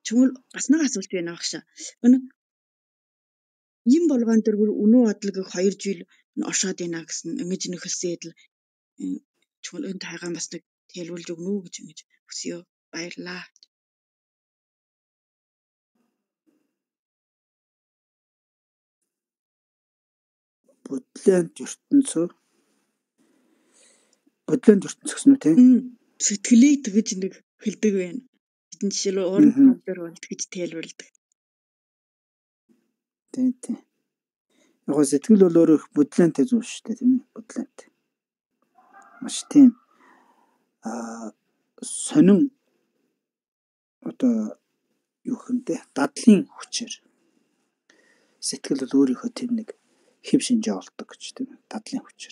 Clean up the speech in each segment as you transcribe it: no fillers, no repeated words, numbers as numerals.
Чүмэл бас нэг асуулт байна багш. Ийм болгоон дөрвөр өнөө бодлогыг 2 жил оршоод байна гэсэн ингэж нөхөлсөн эдл чүмэл энэ тайгаан бас нэг тэлүүлж өгнө үү гэж ингэж хүсье. Баярлаа. Бодлоонд ертөнц гэсэн үү те? Сэтгэлийг тэгж нэг хэлдэг байна. Бидний жишээл уран тал дээр бол тэгж тэлүүлдэг. Тийм. Яг сэтгэл бол өөрөө бодлоонтэй зүйл шүү дээ, тийм ээ? Бодлоонтэй. Маш тийм сонин одоо юу хэмтэй дадлын хүчээр сэтгэл бол өөрийнхөө тэр нэг хэв шинжээ олдог гэж тийм ээ? Дадлын хүчээр.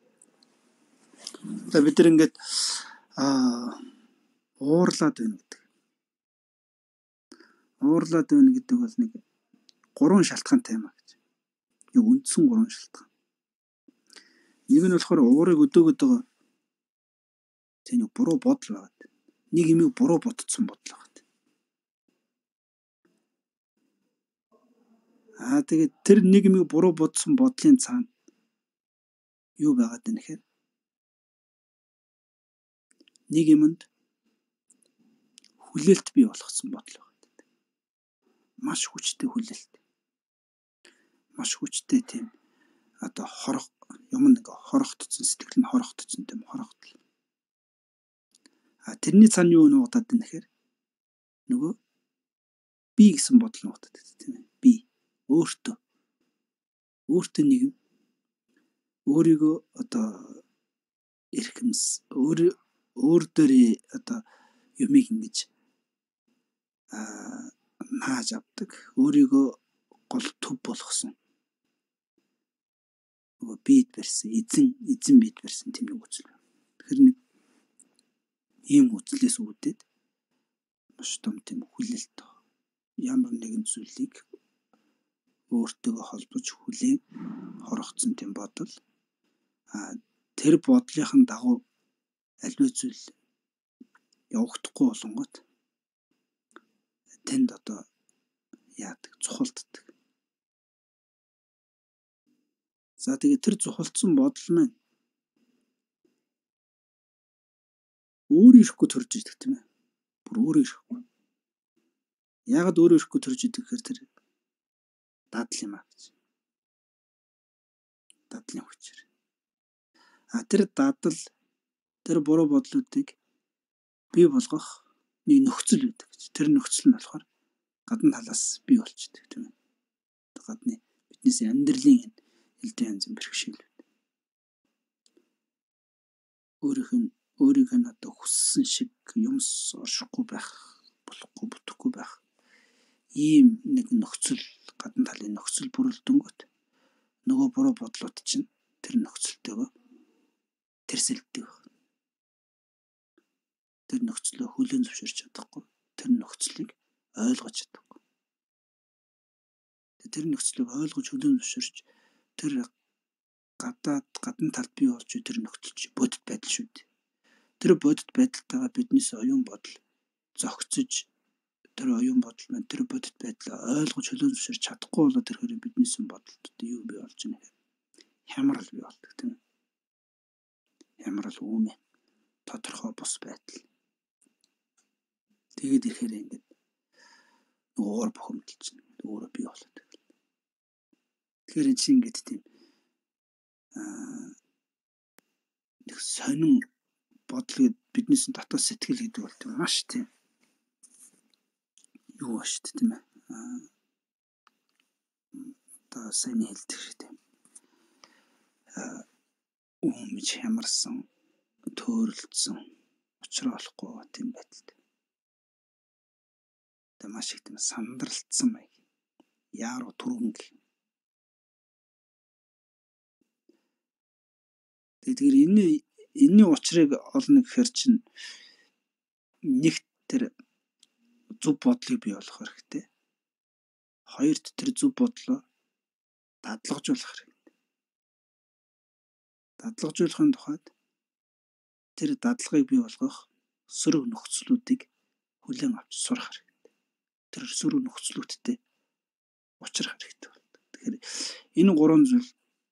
За бид нар ингээд уурлаад байна гэдэг. Уурлаад байна гэдэг бол нэг 3 шалтгаантай юм а гэж. Нэг үндсэн 3 шалтгаан. Нэг нь болохоор уурыг өдөөгд байгаа тийм нэг буруу бодол байгаа. Нэг юм буруу бодсон бодол байгаа. Тэгээд тэр нэг юм буруу бодсон бодлын цаана юу байгаад байна гэхээр нэг юмд хүлээлт бий болгосон бодол байгаа. Маш хүчтэй хүлээлт. Маш хүчтэй тийм одоо юм нэг хорогдсон сэтгэл нь хорогдсон тийм хорогдол. Тэрний цаана юу нуугдаад байна гэхээр нөгөө би гэсэн бодол нуугдаад байна тийм ээ. Би өөртөө нэг юм өөрийгөө одоо эрхэмс өөр дээрээ одоо юмыг ингэж нааж авдаг. Өөрийгөө гол төв болгосон. Нөгөө бид барьсан эзэн бид барьсан тийм нэг үзэл. Тэгэхээр нэг ийм үзлээс үүдээд маш том тийм хүлээлт. Ямар нэгэн зүйлийг өөртөөгөө холбож хүлээн хорогцсон тийм бодол. Тэр бодлынхан дагуу аливаа зүйл явагдахгүй болонгот тэнд одоо яадаг цухалддаг. За тэгээд тэр цухалдсан бодол маань өөрөө ирэхгүй төрж идэг тийм ээ. Бүр өөрөө ирэхгүй. Яагаад өөрөө ирэхгүй төрж идэг гэхээр тэр дадал юм а гэж. Дадлын хүчээр. Тэр дадал тэр буруу бодлуудыг бий болгох нэг нөхцөл үүдэг гэж. Тэр нөхцөл нь болохоор гадна талаас бий болчихдээ тийм ээ. Гадны биднээс амьдралын элдв янзын бэрхшээл. Өөрийнх нь одоо хүссэн шиг юмс оршихгүй байх, болохгүй, бүтэхгүй байх. Ийм нэг нөхцөл гадна талын нөхцөл бүрэлдэнгүүт нөгөө буруу бодлууд чинь тэр нөхцөлтэйгөө тэрсэлдэг. Тэр нөхцөлөө хүлээн зөвшөөрч чадахгүй. Тэр нөхцөлийг ойлгож чадахгүй. Тэр нөхцөлийг ойлгож хүлээн зөвшөөрч тэр гадна талд бий болж тэр нөхцөл чи бодит байдал шүү дээ. Тэр бодит байдалтайгаа биднээс оюун бодол зогцож тэр оюун бодол маань тэр бодит байдлаа ойлгож хүлээн зөвшөөрч чадахгүй болоод тэрхээр биднээс бодолд юу бий болж байна гэхээр хямрал бий болдог тийм ээ. Хямрал үүмэ тодорхой бус байдал. Тэгээд ирэхээр ингээд уур бухимдал чинь өөрөө бий болоод байна. Тэгэхээр энэ чинь ингээд тийм нэг сонин бодлыг биднээс дотоод сэтгэл гэдэг бол тийм маш тийм юу ба шүү дээ тийм ээ. Одоо сайн хэлдэг шүү дээ. Үүмж хямарсан, төөрөлдсөн, учраа олохгүй тийм байдалтай. Тэгээ маш их тийм сандралтсан маяг. Яаруу түргэнг. Тэгэхээр энэний учрыг олно гэхээр чинь нэгт тэр зөв бодлыг бий болгох хэрэгтэй. Хоёрт тэр зөв бодлоо дадлагжуулах хэрэгтэй. Дадлагжуулахын тухайд тэр дадлагыг бий болгох сөрөг нөхцлүүдийг хүлээн авч сурах хэрэгтэй. тэр сөрөг нөхцлүүдтэй учрах хэрэгтэй байна. Тэгэхээр энэ гурван зүйл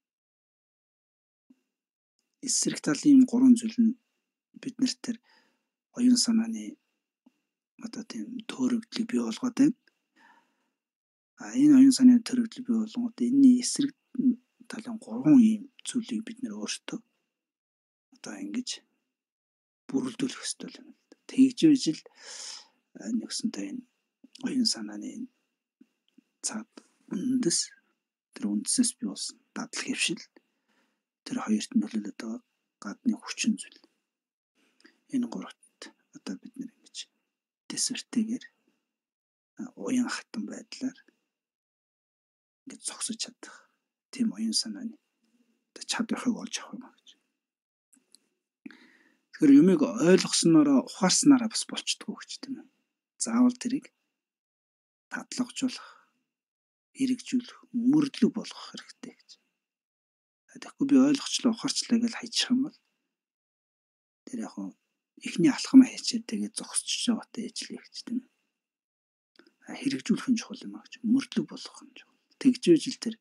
эсрэг талын гурван зүйл нь бид нарт тэр оюун санааны одоо тийм төрөгдлийг бий болгоод байна. Энэ оюун санааны төрөгдлийг бий болгоод энэний эсрэг талын гурван ийм зүйлийг бид нэр өөртөө одоо ингэж бүрэлдүүлэх ёстой юм. Тэгж ижил нэгсэнтэй энэ оюун санааны цаад үндэс тэр үндэсээс бий болсон дадал хэвшил тэр хоёрт нөлөөлөд байгаа гадны хүчин зүйл. Энэ гуравт одоо бид нэр ингэж дэсвэртэйгээр уян хатан байдлаар ингэж зогсож чадах тийм оюун санааны чадварыг олж авах юм гэж. Тэгэхээр юмыг ойлгоснороо ухаарснараа бас болчдгоо гэж тийм үү. Заавал тэрийг татлагжуулах, хэрэгжүүлэх, мөрдлөг болгох хэрэгтэй гэж. Тэгэхгүй би ойлгочлоо, ухаарчлаа гэж хайчих юм бол тэр яг ихний алхмаа хийчихэд тэгээд зогсчих байгаатай ижлээ гэж тийм үү. Хэрэгжүүлэх нь чухал юм аа гэж, мөрдлөг болгох нь чухал. Тэгжижил тэр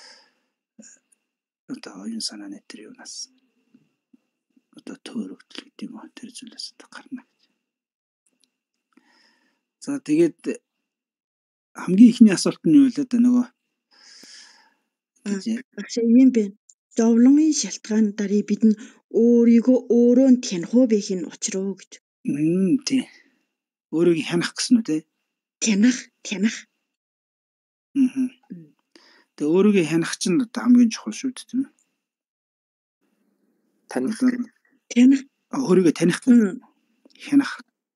одоо оюун санааны тэр юунаас одоо төөрөгдөл гэдэг юм аа тэр зүйлээс гарна гэж. За тэгээд хамгийн ихний асуулт нь юу вэ? Нөгөө Агшаа юм бэ. Зовлонгийн шалтгаанаар бид нь өөрийгөө өөрөө нь таних уу байх нь учир уу гэж. Тийм. Өөрийгөө хянах гэсэн үү те? Таних. Тэгээ өөрийгөө хянах чинь одоо хамгийн чухал шүү дээ тийм үү? Таних. Өөрийгөө таних гэх хянах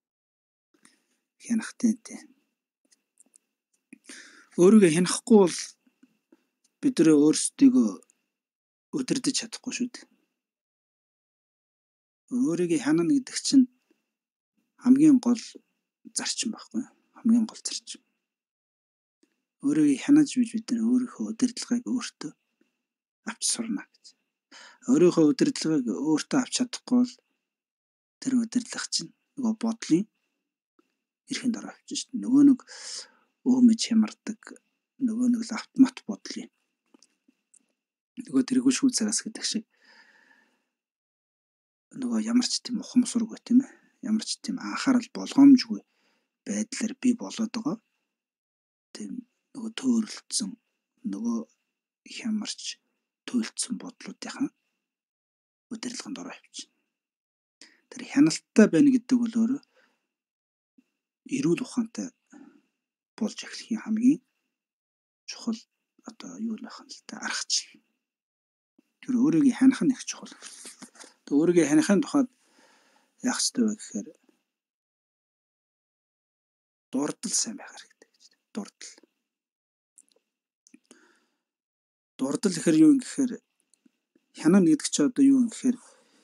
тийм. Өөрийгөө хянахгүй бол бид нэр өөрсдийгөө өдөрдөж чадахгүй шүү дээ. Өөрийгөө хянана гэдэг чинь хамгийн гол зарчим байхгүй юу? Хамгийн гол зарчим. Өөрийгөө хянаж бид нар өөрийнхөө удирдлагыг өөртөө авч сурна гэж. Өөрийнхөө удирдлагыг өөртөө авч чадахгүй бол тэр удирдлага чинь нөгөө бодлын эрхэнд ороо авчих шүү дээ. Нөгөө нэг өөмөж хямардаг, нөгөө нэг л автомат бодлын. Нөгөө тэргүй шүү цагаас гэдэг шиг нөгөө ямар ч тийм ухамсаргүй тийм ээ. Ямар ч тийм анхаарал болгоомжгүй байдлаар би болоод байгаа. Тийм нөгөө төөрөлдсөн, нөгөө хямарч туйлдсан бодлуудынхаа удирдлаганд ороо авчих. Тэр хяналттай байна гэдэг бол өөрөө эрүүл ухаантай болж эхлэхийн хамгийн чухал одоо юу байх нь л та аргачлал. Тэр өөрийгөө хянах нь их чухал. Тэг өөрийгөө хянахын тухайд яах ёстой вэ гэхээр дурдл сайн байх хэрэгтэй гэж. Дурдл гэхээр юу юм гэхээр хянана гэдэг чи одоо юу юм гэхээр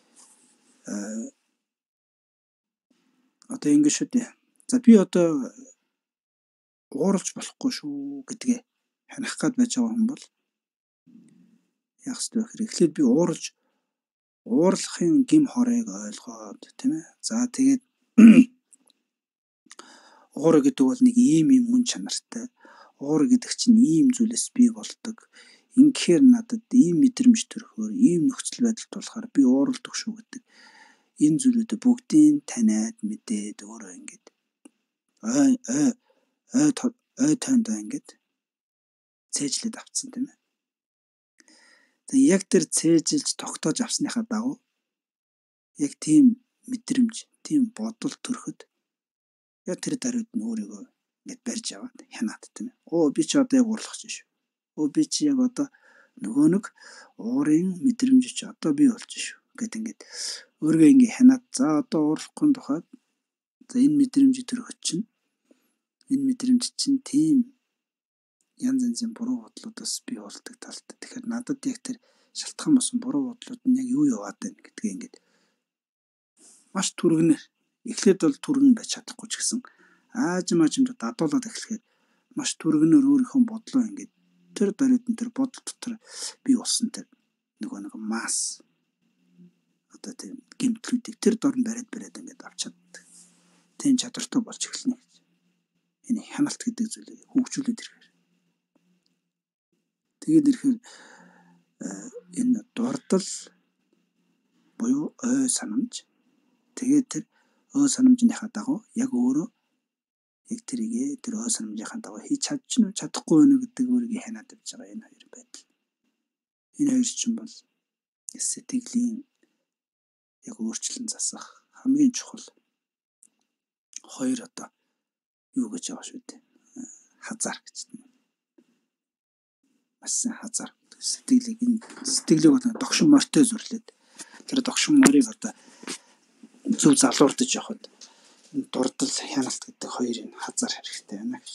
одоо ингэ шүү дээ. За би одоо ууралж болохгүй шүү гэдгээ хянах гад байж байгаа хүн бол яах ёстой вэ гэхээр эхлээд би уурлахын гим хорыг ойлгоод тийм ээ. За тэгээд уур гэдэг бол нэг ийм мөн чанартай. Уур гэдэг чинь ийм зүйлээс бий болдог. Ингэхээр надад ийм мэдрэмж төрөхөөр ийм нөхцөл байдалд болохоор би ууралдаг шүү гэдэг. Энэ зүйлүүдээ бүгдийг таниад мэдээд өөрөө ингээд ой тоондоо ингээд цээжлээд авцсан тийм ээ. Тэгээ яг тэр цээжилж тогтоож авсныхаа дагуу яг тийм мэдрэмж, тийм бодол төрөхөд яг тэр даруйд нь өөрийгөө ингээд барьж аваад хянаад тийм ээ. Би ч одоо яг уурлах чинь шүү. Би чи яг одоо нөгөө нэг уурын мэдрэмж чи одоо би болж шүү гэт ингээд өөрийгөө ингээд хянаад за одоо уурлахгүй тухайд за энэ мэдрэмж төрөхөд чинь энэ мэдрэмж чинь тийм янз янзын буруу бодлуудаас бий болдог талтай. Тэгэхээр надад яг тэр шалтгаан болсон буруу бодлууд нь яг юу яваад байна гэдгийг ингээд маш түргэнээр эхлээд бол түргэн байж чадахгүй ч гэсэн аажимд дадуулаад эхлэхээр маш түргэнээр өөрийнхөө бодлоо ингээд тэр даруйд нь тэр бодол дотор бий болсон тэр нөгөө нэг масс одоо тийм гэмтлүүдийг тэр дорн бариад ингээд авч чаддаг. Тийм чадвартай болж эхэлнэ гэж. энэ хяналт гэдэг зүйлийг хөгжүүлээд ирэхээр. Тэгээд ирэхээр энэ дурдал буюу ой санамж. Тэгээд тэр ой санамжныхаа дагуу яг өөрөө яг тэр ой санамжийнхаа дагуу хийж чадахгүй байна гэдэг өөрийгөө хянаад авч байгаа энэ хоёр байдал. Энэ хоёр чинь бол сэтгэлийн яг өөрчлөн засах хамгийн чухал хоёр одоо юу гэж байгаа шүү дээ. Хазар гэж. Бас хазар. Сэтгэлийг одоо догшин морьтой зүрлээд тэр догшин морийг одоо зөв залуурдаж явахад дурдал хяналт гэдэг хоёрын хазар хэрэгтэй байна гэж.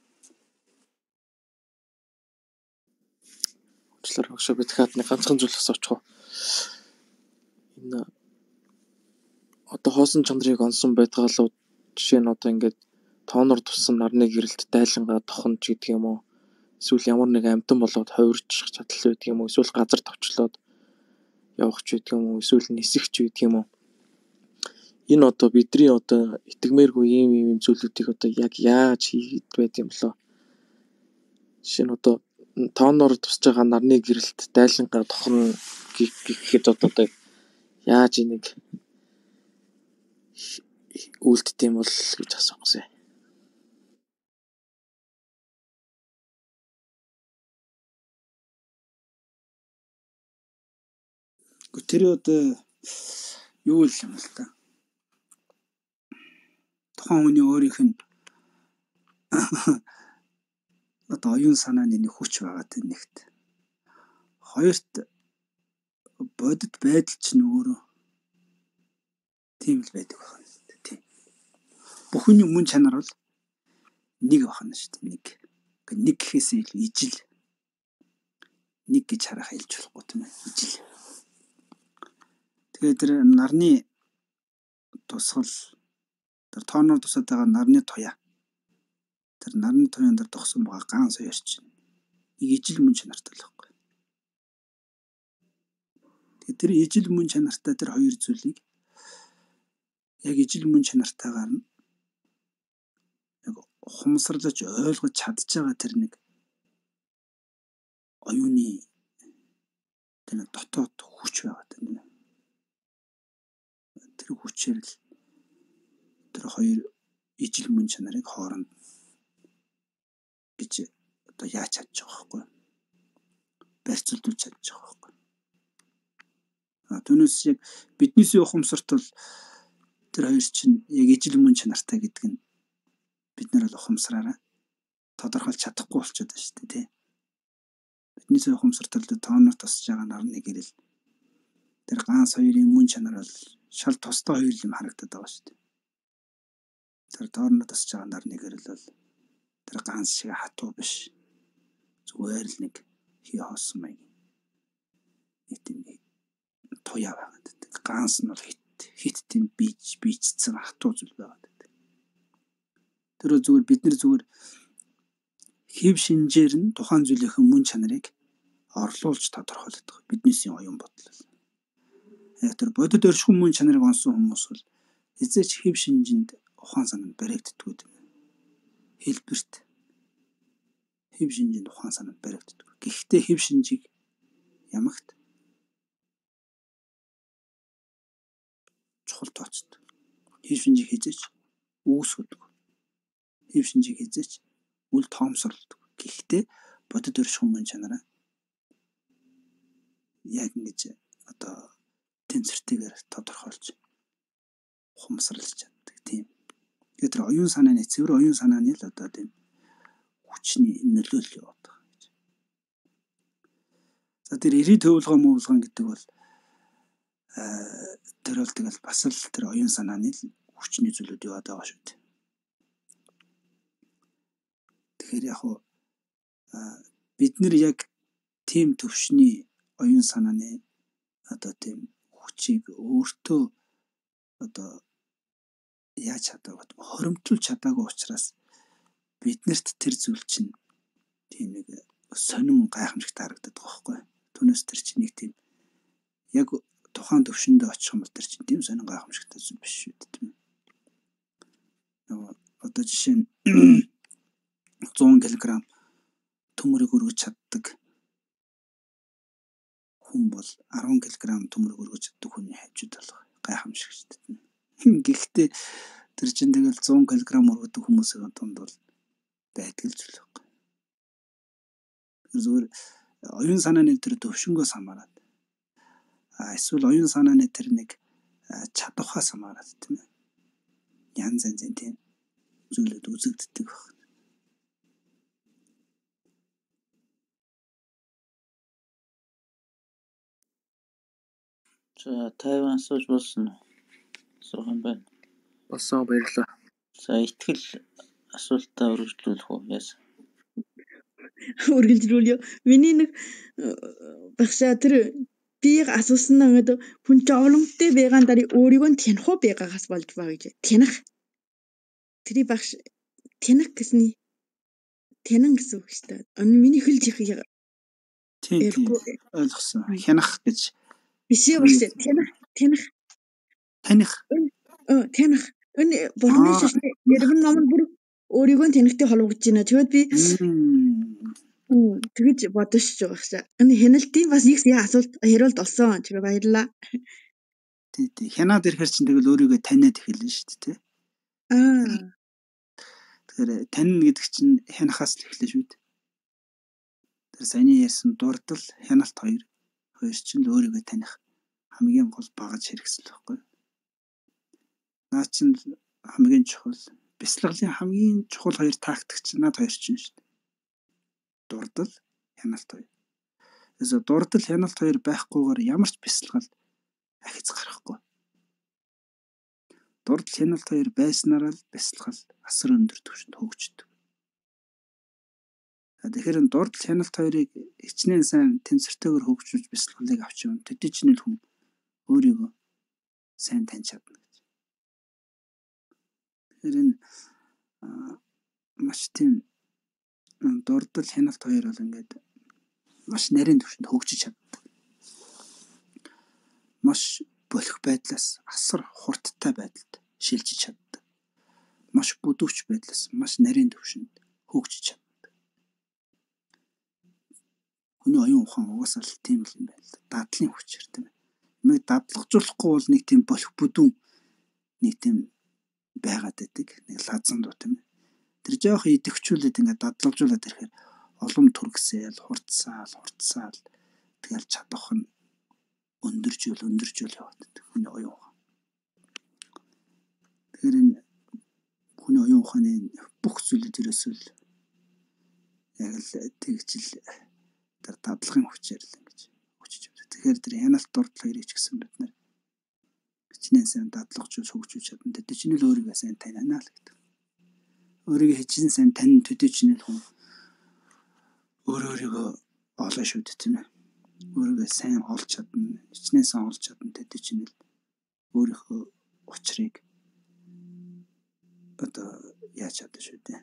Уучлаарай багшаа, би дахиад нэг ганцхан зүйл асуучих уу. Энэ одоо хоосон чанарыг онсон байдгаалуу жишээ нь одоо ингээд тооноор туссан нарны гэрэлт дайлангаа тохонч гэдэг юм уу? Эсвэл ямар нэг амтан болоод хувирчих чадал байдаг юм уу? Эсвэл газар товчлоод явах ч байдаг юм уу? Эсвэл нисэх ч байдаг юм уу? Энэ одоо бидний одоо итгэмээргүй ийм зүйлүүдийг одоо яг яаж хийгээд байд юм болоо? Жишээ нь одоо тооноор тусж байгаа нарны гэрэлт дайлангаа тохно гэхэд одоо яаж энийг үйлдэх юм бол гэж асуух гэсэн. Тэр одоо юу л юм л та. Тухайн хүний өөрийнх нь одоо оюун санааны нэг хүч байгаа тэр нэгт. Хоёрт бодит байдал чинь өөрөө тийм л байдаг байна. Тийм. Бүхний мөн чанар бол нэг байна шүү дээ. Нэг. Нэг гэхээсээ илүү ижил. Нэг гэж харах хэлж болохгүй тийм ээ. Ижил. Тэгээд тэр нарны тусгал тэр тооноор тусаад байгаа нарны туяа. Тэр нарны туяан дээр тогсон байгаа гаан соёр чинь нэг ижил мөн чанартай л байхгүй. Тэгээд тэр ижил мөн чанартай тэр хоёр зүйлийг яг ижил мөн чанартайгаар нь яг ухамсарлаж ойлгож чадж байгаа тэр нэг оюуны тэр дотоод хүч байгаа тийм ээ. Тэр хүчээр л тэр хоёр ижил мөн чанарыг хооронд гэж одоо яаж чадж байгаа байхгүй. Барьцуулж чадж байгаа байхгүй. Түүнээс яг биднээс ухамсарт бол тэр хоёр чинь яг ижил мөн чанартай гэдэг нь бид нар л ухамсараараа тодорхойлж чадахгүй болчиход байна шүү дээ, тийм. Биднээс ухамсарт л тооноор тусж байгаа нарны гэрэл тэр гаан соёрын мөн чанар бол шал тустай хоёр юм харагдаад байгаа шүү дээ. Тэр тооноор тусж байгаа нарны гэрэл бол тэр гаанс шиг хатуу биш. Зүгээр л нэг хий хоосон маяг. Тийм туяа байгаа. Гаанс нь бол хит тийм бичсэн хатуу зүйл байгаа. Тэр зүгээр бид нар зүгээр хэв шинжээр нь тухайн зүйлийнхэн мөн чанарыг орлуулж тодорхойлдог. Биднээс оюун бодол. Яг тэр бодит оршихуй мөн чанарыг онсон хүмүүс бол эзээч хэв шинжинд ухаан санаанд баригддаггүй юм. Хэлбэрт хэв шинжинд ухаан санаанд баригддаг. Гэхдээ хэв шинжийг ямагт чухал тооцдог. Хэв шинжийг хийжээч үүсгдэг. Хэв шинжийг хийжээч үл тоомсорлдог. Гэхдээ бодит оршихуй мөн чанараа яг ингэж одоо тэнцвэртэйгээр тодорхойлж ухамсарлаж чаддаг тийм. Тэгээд тэр оюун санааны цэвэр оюун санааны л одоо тийм хүчний нөлөөлөл яваад байгаа гэж. За тэр эрий төвлгөө мөвлгөн гэдэг бол тэр бол тэгэл бас л тэр оюун санааны хүчний зүйлүүд яваад байгаа шүү дээ. Тэгэхээр яг бид нар яг тийм төвшний оюун санааны одоо тийм хүчийг өөртөө одоо яаж чадаагүй хоримтлуулж чадаагүй учраас биднэрт тэр зүйл чинь тийм нэг сонин гайхамшигтай харагдаад байгаа байхгүй. Түүнээс тэр чинь нэг тийм яг тухайн төвшөндөө очих юм бол тэр чинь тийм сонин гайхамшигтай зүйл биш шүү дээ. Одоо жишээ нь 100 кг төмөрийг өргөж чаддаг хүн бол 10 кг төмөрийг өргөж чаддаг хүний хажууд алга. Гайхамшиг шүү дээ. Гэхдээ тэр чинь тэгэл 100 кг өргөдөг хүмүүсийн донд бол байдаг л зүйл байхгүй. Зүгээр оюун санааны тэр төвшнгөөс хамаарат. Эсвэл оюун санааны тэр нэг чадвахаас хамаарат тийм ээ. Янз янзын тийм зүйлүүд үзэгддэг байна. За 50 асууж болсон уу? Асуух юм байна. Болсон, баярлалаа. За итгэл асуултаа үргэлжлүүлэх үү? Яасан? Үргэлжлүүлье. Миний нэг багшаа тэр би асуусан нэг хүн жовлонтой байгаа дарыг өөрийгөө тянах уу байгаагаас болж байгаа гэж. Тянах. Тэрий багш тянах гэсний тянан гэсэн үг шүү дээ. Миний хэлж их Тийм ойлгосон. Хянах гэж биш ээ багш. Тянах. Тянах. Энэ бурхны шашны яригэн номонд бүр өөрийгөө танихтай холбогдож байна. Тэгэд би тэгэж бодож байгаа багшаа. Энэ хяналтын бас их асуулт хариулт олсон. Чигээ баярлалаа. Тий. Хянаад ирэхэр чинь тэгэл өөрийгөө таниад эхэлнэ шүү дээ, тий. Тэгэхээр танина гэдэг чинь хянахаас л эхэлнэ шүү дээ. Тэр саяны ярьсан дурдал, хяналт хоёр чинь л өөрийгөө таних хамгийн гол багаж хэрэгсэл байхгүй. Наа чинь хамгийн чухал бяцлаглалын хамгийн чухал хоёр тактик чинь над хоёр чинь шүү дээ. Дурдал, хяналт хоёр. Эсвэл дурдал, хяналт хоёр байхгүйгээр ямар ч бяцлагал ахиц гарахгүй. Дурдал, хяналт хоёр байснараа л бяцлагал асар өндөр түвшинд хөгждөг. Тэгэхээр дурдал, хяналт хоёрыг хичнээн сайн тэнцвэртэйгээр хөгжүүлж бяцлаглалыг авч явна. Төдий ч нэл хүн өөрийгөө сайн таньж чадна гэж. Тэгэхээр энэ маш тийм дурдал, хяналт хоёр бол ингээд маш нарийн түвшинд хөгжиж чаддаг. Маш болох байдлаас асар хурдтай байдалд шилжиж чаддаг. Маш бүдүүч байдлаас маш нарийн түвшинд хөгжиж чаддаг. Хүний оюун ухаан угаасаа л тийм л юм байна л да. Дадлын хүчээр тийм ээ. Нэг дадлагжуулахгүй бол нэг тийм болох бүдүүн нэг тийм байгаад байдаг. Нэг лазан дуу тийм ээ. Тэр жоох идэвхжүүлээд ингээд дадлагжуулаад ирэхээр олон түргсээл, хурдсаал тэгэл чадах нь өндөржүүл яваад байдаг. Хүний оюун ухаан. Тэгэхээр энэ хүний оюун ухааны бүх зүйлүүд ерөөсөө л яг л тэгжил тэр дадлагын хүчээр л ингэж хүчиж байна. Тэгэхээр тэр хяналт дурдал хоёрыг ч гэсэн бид нэр хичнээн сайн дадлагжуулж хөгжүүлж чадна. Тэд чинь л өөрийгөө сайн таниана л гэдэг. Өөрийгөө хичнээн сайн тань төдий чинь л хүн өөрийгөө олоо шүү дээ тийм ээ. Өөрийгөө сайн олж чадна. Хичнээн сайн олж чадна. Тэд чинь л өөрийнхөө учрыг одоо яаж чадна шүү дээ.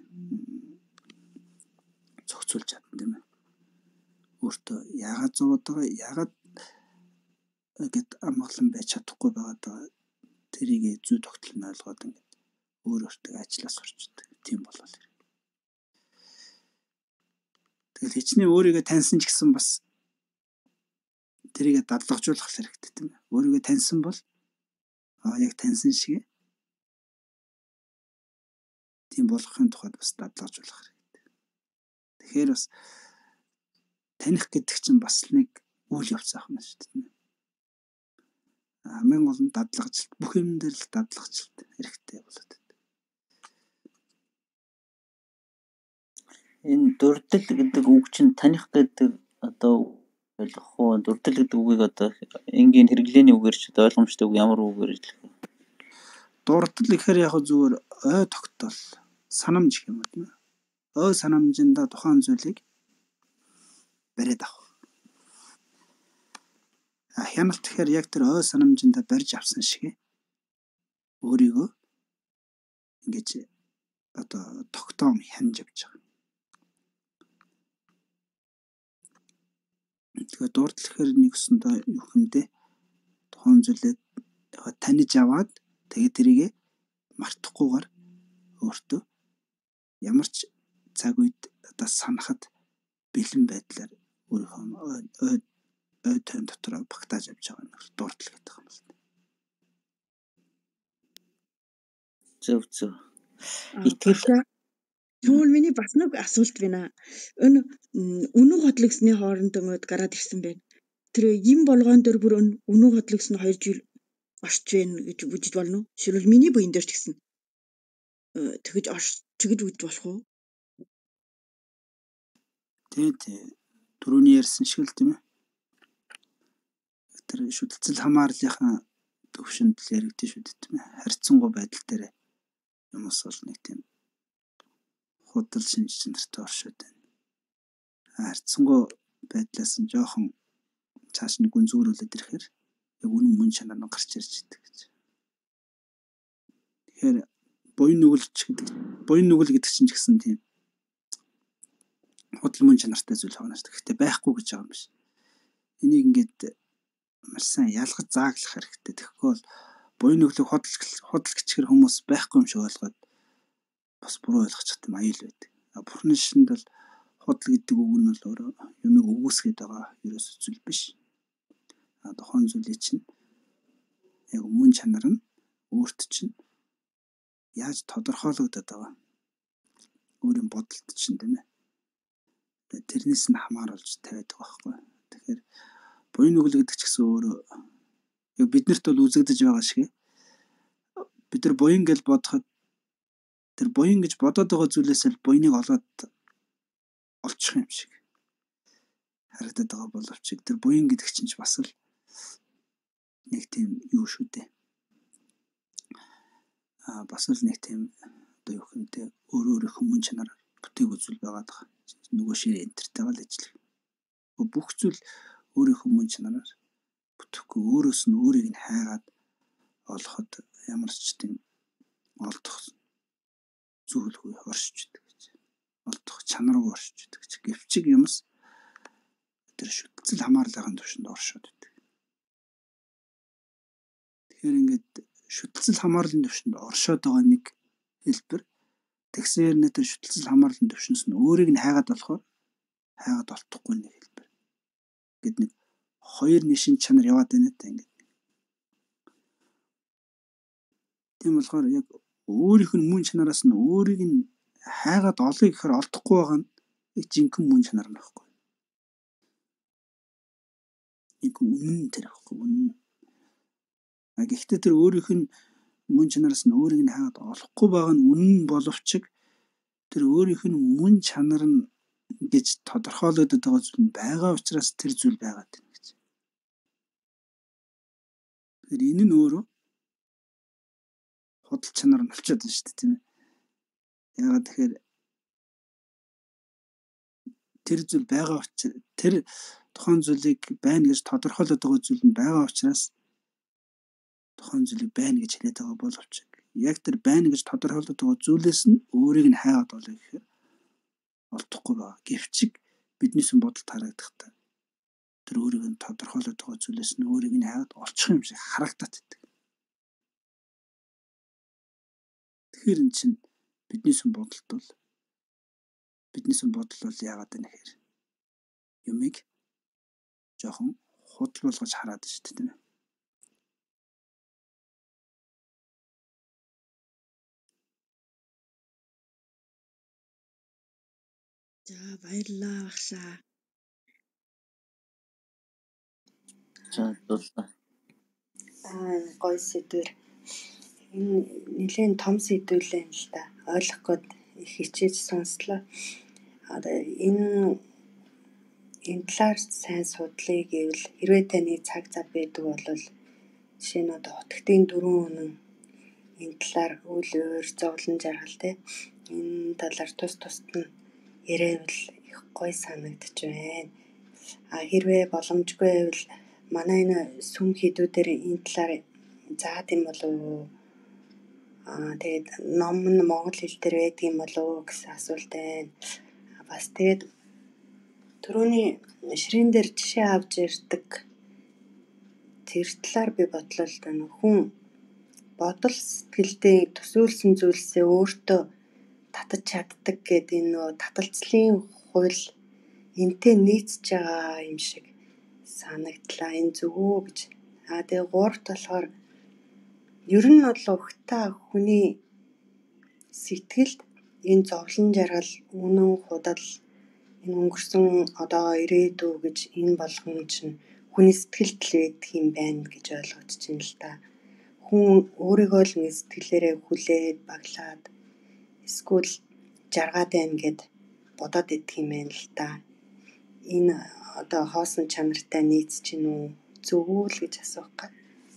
Зохицуулж чадна тийм ээ. Өөртөө яагаад зовоод байгаа, яагаад гэд амгалан байж чадахгүй байгаа тэрийг зүй тогтол нь ойлгоод ингээд өөртөө ажиллаж сурчдаг. Тийм болол. Тэгэл хичнээн өөрийгөө таньсан ч гэсэн бас тэрийг дадлагжуулах хэрэгтэй тийм ээ. Өөрийгөө таньсан бол яг таньсан шиг тийм болгохын тухайд бас дадлагжуулах хэрэгтэй. Тэгэхээр бас таних гэдэг чинь бас нэг үйл явц аах юм шүү дээ. Хамгийн гол нь дадлагжилт, бүх юм дээр л дадлагжилт хэрэгтэй болоод байна. Энэ дурдал гэдэг үг чинь таних гэдэг одоо ойлгох уу? Дурдал гэдэг үгийг одоо энгийн хэрэглээний үгээр ч ойлгомжтой үг ямар үгээр хэлэх вэ? Дурдал гэхээр яг зүгээр ой тогтоол, санамж гэх юм уу? Ой санамжинда тухайн зүйлийг бариад авах. Хяналт гэхээр яг тэр ой санамжинда барьж авсан шиг өөрийгөө ингэж одоо тогтоом хянж авч байгаа. Тэгэхээр дурдал гэхээр нэгсэндээ юу хэмдэ тухайн зүйлээ таньж аваад тэгээд тэрийг мартахгүйгээр өөртөө ямар ч цаг үед одоо санахад бэлэн байдлаар өөрийнхөө ой тойм дотор багтааж авч байгаа нь дурдл гэдэг юм байна. Зөв. Итгэл тэгвэл миний бас нэг асуулт байна. Энэ үнэн хотлогсны хооронд ингээд гараад ирсэн байна. Тэр юм болгоон дээр бүр үнэн хотлогс нь 2 жил орч байна гэж үзэж болно уу? Эсвэл миний буян дээр ч гэсэн тэгэж орчигд үзэж болох уу? Тий. Түрүүний ярьсан шиг л тийм ээ. Тэр шүтэлцэл хамаарлынхаа төвшөнд л яригдсан шүү дээ тийм ээ. Харьцангуй байдал дээр юмс бол нэг тийм худал шинж чанартай оршоод байна. Харьцангуй байдлаас нь жоохон цааш нь гүнзгүүрүүлээд ирэхээр яг үнэн мөн чанар нь гарч ирж идэг гэж. Тэгэхээр буян нүгэл гэдэг чинь ч гэсэн тийм худал мөн чанартай зүйл байгаа нь шүү. Гэхдээ байхгүй гэж байгаа юм биш. Энийг ингээд маш сайн ялгаж зааглах хэрэгтэй. Тэгэхгүй бол буян нүглийг худал гिचгэр хүмүүс байхгүй юм шиг ойлгоод бас буруу ойлгочих юм аюул байдаг. Бурхны шинд бол худал гэдэг үг нь бол өөрөө юмыг үгүйсгээд байгаа ерөөс зүйл биш. Тухайн зүйлийг чинь яг мөн чанар нь өөрт чинь яаж тодорхойлогдоод байгаа. Өөрийн бодолд чинь тийм ээ. Тэрнээс нь хамааруулж тавиад байгаа байхгүй. Тэгэхээр буян нүгэл гэдэг ч гэсэн өөрөө яг биднэрт бол үзэгдэж байгаа шиг бид нар буян гэж бодоход тэр буян гэж бодоод байгаа зүйлээс л буяныг олчих юм шиг харагдаад байгаа боловч тэр буян гэдэг чинь бас л нэг тийм юу шүү дээ. Бас л нэг тийм одоо юу хэмтэй өөрийнхөө мөн чанар бүтээг үзүүл байгаад байгаа. Нөгөө ширээ энтертэйгээ л ажиллах. Бүх зүйл өөрийнхөө мөн чанараар бүтэхгүй өөрөөс нь өөрийг нь хайгаад олоход ямар ч тийм олдох зүйлгүй оршиж идэг гэж. Олдох чанаргүй оршиж идэг гэж. Гэвчиг юмс тэр шүтэлцэл хамаарлын төвшөнд оршоод идэг. Тэгэхээр ингээд шүтэлцэл хамаарлын төвшөнд оршоод байгаа нэг хэлбэр тэгсээр нэ тэр шүтэлцэл хамаарлын төвшнөөс нь өөрийг нь хайгаад болохоор хайгаад олдохгүй нэг хэлбэр. Гэт нэг хоёр нишин чанар яваад байна даа ингээд. Тийм болохоор яг өөрийнх нь мөн чанараас нь өөрийг нь хайгаад олъё гэхээр олдохгүй байгаа нь жинхэнэ мөн чанар нь байхгүй. Нэг үнэн тэр байхгүй үнэн. Гэхдээ тэр өөрийнх нь мөн чанараас нь өөрийг нь хайгаад олохгүй байгаа нь үнэн боловч тэр өөрийнх нь мөн чанар нь гэж тодорхойлогдоод байгаа зүйл нь байгаа учраас тэр зүйл байгаад байна гэж. Тэгэхээр энэ нь өөрөө худал чанар нь болчиход байна шүү дээ тийм ээ. Яагаад тэгэхээр тэр зүйл байгаа учраас тэр тухайн зүйлийг байна гэж тодорхойлоод байгаа зүйл нь байгаа учраас тухайн зүйлийг байна гэж хэлээд байгаа боловч яг тэр байна гэж тодорхойлоод байгаа зүйлээс нь өөрийг нь хайгаад олё гэхээр олдохгүй байгаа. Гэвчиг биднээс бодолд харагдахтаа тэр өөрийг нь тодорхойлоод байгаа зүйлээс нь өөрийг нь хайгаад олчих юм шиг харагдаад байдаг. Тэгэхээр эн чинь биднээс бодол бол яагаад вэ гэхээр юмыг жоохон худал болгож хараад шүү дээ тийм ээ. За баярлалаа багшаа. За дурлаа. Гоё сэдвэр. Энэ нэлээд том сэдвэлээ юм л та. Ойлгох гээд их хичээж сонслоо. Одоо энэ талаар сайн судлаа гэвэл хэрвээ таны цаг зав байдаг бол жишээ нь одоо хутагтын 4 үнэн энэ талаар үл өөр зовлон жаргал те энэ талаар тусад нь яриавал их гоё санагдаж байна. Хэрвээ боломжгүй байвал манай энэ сүм хийдүүдээр энэ талаар заадаг юм болов уу? Тэгээд ном нь монгол хэл дээр байдаг юм болов уу гэсэн асуулт байна. Бас тэгээд түрүүний ширээн дээр жишээ авч ирдэг тэр талаар би бодлоо л хүн бодол сэтгэлдээ төсөөлсөн зүйлсээ өөртөө татаж чаддаг гэдэг энэ нөө таталцлын хууль энтэй нийцж байгаа юм шиг санагдлаа. Энэ зөв үү гэж. Тэгээ гуравт болохоор ер нь бол ухтаа хүний сэтгэлд энэ зовлон жаргал, үнэн худал, энэ өнгөрсөн одоо ирээдүй гэж энэ болгон чинь хүний сэтгэлд л байдаг юм байна гэж ойлгож байна л та. Хүн өөрийгөө л ингэ сэтгэлээрээ хүлээд баглаад эсвэл жаргаад байна гэд бодоод идэх юм байна л та. Энэ одоо хоосон чанартай нийцж чинь үү зөв үү л гэж асуух гад.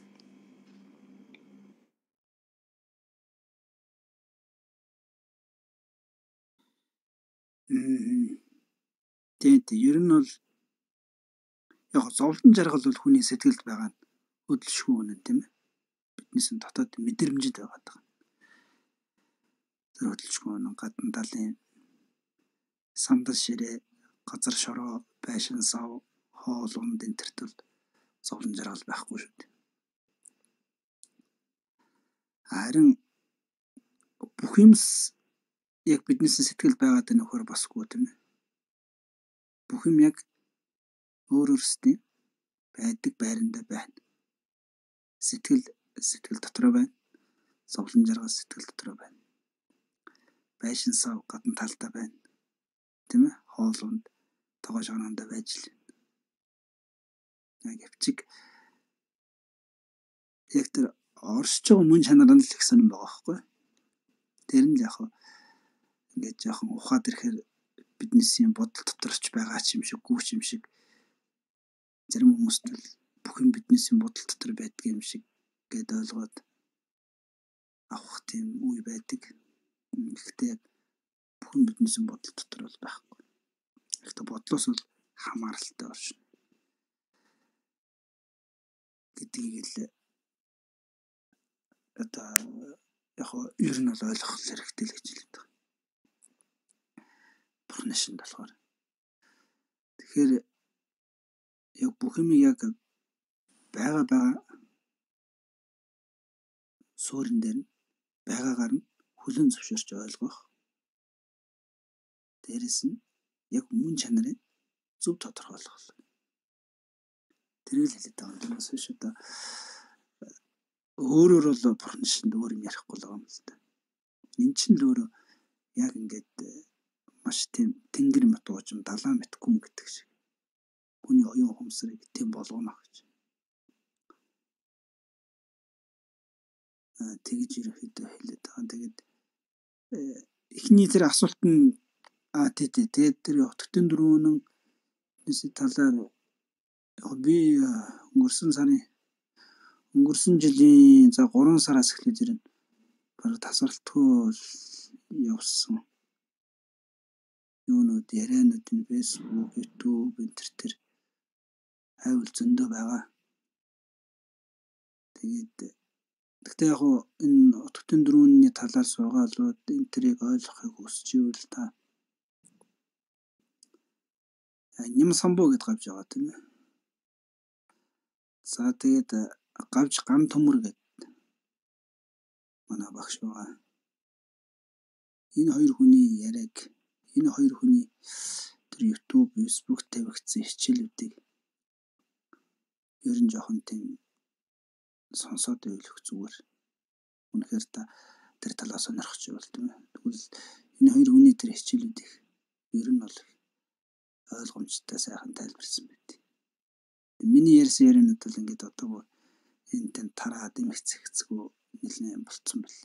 Тэгээд ер нь бол яг зовлон жаргал бол хүний сэтгэлд байгаа нь хөдөлшгүй үнэн тийм ээ. Биднээс нь дотоод мэдрэмжид байгаа даа. Тэр хөдөлшгүй үнэн гадна талын сандал ширээ, газар шороо, байшин сав, хоол унд энэ төрт бол зовлон жаргал байхгүй шүү дээ. Харин бүх юмс яг биднээс сэтгэл байгаад байна нөхөр басгүй тийм ээ. Бүх юм яг өөр өөрсдийн байдаг байранда байна. Сэтгэл дотроо байна. Зовлон жаргал сэтгэл дотроо байна. Байшин сав гадна талдаа байна. Тийм ээ? Хоол унд тогоо шорондоо байж л байна. Яг явчиг яг тэр оршиж байгаа мөн чанар нь л их сонирн байгаа байхгүй. Тэр нь л яг ингээд жоохон ухаад ирэхээр биднээсийн бодол доторч байгаа ч юм шиг, гүүч юм шиг зарим хүмүүст л бүх юм биднээсийн бодол дотор байдаг юм шиг гээд ойлгоод авах тийм үе байдаг. Гэхдээ бүх юм биднээсийн бодол дотор бол байхгүй. Гэхдээ бодлоос бол хамааралтай оршин гэдгийг л одоо яг ер нь бол ойлгох хэрэгтэй л гэж хэлээд байгаа. Бурхны шинд болохоор. Тэгэхээр яг бүх юм яг байгаа суурин дээр нь байгаагаар нь хүлэн зөвшөөрч ойлгох. Дээрэс нь яг мөн чанарыг зөв тодорхойлох. Тэрийг л хэлээд байгаа юм биш үү? Одоо өөрөөр бол Бурхны шинд өөр юм ярихгүй л байгаа юм л да. Энд чинь л өөрөө яг ингээд маш тийм тэнгэр мэт уужим далаа мэт гүн гэдэг шиг. Хүний оюун ухамсарыг тийм болгоно гэж. Тэгж ерөөхдөө хэлээд байгаа. Тэгээд эхний тэр асуулт нь тэгээд тэр өтгтөн дөрөвнөн талаар би өнгөрсөн жилийн 3 сараас эхлээд ирнэ. Бараг тасралтгүй явсан. Юунууд ярианууд нь Facebook, YouTube энэ төр хайвал зөндөө байгаа. Гэхдээ яг энэ өтгтөн дөрөвний талаар сургаалууд энэ тэрийг ойлгохыг хүсч ивэл та ням самбуу гэдээ гавж байгаа тийм ээ. За тэгээд гавж гам төмөр гэдэг манай багш байгаа. Энэ хоёр хүний яриаг, энэ хоёр хүний тэр YouTube, Facebook тавигдсан хичээлүүдийг ер нь жоохон тийм сонсоод байлах зүгээр. Үнэхээр та тэр талаас сонирхож байвал тийм ээ. Тэгвэл энэ хоёр хүний тэр хичээлүүдийг ер нь бол ойлгомжтой сайхан тайлбарсан байт. Миний ярьсан ярианууд бол ингээд одоо энэ тань тараад имэгцэгцгүй нэлээд болцсон байл.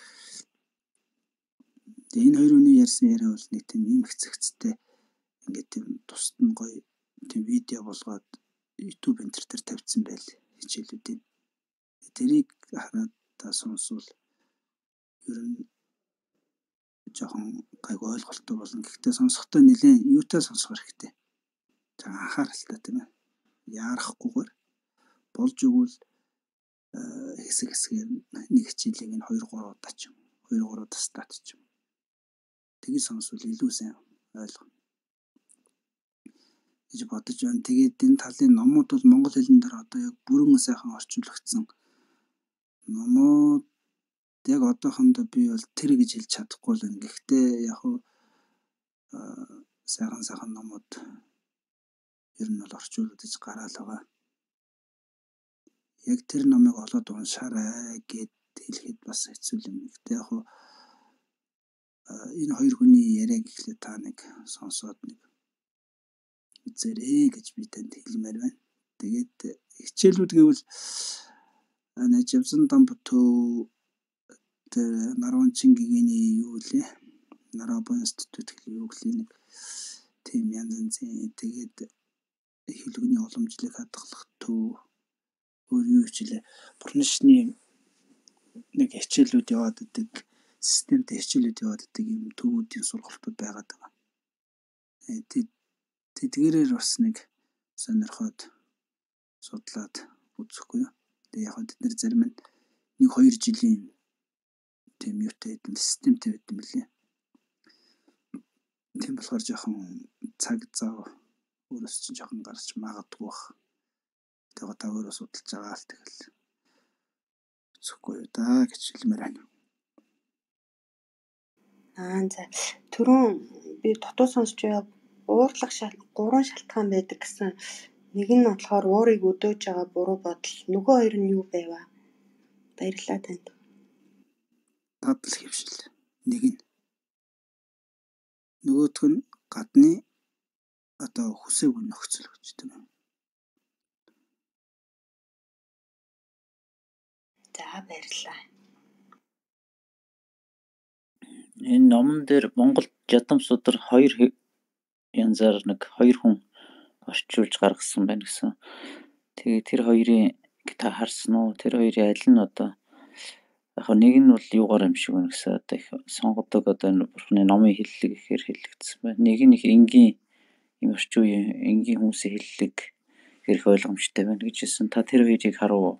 Тэгээ энэ хоёр хүний ярьсан яриа бол нэг тийм имэгцэгцтэй ингээд тийм тусад нь гоё тийм видео болгоод YouTube энэ төр тавьсан байл хичээлүүдийн. Тэрийг хараад та сонсвол ер нь жоохон гайгүй ойлголттой болно. Гэхдээ сонсохдоо нэлээд юутай сонсох хэрэгтэй. За анхааралтай тийм ээ. Яарахгүйгээр болж игэл хэсгээр нэг хичээлийг нь 2-3 удаа ч юм 2-3 тастаад ч юм. Тэгж сонсвол илүү сайн ойлгоно гэж бодож байна. Тэгээд энэ талын номууд бол монгол хэлэн дээр одоо яг бүрэн сайхан орчуулагдсан номууд Яг одоохондоо би бол тэр гэж хэлж чадахгүй л байна. Гэхдээ яг хуу сайхан номууд ер нь бол орчуулж гараал байгаа. Яг тэр номыг олоод уншаарай гэд хэлэхэд бас хэцүү юм. Гэхдээ яг хуу энэ хоёр хүний яриаг ихлэ та нэг сонсоод нэг үзээрэй гэж би танд хэлмээр байна. Тэгээд хичээлүүд гэвэл Живсан Дамбтөө тэр Наруанчин гигэний юу лээ? Нарабо институт гэх юу гэлээ нэг тийм янз тэгээд хэлгүүний уламжлалыг хадгалах төв өөр юу хичээлээ бүрэн шний нэг хичээлүүд яваад идэг системтэй хичээлүүд яваад идэг юм төвүүдийн сургалтууд байгаад байгаа. Тэдгээрээр бас нэг сонирхоод судлаад үзэхгүй юу. Тэгээ яг бид нэр зарим нь 1-2 жилийн тийм юутай системтэй байт юм лээ. Тийм болохоор жоохон цаг зав өөрөөс чинь жоохон гарч магадгүй бах. Тэгээ та өөрөө судалж байгаа л тэгэл үзэхгүй юу даа гэж хэлмээр байна. За түрүүн би дутуу сонсч байгаа уурлах 3 шалтгаан байдаг гэсэн. Нэг нь болохоор уурыг өдөөж байгаа буруу бодол. Нөгөө хоёр нь юу байв аа? Баярлалаа танд. Дадал хөвшил. Нэг нь нөгөөх нь гадны одоо хүсээгүй нөхцөл гэж тийм. За баярлалаа. Энэ номон дээр Монгол жадам судар 2 янзаар нэг 2 хүн орчуулж гаргасан байна гэсэн. Тэгээ тэр хоёрын та харсан уу? Тэр хоёрын аль нь одоо яг нэг нь бол юугаар юм шиг байна гэсэн одоо их сонгодог одоо энэ бурхны номын хэллэг гэхээр хэлэгдсэн байна. Нэг нь их энгийн юм орчуу энгийн хүмүүсийн хэллэг хэрэг ойлгомжтой байна гэж хэлсэн. Та тэр хоёрыг харав уу?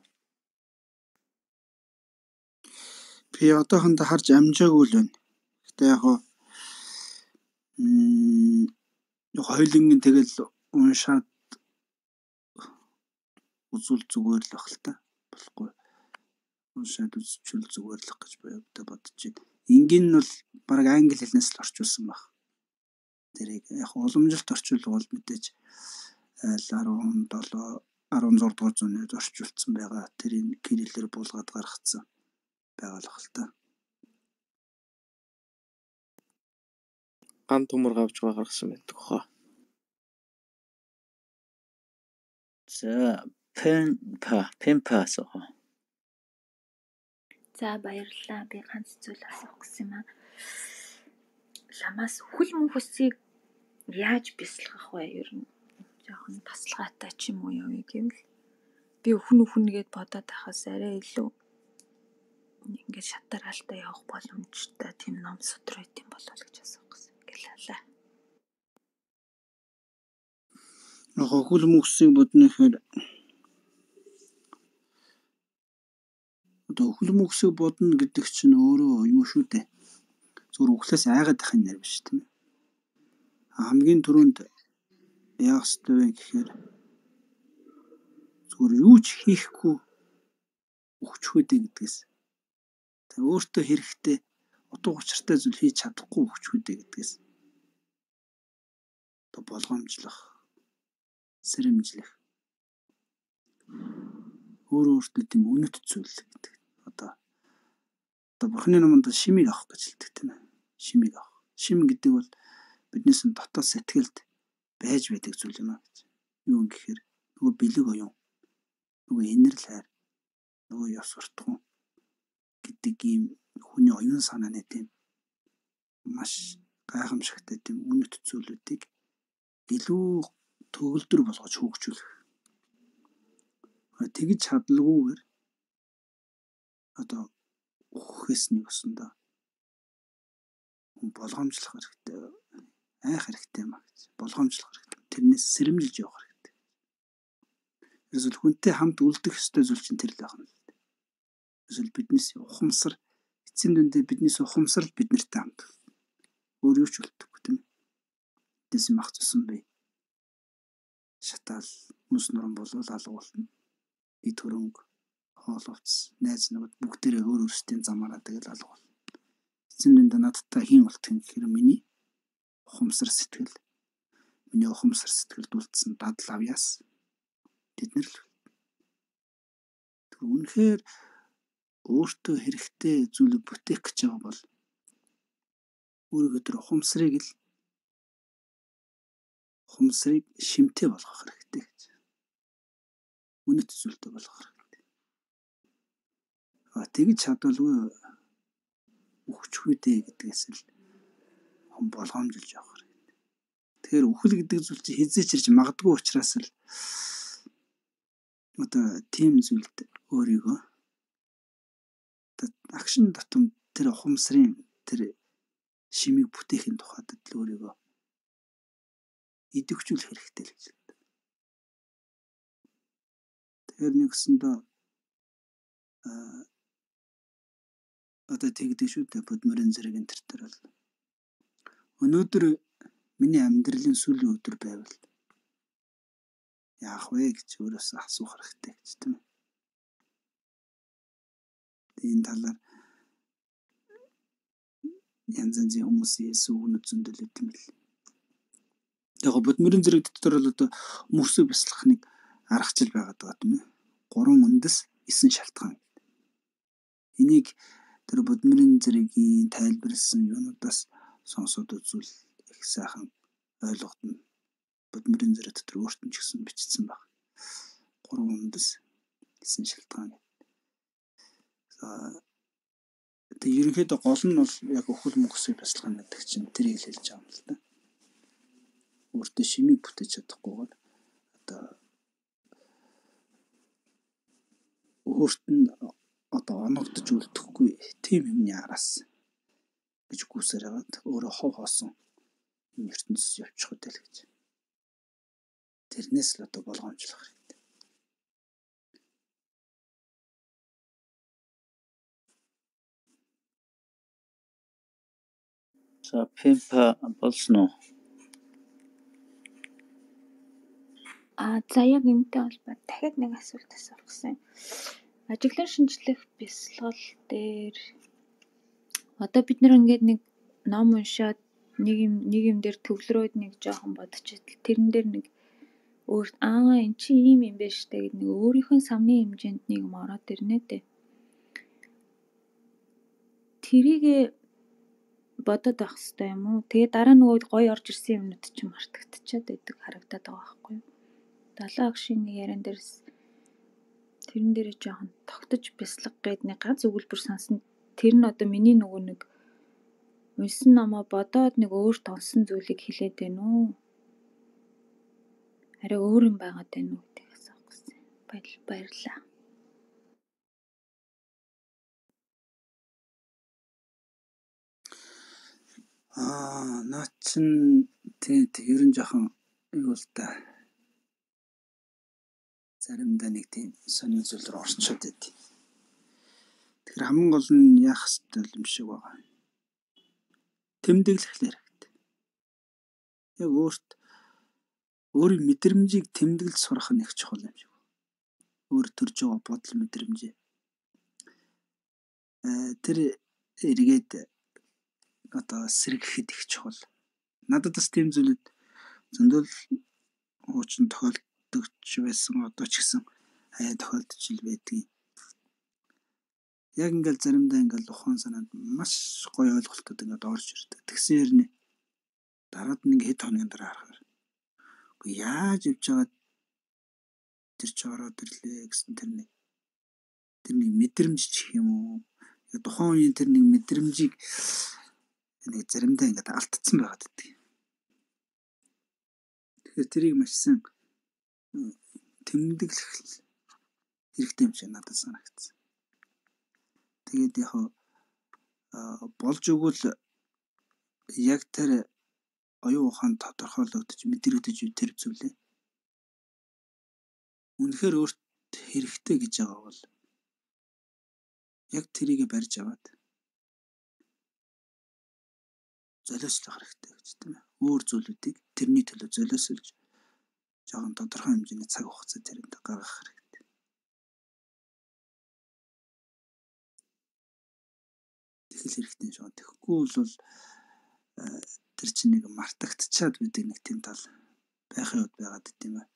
Би одоохондоо харж амжаагүй л байна. Гэтэ яг хоёулангийн тэгэл уншаад үзүүл зүгээр л бах л та. Болохгүй. Уншаад үзчихвэл зүгээр л гэж бодож байна. Энгийн нь бол баг англи хэлнээс л орчуулсан баг. Тэрийг яг уламжилт орчуулга бол мэдээж 17 16 дугаар зуунд орчуулсан байгаа. Тэрийг кириллээр буулгаад гаргацсан байгаа л бах л та. Ган төмөр гавж гаргасан байдаг хаа. За пемпа соо. За баярлалаа. Би ганц зүйл асуух гэсэн юм аа. Ламаас хөл мөнхөсийг яаж бясалгах вэ? Ер нь жоохон тасалгаатай ч юм уу явъя гэвэл би үхэн гээд бодоод байхаас арай илүү ингээд шатараалтай явах боломжтой тийм ном судар байт юм болов уу гэж асуух гэсэн. Ингээл халаа. Хөл мөнхсийг боднохээр одоо хөл мөнхсийг бодно гэдэг чинь өөрөө юу шүү дээ. Зүгээр үхлээс айгаад байх юм биш тийм ээ. Хамгийн түрүүнд яах ёстой вэ гэхээр зүгээр юу ч хийхгүй өгчхөөдэй гэдгээс. Тэгээ өөртөө хэрэгтэй утга учиртай зүйл хийж чадахгүй өгчхөөдэй гэдгээс. Одоо болгоомжлох, сэрэмжлэх. Өөртөө тийм үнэт зүйл гэдэг. Одоо бурхны номонд шимийг авах гэж хэлдэг тийм ээ. Шимийг авах. Шим гэдэг бол биднээс дотоод сэтгэлд байж байдаг зүйл юм аа гэж. Юу юм гэхээр нөгөө бэлэг оюун, нөгөө инэрл хайр, нөгөө ёс суртахуун гэдэг ийм хүний оюун санааны тийм маш гайхамшигтай тийм үнэт зүйлүүдийг илүү төгөлдөр болгож хөгжүүлэх. Тэгж чадлагүйгээр одоо үхэхээс нэг өсөндөө болгоомжлох хэрэгтэй. Айх хэрэгтэй юм аа гэж. Болгоомжлох хэрэгтэй. Тэрнээс сэрэмжилж явах хэрэгтэй. Эсвэл хүнтэй хамт үлдэх ёстой зүйл чинь тэр л байх юм л дээ. Эсвэл биднээс ухамсар эцсийн дүндээ биднээс ухамсар л бид нартай хамт. Өөр юу ч үлдэхгүй тийм ээ. Дэс мах цусан бай. Шатаал мөс нуран болвол алга болно. Эд хөрөнгө хоол хувцас, найз нөхөд бүгдээрээ өөр өөрсдийн замаараа тэгэл алга бол. Эцэн дүндээ надтай хийн болт юм гэхээр миний ухамсар сэтгэл, миний ухамсар сэтгэлд үлдсэн дадал авьяас тэднэр л. Үнэхээр өөртөө хэрэгтэй зүйлийг бүтээх гэж байгаа бол өөрийнхөө тэр ухамсарыг шимтээ болгох хэрэгтэй гэж. Үнэт зүйлтэй болгох хэрэгтэй. Тэгж чадвалгүй өгчхүүдээ гэдгээс л хон болгоомжилж явах хэрэгтэй. Тэгэхээр үхэл гэдэг зүйл чинь хизээч ирж магадгүй учраас л тийм зүйлд өөрийгөө агшин дотом тэр ухамсарын тэр шимийг бүтээхийн тухайд л өөрийгөө идэвхжүүлэх хэрэгтэй л гэж байна. Тэгэхээр нэгсэндээ тэгдэг шүү дээ Будмарын зэрэг энэ төр бол өнөөдөр миний амьдралын сүүлийн өдөр байвал яах вэ гэж өөрөөсөө асуух хэрэгтэй гэж тийм ээ. Энэ талаар янз янзын хүмүүсийн сүгнүүд зөндөл өгдөг юм л. Яг Будмарын зэрэг дотор бол мөсөө бяцлахныг аргачлал байгаад байгаа тийм ээ. 3 үндэс 9 шалтгаан. Энийг тэр Будмарын зэргийн тайлбарлсан юунуудаас сонсоод үзвэл их сайхан ойлгогдно. Будмарын зэрэг дотор өөртөө ч гэсэн бичсэн баг. 3 үндэс 9 шалтгаан. Тэгээ ерөнхийдөө гол нь бол яг өхөл мөсөө бяцлах гэдэг чинь тэрийг хэлж байгаа юм л да. Өөртөө шимийг бүтээж чадахгүйгээр өөрт нь оногдож үлдэхгүй тийм юмны араас гэж гүйсээр хагаад өөрөө хов хоосон юм ертөнцөд явчих хөтэй л гэж. Тэрнээс л болгоомжлох хэрэгтэй. За пемпа болсон уу? За яг энэтэй холбоо дахиад нэг асуулт асуух гэсэн. Ажиглан шинжлэх бясалгал дээр одоо бид нэр ингээд нэг ном уншаад нэг юм дээр төвлөрөөд нэг жоохон бодчихвол тэрэн дээр нэг өөр эн чи ийм юм байна штэ гэдэг нэг өөрийнхөө самны хэмжээнд нэг юм ороод ирнэ дээ. Тэрийгэ бодоод авах хэрэгтэй юм уу? Тэгээ дараа нөгөө гоё орж ирсэн юмнууд чинь мартагдчихад байдаг харагдаад байгаа байхгүй юу? 7 агшийн нэг яран дээрс тэрэн дээрээ жоохон тогтож бяцлах гээд нэг ганц өгүүлбэр сонсон. Тэр нь миний нөгөө нэг унсан номоо бодоод нэг өөр тонсон зүйлийг хэлээд байна уу? Арай өөр юм байгаад байна уу гэдгийг асуух гэсэн. Баярлалаа. Наа чин тэг ер нь жоохон юу л да. Заримдаа нэг тийм сонин зүйл рүү орчод байд. Тэгэхээр хамгийн гол нь яах ёстой юм шиг байгаа. Тэмдэглэх хэрэгтэй. Яг өөрийн мэдрэмжийг тэмдэглэж сурах нь их чухал юм шиг. Өөр төрж байгаа бодол мэдрэмжээ. Тэр эргээд сэргэхэд их чухал. Надад бас тийм зүйлүүд зөндөл хуучин тохиолдож байсан одоо ч гэсэн тохиолдож л байдгийг. Яг ингээл заримдаа ингээл ухаан санаанд маш гоё ойлголтууд ингээд орж ирдэг. Тэгсэн хэрнээ дараад нэг хэд хоногийн дараа харахаар үгүй яаж явж байгаа тэр ч ороод ирлээ гэсэн тэр нэг мэдрэмж чих юм уу? Тухайн үеийн тэр нэг мэдрэмжийг нэг заримдаа ингээд алдсан байгаад байдаг. Тэгэхээр тэрийг маш сайн тэмдэглэх хэрэгтэй юм шиг надад санагдсан. Тэгээд яг болж өгвөл яг тэр оюун ухаанд тодорхойлогдож мэдрэгдэж тэр зүйлээ үнэхээр өөрт хэрэгтэй гэж байгаа бол яг тэрийг барьж аваад золиослох хэрэгтэй гэж тийм ээ. Өөр зүйлүүдийг тэрний төлөө золиослж жоохон тодорхой хэмжээний цаг хугацаа тэрэнд гаргах хэрэгтэй. Тэгэл хэрэгтэй шүү. Тэгэхгүй бол тэр чинь нэг мартагдчихад байдаг нэг тийм тал байхын үед байгаад дим ээ.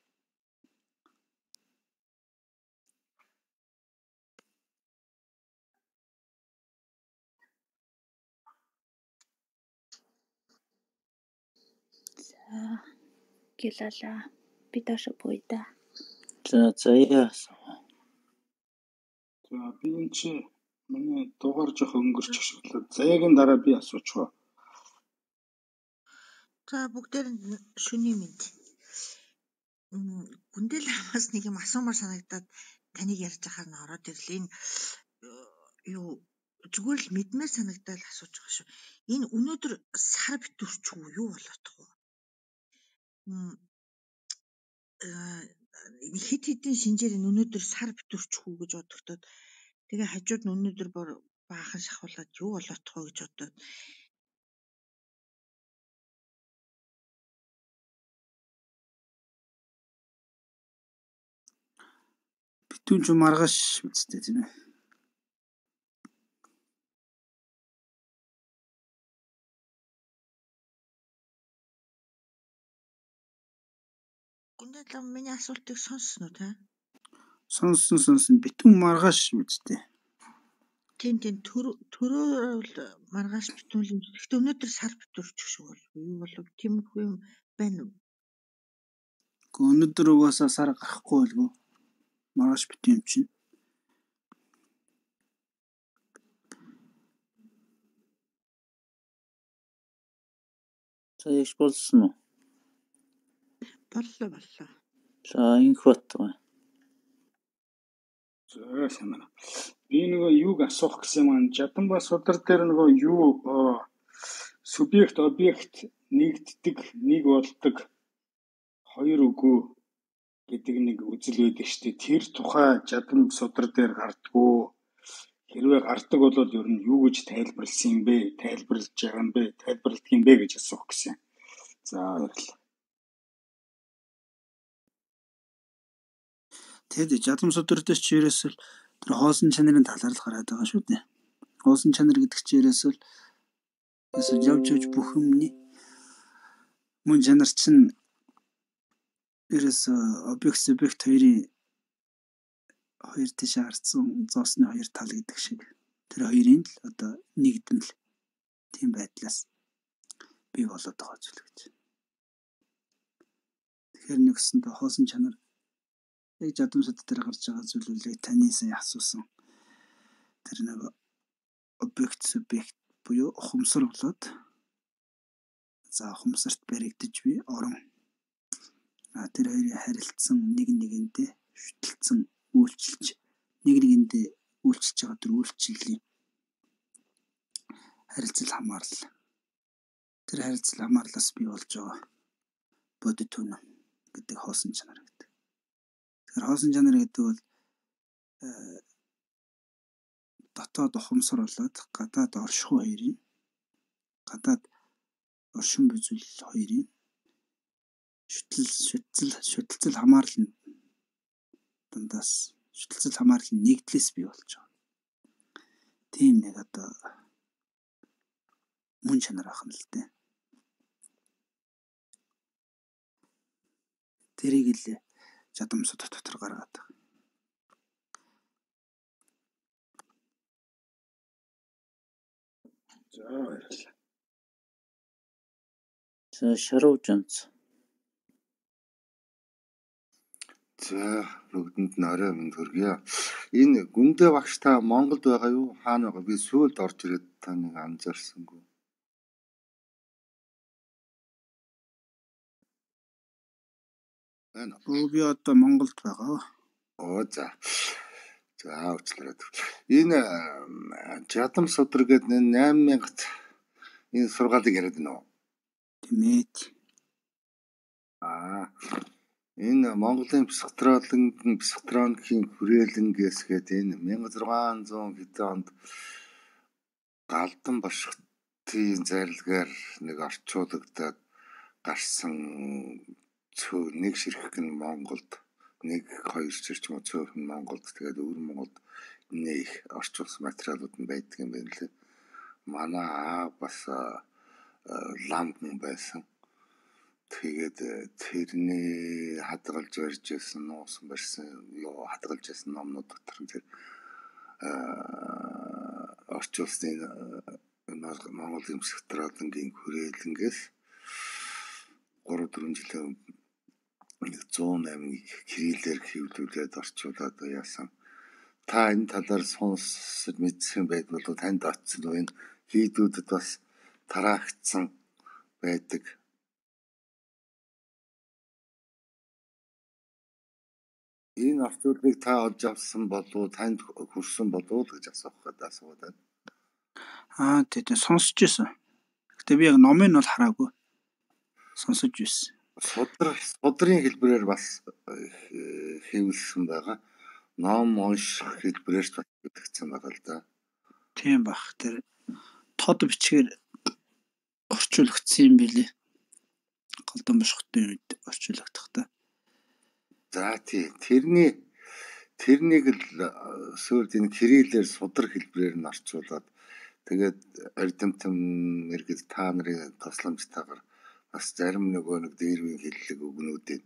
Гэлала. Би доош буй да. За яа. За би энэ чи миний дугаар жоох өнгөрч швлээ. Заяагийн дараа би асуучихва. За бүгдээр шүний мэд. Гүндэл хамаас нэг юм асуумаар санагдаад таныг ярьж байхаар нь ороод ирлээ. Энэ юу зүгээр л мэдмээр санагдаад асууж байгаа шүү. Энэ өнөөдөр сар битүүрч юу болоод тах вэ? Хит хитийн шинжээр энэ өнөөдөр сар битүүрч хүү гэж бодогдоод тэгээ хажууд нь өнөөдөр баахан шахуулаад юу болоод тах вэ гэж бодоод Битүүн ч маргааш үсттэй тийм ээ. гүндэл миний асуултыг сонссон уу та? Сонсон битүүн маргааш үсттэй. Тийм төрөө бол маргааш битүүл юм. Гэхдээ өнөөдөр сар битүүрч шүү бол юу болов тиймэрхүү юм байна уу? Өнөөдөр угаасаа сар гарахгүй болов. Маргааш битүүн юм чинь. За яш болсон уу? Боллоо. За инх бат. За сайн. Би нөгөө юуг асуух гэсэн маань Жаданба судар дээр нөгөө юу субъект объект нэгддэг, нэг болдог, хоёр үгүй гэдэг нэг үзэл байдаг шүү дээ. Тэр тухай Жаданба судар дээр гардггүй. Хэрвээ гардаг бол ер нь юу гэж тайлбарласан юм бэ? Тайлбарлаж байгаа юм бэ? Тайлбарладаг юм бэ гэж асуух гэсэн. За баярлалаа. Тэгэд Жаданба судар дээр ч ерөөсөл тэр хоосон чанарын талаар л гараад байгаа шүү дээ. Хоосон чанар гэдэг чинь ерөөсөл явж бүх юмний мөн чанар чинь ерөөсөө объект субъект хоёрын хоёр тийш харцсан зоосны хоёр тал гэдэг шиг тэр хоёрын л одоо нэгдмэл тийм байдлаас бий болоод байгаа зүйл гэж. Тэгэхээр нэгсэндээ хоосон чанар яг Жаданба судар дээр гарч байгаа зүйлүүдийг таны сая асуусан тэр нэг объект субъект буюу ухамсар болоод за ухамсарт баригдаж буй орон тэр хоёрын харилцсан нэг нэгэндээ шүтэлцэн үйлчилж нэг нэгэндээ үйлчилж байгаа тэр үйлчлэлийн харилцал хамаарлал тэр харилцал хамаарлаас бий болж байгаа бодит үнэн гэдэг хоосон чанар гэдэг. Тэгэхээр хоосон чанар гэдэг бол дотоод ухамсар болоод гадаад оршихуй хоёрын гадаад оршин бүзүүл хоёрын шүтэлцэл хамаарлал дундаас шүтэлцэл хамаарлал нэгдлээс бий болж байгаа. Тийм нэг одоо мөн чанар ахна л дээ. Тэрийг л Жаданба судар дотор гаргаад байгаа. За баярлалаа. За шаруу жанц. За бүгдэнд нь орой минь хүргье. Энэ гүндэ багш та Монголд байгаа юу? Хаана байгаа? Би сүүлд орж ирээд таныг анзаарсангүй. Байна. Би одоо Монголд байгаа. За. За уучлаарай. Энэ Жаданба судар гэдэг 8000-т энэ сургаалыг яриад байна уу? Тэмээд. Энэ Монголын психотроникийн хүрээлэнгээс гээд энэ 1600 хэдэн онд Галдан башхтын зарлигаар нэг орчуулагдаад гарсан нэг ширхэг нь Монголд, нэг хоёр ширхэг нь цөөх нь Монголд, тэгээд өвөр Монголд нэх орчуулсан материалууд нь байдаг юм байна лээ. манай аа бас лам хүн байсан. Тэгээд тэрний хадгалж барьж байсан нуусан барьсан юу хадгалж байсан номнууд дотор тэр орчин улсны Монгол эмсэх траалангийн хүрээлэнгээс 3-4 жилийн 108-ыг кириллээр хэвлүүлээд орчуулад яасан. Та энэ талаар сонсож мэдсэн байдвал танд очсон уу? Энэ хийдүүдэд бас тараагдсан байдаг. Энэ орчуулгыг та олж авсан болов танд хүрсэн болов гэж асуух гэдэг асуулт байна. Тэгээд сонсож байсан. Гэтэ би яг номыг нь бол хараагүй. Сонсож байсан. Судрын хэлбэрээр бас хэвлсэн байгаа. Ном унших хэлбэрээр ч бас хэвлэгдсэн байгаа л да. Тийм бах. Тэр тод бичгээр орчуулагдсан юм билий. Голдон бошхотын үед орчуулагдах та. За тий. Тэрнийг л сүүлд энэ кириллээр судар хэлбэрээр нь орчуулад тэгээд ордимтэн иргэд та нарын тусламжтайгаар бас зарим нэг дээрвийн хэллэг үгнүүдийг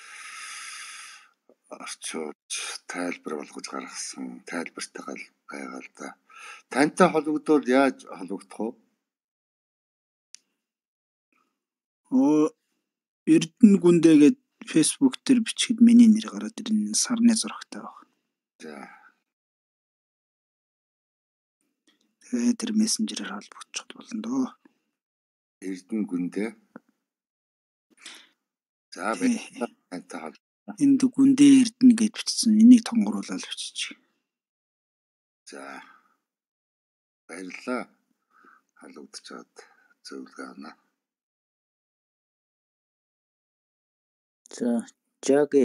орчуулж тайлбар болгож гаргасан тайлбартайгаа байгаа л да. Тантай холбогдвол яаж холбогдох вэ? Эрдэнэ гүндээ гээд Facebook дээр бичгээд миний нэр гараад ирнэ. Сарны зурагтай баг. За. Тэгээд тэр мессенжерээр холбогдчих болно доо. Эрдэнэ гүндээ. За тантай холбогдох. Энд гүндээ эрдэнэ гэж бичсэн. Энийг тонгоруулаад бичиж. За. Баярлалаа. Холбогдчиход зөвлөгөө авна. За, жагэ.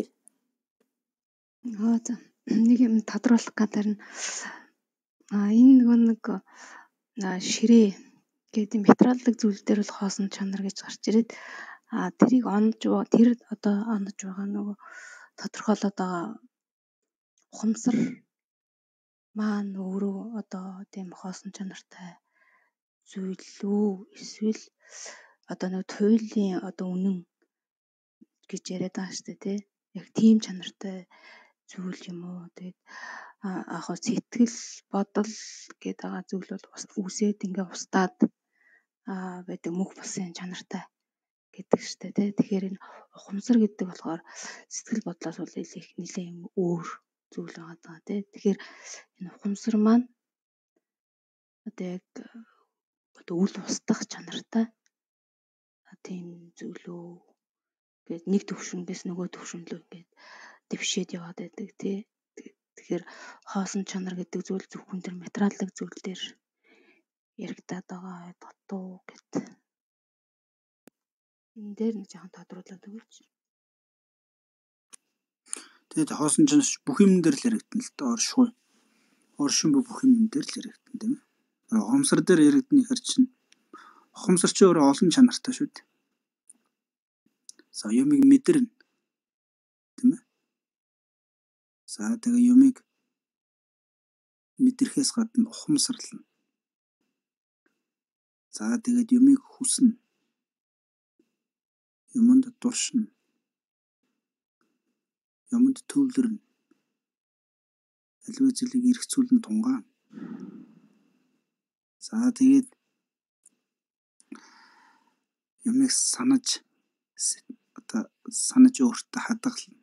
За нэг юм тодруулах гэдэг нь энэ нэг ширээ гэдэг материаллык зүйл дээр бол хоосон чанар гэж гарч ирээд тэрийг онож байгаа нөгөө тодорхойлоод байгаа ухамсар маань өөрөө одоо тийм хоосон чанартай зүйл үү эсвэл одоо нэг туйлын одоо үнэн гэж яриад байгаа шүү дээ тий. Яг тийм чанартай зүйл юм уу? Тэгээд яг сэтгэл бодол гэдэг байгаа зүйл бол үсээд ингээ устдаад байдаг мөнх булсын чанартай гэдэг штэ тий. Тэгэхээр энэ ухамсар гэдэг болохоор сэтгэл бодлоос бол нэлээд юм өөр зүйл байгаа даа тий. Тэгэхээр энэ ухамсар маань одоо яг одоо үл устдах чанартай тийм зүйл үү гээд нэг төвшингээс нөгөө төвшин рүү ингээд дэвшээд яваад байдаг тий. Тэгэхээр хоосон чанар гэдэг зүйл зөвхөн тэр материаллык зүйл дээр яригадаад байгаа дотоо гэд. Энэ дээр нэг жоохон тодруулаад өгөөч. Тэгээд хоосон чанар бүх юм дээр л яригдана л да. Оршин бүх юм дээр л яригдана тийм ээ. Ухамсар дээр яригдана ихэр чинь ухамсар чи өөрөө олон чанартай шүү дээ. За юмыг мэдэрнэ. Тийм ээ. За тэгээ юмыг мэдрэхээс гадна ухамсарлана. За тэгээд юмыг хүснэ. Юмд дуршина. Юмд төвлөрнө. Аливаа зүйлийг эргцүүлэн тунгаана. За тэгээд юмыг санаж өөртөө хадгална.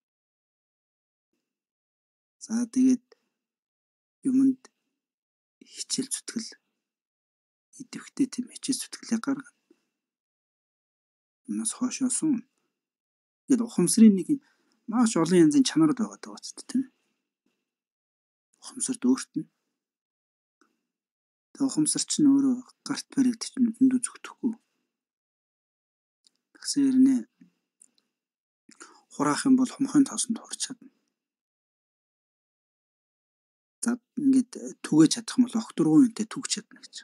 За тэгээд юмд хичээл зүтгэл идэвхтэй тийм хичээл зүтгэлээ гаргана. Юмнаас хоошоо суун. Тэгээд ухамсарын нэг маш олон янзын чанарууд байгаа даа ч тийм ээ. Ухамсарт өөрт нь. Тэгээд ухамсар чинь өөрөө гарт баригдчих нүдэнд үзэгдэхгүй. Тэгсээр нэ хураах юм бол хумхын тоосонд хурж чадна. За ингээд түгэж чадах юм бол огтургуунтэй түгж чадна гэж.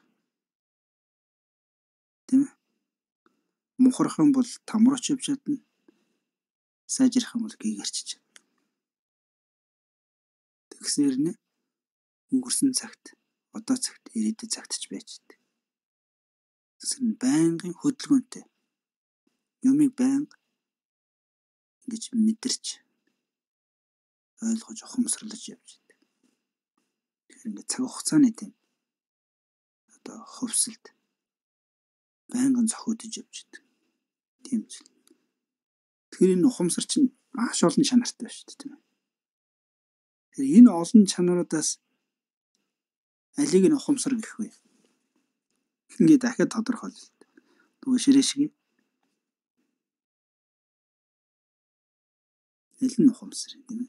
Тийм ээ. Мухрах юм бол тамруулж явж чадна. Сайжрах юм бол гэгэрч чадна. Тэгсээр нэ өнгөрсөн цагт одоо цагт ирээдүйд цагт ч байж дээ. Тэгсэн байнгын хөдөлгөөнтэй юмыг байнга ингэж мэдэрч ойлгож ухамсарлаж явж байдаг. Тэгэхээр ингээд цаг хугацааны тийм одоо хөвсөлд байнгын зохиодож явж байдаг. Тийм зүйл. Тэгэхээр энэ ухамсар чинь маш олон чанартай байна шүү дээ, тийм ээ. Тэгэхээр энэ олон чанаруудаас алийг нь ухамсар гэх вэ? Ингээд дахиад тодорхойлъё. Нөгөө ширээ шиг. Аль нь ухамсар юм, тийм ээ.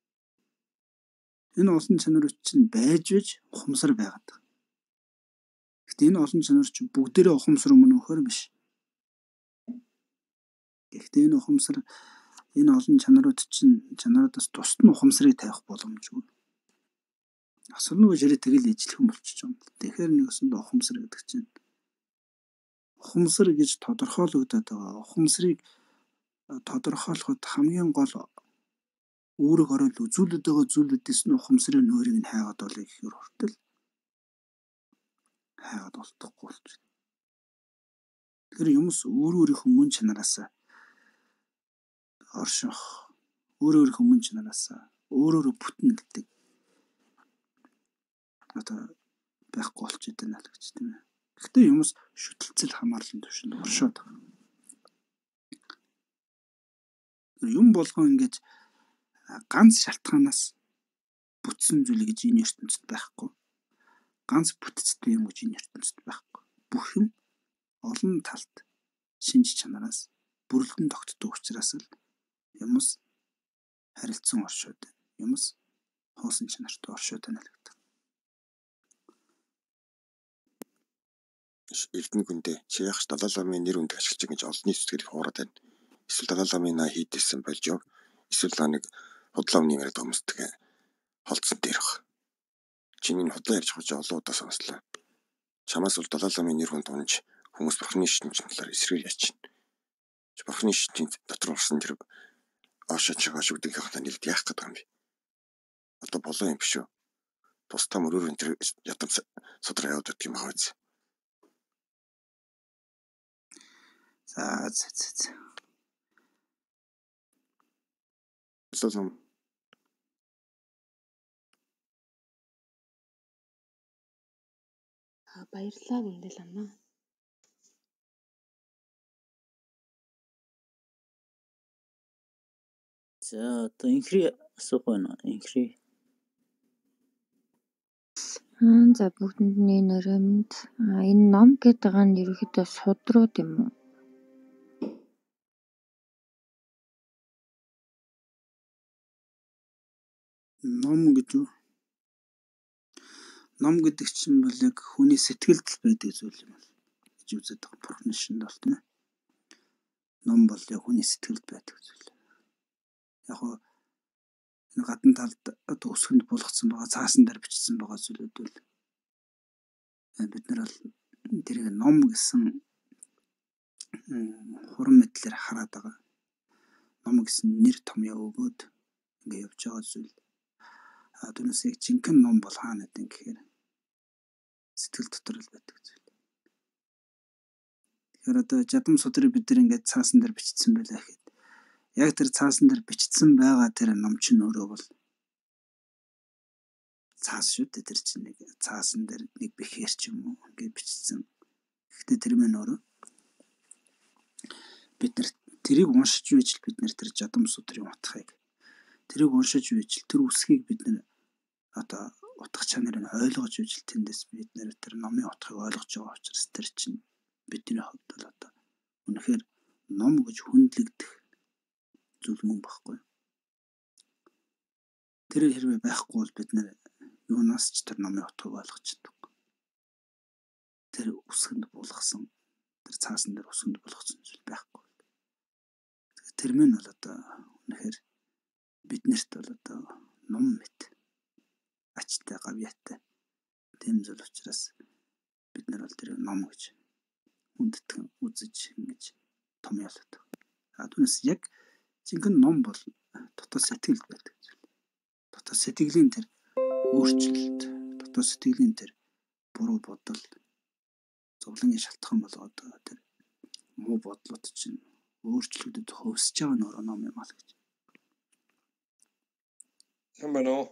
Энэ олон чанарууд чинь байж байж ухамсар байгаад байна. Гэхдээ энэ олон чанар чинь бүгдээрээ ухамсар өмнө өгөхөр биш. Гэхдээ энэ ухамсар энэ олон чанаруудаас тусад нь ухамсарыг тавих боломжгүй. Асар нөгөө ширээ тэгэл ижлэхэн болчихж байгаа юм. Тэгэхээр нэгсэнд ухамсар гэдэг чинь ухамсар гэж тодорхойлогдоод байгаа. Ухамсарыг тодорхойлоход хамгийн гол үүрэг орол үзүүлээд байгаа зүйлүүдээс нь ухамсарын нойрыг нь хайгаад олё гэхээр хүртэл хайгаад олдохгүй болчихно. Тэгэхээр юмс өөрийнхөө мөн чанараас орших, өөрийнхөө мөн чанараас өөрөөрөө бүтэн гэдэг одоо байхгүй болчиход байна л гэж тийм ээ. Гэхдээ юмс шүтэлцэл хамаарлын түвшинд оршоод байгаа. Юм болгоо ингэж ганц шалтгаанаас бүтсэн зүйл гэж энэ ертөнцид байхгүй. Ганц бүтцтэй юм гэж энэ ертөнцид байхгүй. Бүх юм олон талт шинж чанараас бүрэлдэн тогтдог учраас л юмс харилцан оршоод байна. Юмс хоосон чанартай оршоод байна л гэдэг. Эрдэнэ гүндээ Шаяхч Далай ламын нэр үнд ашиглаж байгаа гэж олонний зүтгэрийг хуураад байна. Эсвэл Далай ламын наа хийдсэн болж яв. Эсвэл нэг худлаа өмнө яриад байгаа хүмүүстэй холдсон дээр баг. Чиний худлаа ярьж байгаа олон удаа сонслоо. Чамаас бол Далай ламын нэр хүнд унж хүмүүс бурхны шишин талаар эсрэг яач чинь. Бурхны шишин дотор орсон тэр аашаа шүгдэх хата нэлд яах гэдэг юм бэ? Одоо болоо юм биш үү? Тусдаа мөрөөр энэ ятам содроо яваад идэх юм хаац. За. Баярлалаа гүндэл амнаа. За одоо инхри асуух байна. Инхри. За бүгдэндний нэрэмд энэ ном гэдэг нь ерөөхдөө судрууд юм уу? Ном гэж үү? Ном гэдэг чинь бол яг хүний сэтгэлд байдаг зүйл юм бол гэж үзээд байгаа. Бурхны шинд бол тийм ээ. Ном бол яг хүний сэтгэлд байдаг зүйл. Яг хоо энэ гадна талд одоо өсгөнд булгацсан байгаа, цаасан дээр бичсэн байгаа зүйлүүд бол бид нар бол тэрийг ном гэсэн хуран мэтлэр хараад байгаа. Ном гэсэн нэр томьёо өгөөд ингэ явж байгаа зүйл. Түүнээс яг жинхэнэ ном бол хаана гэдэг гэхээр сэтгэл дотор л байдаг зүйл. Тэгэхээр одоо жадам судрыг бид нар ингээд цаасан дээр бичсэн байлаа гэхэд яг тэр цаасан дээр бичсэн байгаа тэр ном чинь өөрөө бол цаас шүү дээ. Тэр чинь нэг цаасан дээр нэг бэхээр ч юм уу ингээд бичсэн. Гэхдээ тэр мэн өөрөө бид нар тэрийг уншиж үйжл бид нар тэр жадам судрын утгыг тэрийг уншиж үйжл тэр үсгийг бид нар одоо утга чанарыг ойлгож үйжл тэндээс бид нар тэр номын утгыг ойлгож байгаа учраас тэр чинь бидний хувьд бол одоо үнэхээр ном гэж хүндлэгдэх зүйл мөн баггүй. Тэр хэрвээ байхгүй бол бид нар юунаас ч тэр номын утгыг ойлгож чаддаг. Тэр үсгэнд булгасан тэр цаасан дээр үсгэнд булгасан зүйл байхгүй. Тэр мэн бол одоо үнэхээр биднэрт бол одоо ном мэт ачтай гавьяатай тийм зүйл учраас бид нар бол тэр ном гэж хүндэтгэн үзэж ингэж томьёолоод. Түүнээс яг жинхэнэ ном бол дотоод сэтгэл байдаг зүйл. Дотоод сэтгэлийн тэр өөрчлөлт, дотоод сэтгэлийн тэр буруу бодол зовлонгийн шалтгаан болгоод байгаа тэр муу бодлууд чинь өөрчлөгдөж хөвсөж байгаа нөр ном юм аа л гэж. Сайн байна уу?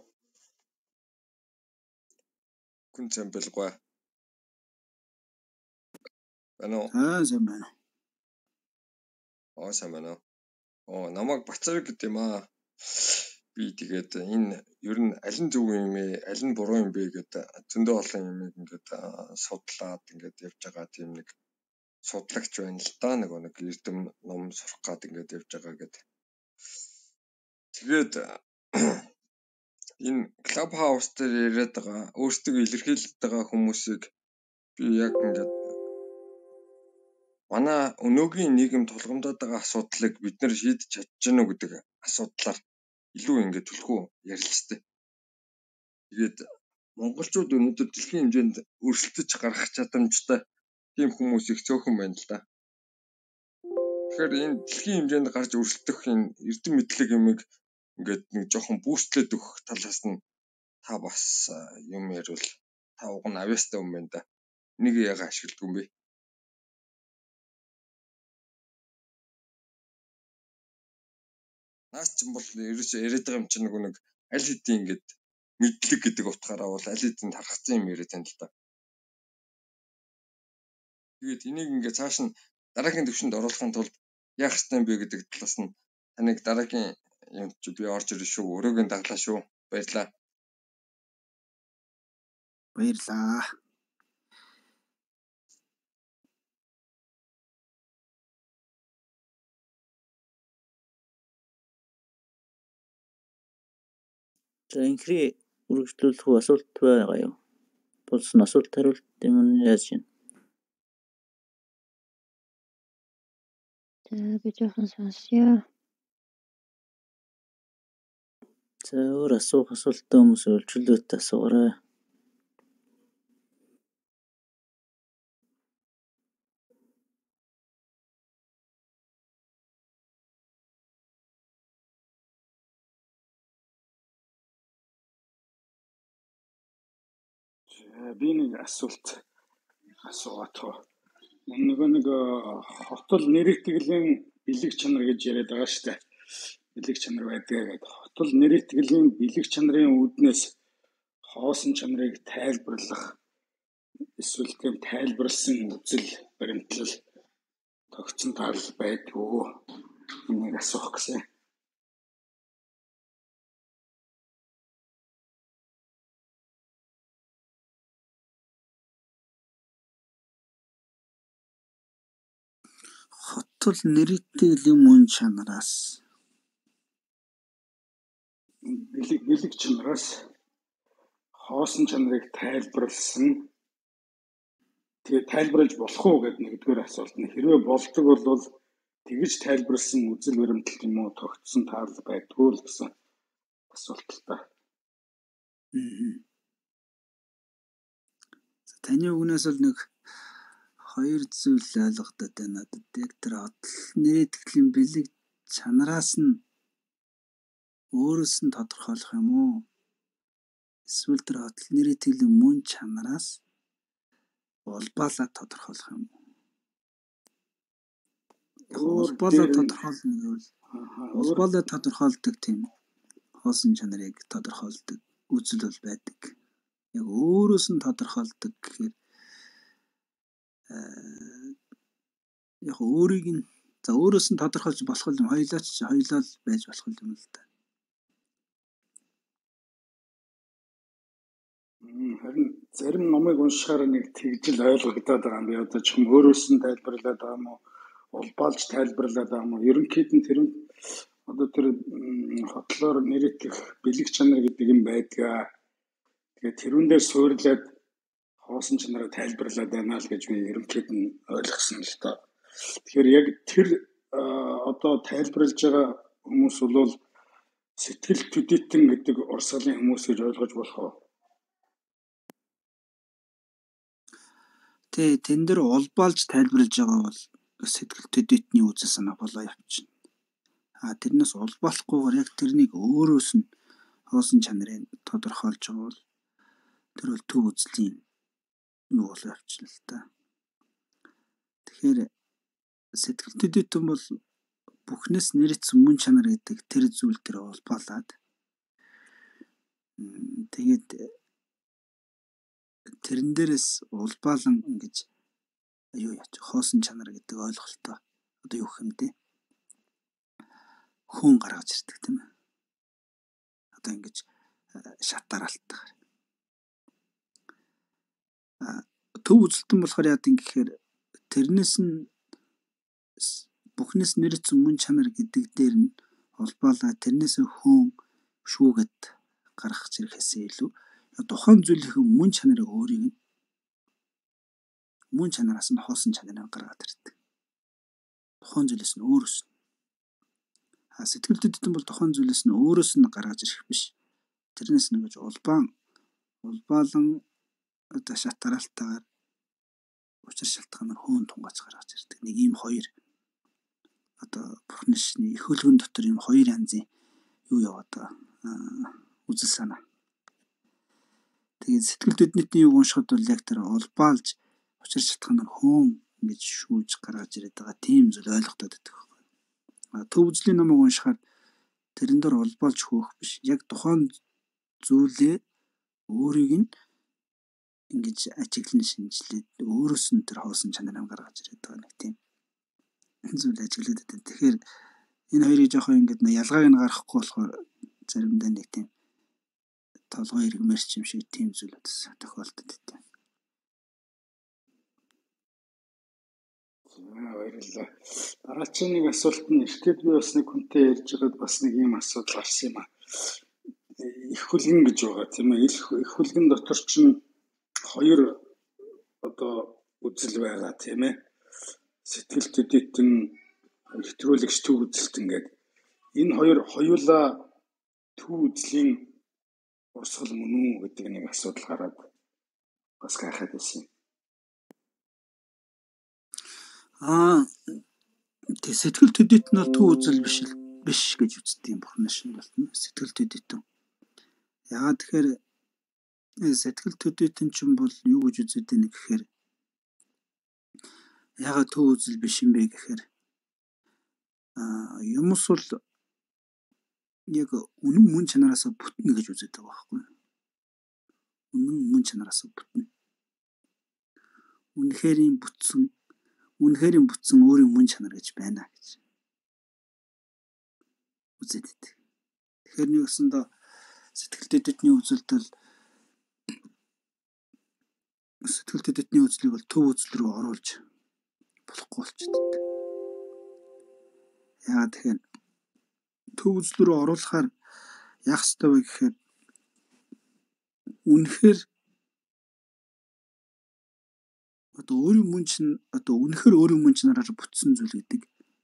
Хүн сайн байлгүй. Байна уу? Сайн байна. Сайн байна уу? Намайг Бацарэг гэдэг юм аа. Би тэгээд энэ ер нь аль нь зөв юм бэ, аль нь буруу юм бэ гэдэг зөндөө олон юм ингээд судлаад ингээд явж байгаа тийм нэг судлагч байна л да. Нэг эрдэм ном сурах гад ингээд явж байгаа гэдэг. Тэгээд энэ клуб хаус дээр яриад байгаа өөрсдөө илэрхийлээд байгаа хүмүүсийг би яг ингээд манай өнөөгийн нийгэм тулгамдаад байгаа асуудлыг бид нэр шийдэж чадж гэнэ үү гэдэг асуудлаар илүү ингээд түлхүү ярилцдаг. Тэгээд монголчууд өнөөдөр дэлхийн хэмжээнд өрсөлдөж гарах чадамжтай тийм хүмүүс их цөөхөн байна л да. Тэгэхээр энэ дэлхийн хэмжээнд гарч өрсөлдөх энэ эрдэм мэдлэг юмыг ингээд нэг жоохон бүүстлээд өгөх талаас нь та бас юм ярил та уг нь авьяастай юм байна да. Энийг яагаад ашигладаг юм бэ? Наас ч юм бол ерөөсөө яриад байгаа юм чинь нэг аль хэдийн ингээд мэдлэг гэдэг утгаараа бол аль хэдийн тархацсан юм яриад байна л да. Тэгээд энийг ингээд цааш нь дараагийн төвшөнд оруулахын тулд яах ёстой юм бэ гэдэг талаас нь таныг дараагийн юм чи би орж ирэн шүү. Өрөөгийн даглаа шүү. Баярлаа. Баярлаа. За инхри үргэлжлүүлэх асуулт байгаа юу? Болсон асуулт хариулт юм яаж юм? За би жоохон сонсъё. За өөр асуух асуулттай хүмүүс үргэлжлүүлээд асуугаарай. Би нэг асуулт асуугаад тоо. Нэг хотол нэрийтгэлийн бэлэг чанар гэж яриад байгаа шүү дээ. Бэлэг чанар байдгаа гэдэг. Хотол нэрийтгэлийн бэлэг чанарын үүднээс хоосон чанарыг тайлбарлах эсвэл тийм тайлбарлсан үзэл баримтлал тогтсон тал байдгүй. Энийг асуух гэсэн. Хотол нэрийтгэлийн мөн чанараас бэлэг чанараас хоосон чанарыг тайлбарлсан. Тэгээ тайлбарлаж болох уу гэдэг нэгдүгээр асуулт нь. Хэрвээ болдог бол тэгж тайлбарлсан үзэл баримтлал юм уу тогтсон тал байдгүй л гэсэн асуулт л та. Таны үгнээс л нэг хоёр зүйл ойлгогдоод байна надад. Яг тэр хотол нэрийтгэлийн бэлэг чанараас нь өөрөөс нь тодорхойлох юм уу? Эсвэл тэр хотол нэрийтгэлийн мөн чанараас улбаалаад тодорхойлох юм уу? Улбаалаад тодорхойлно гэвэл улбаалаад тодорхойлдог тийм хоосон чанарыг тодорхойлдог үзэл бол байдаг. Яг өөрөөс нь тодорхойлдог гэхээр яг өөрийг нь өөрөөс нь тодорхойлж болох юм хоёлаа л байж болох юм л да. Харин зарим номыг уншихаар нэг тэгжил ойлгогдоод байгаа юм. Би одоо ч юм өөрөөс нь тайлбарлаад байгаа юм уу? Улбаалж тайлбарлаад байгаа юм уу? Ерөнхийд нь тэр одоо тэр хотлоор нэрийтгэх бэлэг чанар гэдэг юм байдгаа. Тэгээд тэрүүн дээр суйрлаад хоосон чанараа тайлбарлаад байна л гэж би ерөнхийд нь ойлгосон л та. Тэгэхээр яг тэр одоо тайлбарлаж байгаа хүмүүс бол сэтгэл төдийтэн гэдэг урсгалын хүмүүс гэж ойлгож болох уу? Тэн дээр улбаалж тайлбарлаж байгаа бол сэтгэл төдийтний үзэл санаа болоо явчихна. Тэрнээс улбаалахгүйгээр яг тэрнийг өөрөөс нь хоосон чанарыг тодорхойлж байгаа бол тэр бол төв үзлийн юу болоо явчихлаа л та. Тэгэхээр сэтгэл төдийтэн бол бүхнээс нэрэтсэн мөн чанар гэдэг тэр зүйл дээр улбаалаад тэгээд тэрэн дээрээс улбаалan ингэж юу яач хоосон чанар гэдэг ойлголтоо одоо юу юм бэ? Хүн гаргаж ирдэг тийм ээ. Одоо ингэж шатараалтаар. Төв үзэлтэн болохоор яа гэхээр тэрнээс нь бүхнээс нэрэтсэн мөн чанар гэдэг дээр нь улбаалаа тэрнээс хүн шүүгээд гаргах зэрэгээс илүү тухайн зүйлийн мөн чанарыг өөрийг нь мөн чанараас нь хоосон чанараар гаргаад ирдэг. Тухайн зүйлээс нь өөрөөс нь сэтгэл төдийтэн бол тухайн зүйлээс нь өөрөөс нь гаргаж ирэх биш. Тэрнээс нь гэж улбаалан одоо шатараалтаар учир шалтгаанаар хөөн тунгааж гаргаж ирдэг. Нэг ийм хоёр одоо бурхны шний их хөлгөн дотор ийм хоёр янзын юу яваад байгаа үзэл санаа. Тэгээд сэтгэл төднөтний юг уншихад бол яг тэр улбаалж учир шалтгаанаар хөөн ингэж шүүж гаргаж ирээд байгаа тийм зүйл ойлгогдоод байдаг байхгүй. Төв үзлийн номыг уншихаар тэрэн дээр улбаалж хөөх биш. Яг тухайн зүйлээ өөрийг нь ингэж ажиглан шинжилээд өөрөөс нь тэр хоосон чанараа гаргаж ирээд байгаа нэг тийм зүйл ажиглаад байдаг. Тэгэхээр энэ хоёрыг жоохон ингэж ялгааг нь гаргахгүй болохоор заримдаа нэг тийм толгой иргмэрч юм шиг тийм зүйлүүд тохиолдод байдаг. Баярлалаа. Дараагийн нэг асуулт нь эргээд би бас нэг хүнтэй ярьж байгаад бас нэг ийм асуудал гарсан юм аа. Их хөлгөн гэж байгаа тийм ээ. Их хөлгөн дотор чинь хоёр одоо үзэл байгаа тийм ээ. Сэтгэл төдийтэн хэтрүүлэгч төв үзэлтэн гэдэг. Энэ хоёр хоёулаа төв үзлийн урсгал мөн үү гэдэг нэг асуудал гараад бас гайхаад байсан юм. Тэг сэтгэл төдийтэн бол төв үзэл биш гэж үздэг юм бурхны шин бол сэтгэл төдийтэн. Яагаад тэгэхээр сэтгэл төдийтэн чинь бол юу гэж үздэг вэ гэхээр яагаад төв үзэл биш юм бэ гэхээр юмс бол яг үнэн мөн чанараас бүтнэ гэж үздэг байгаа байхгүй. Үнэн мөн чанараас бүтнэ. Үнэхэрийн бүтсэн өөрийн мөн чанар гэж байна гэж үздэг. Тэгэхээр нэг өсөндөө сэтгэл төдийтний үзэлдэл сэтгэл төдийтний үзлийг бол төв үзэл рүү оруулж болохгүй болчихдог. Яагаад тэгэхээр төв үзэл рүү оруулахаар яах ёстой вэ гэхээр үнэхээр одоо үнэхээр өөрийн мөн чанараар бүтсэн зүйл гэдэг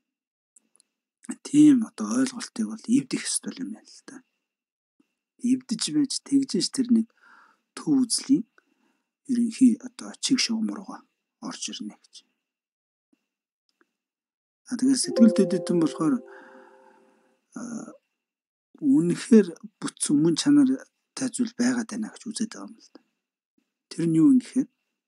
тийм одоо ойлголтыг бол эвдэх ёстой юм байна л да. Эвдэж байж тэгжээж тэр нэг төв үзлийн ерөнхий одоо чиг шугам руугаа орж ирнэ гэж. Тэгэхээр сэтгэл төдийтэн болохоор үнэхээр бүтсэн мөн чанартай зүйл байгаад байна гэж үзээд байгаа юм л да. Тэр нь юу юм гэхээр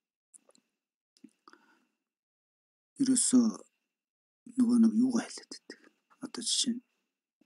ерөөсөө нөгөө нэг юугаа хэлээд байдаг. Одоо жишээ нь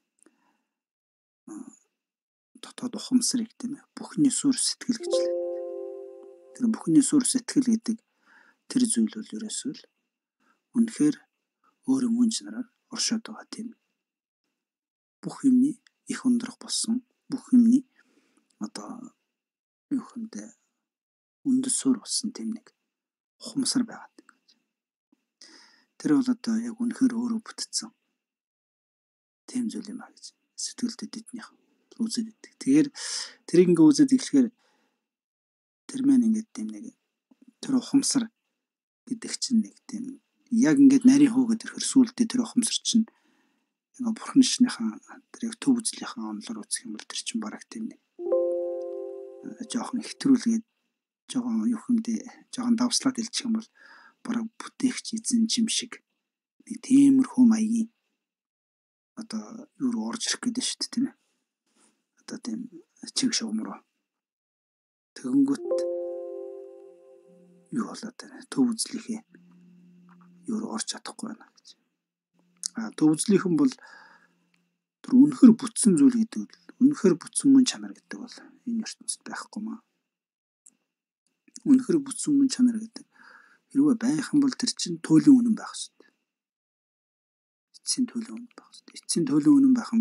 дотоод ухамсарыг тийм ээ бүхний сур сэтгэл гэж хэлээд. Тэр бүхний сур сэтгэл гэдэг тэр зүйл бол ерөөсөө л үнэхээр өөрийн мөн чанараар оршоод байгаа тийм. Бүх юмний их ундрах болсон бүх юмний одоо юу хэмдэ үндэс сур болсон тийм нэг ухамсар байгаа. Тэр бол одоо яг үнэхээр өөрөө бүтцсэн тийм зүйл юм а гэж сэтгэл төдийтнийх үзээд байдаг. Тэгэхээр тэр ингээ үзээд эхлэхээр тэр маань ингээд тийм нэг тэр ухамсар гэдэг чинь нэг тийм яг ингээд нарийн хөөгд ирэхэр сүултээ тэр ухамсар чинь ингээ бурхан шнийхаа тэр яг төв үзлийнхаа онлоор үзэх юм бол тэр чинь бараг тийм нэг жоохон хэтрүүлгээд жоохон юу хэмдэ жоохон давслаад илчих юм бол бараг бүтээгч эзэн жим шиг нэг тиймэрхүү маягийн одоо юу руу орж ирэх гэдэг шүү дээ тийм ээ. Одоо тийм чиг шугам руу. Тэгэнгүүт юу болоод байна. Төв үзлийнхээ юу орч чадахгүй байна гэж. Төв үзлийнхэн бол тэр үнэхэр бүтсэн зүйл гэдэг бол үнэхэр бүтсэн мөн чанар гэдэг бол энэ ертөнцид байхгүй маа. Үнэхэр бүтсэн мөн чанар гэдэг хэрвээ байхан бол тэр чинь туйлын үнэн байх хэрэгтэй. Эцсийн туйлын үнэн байх хэрэгтэй. Эцсийн туйлын үнэн байх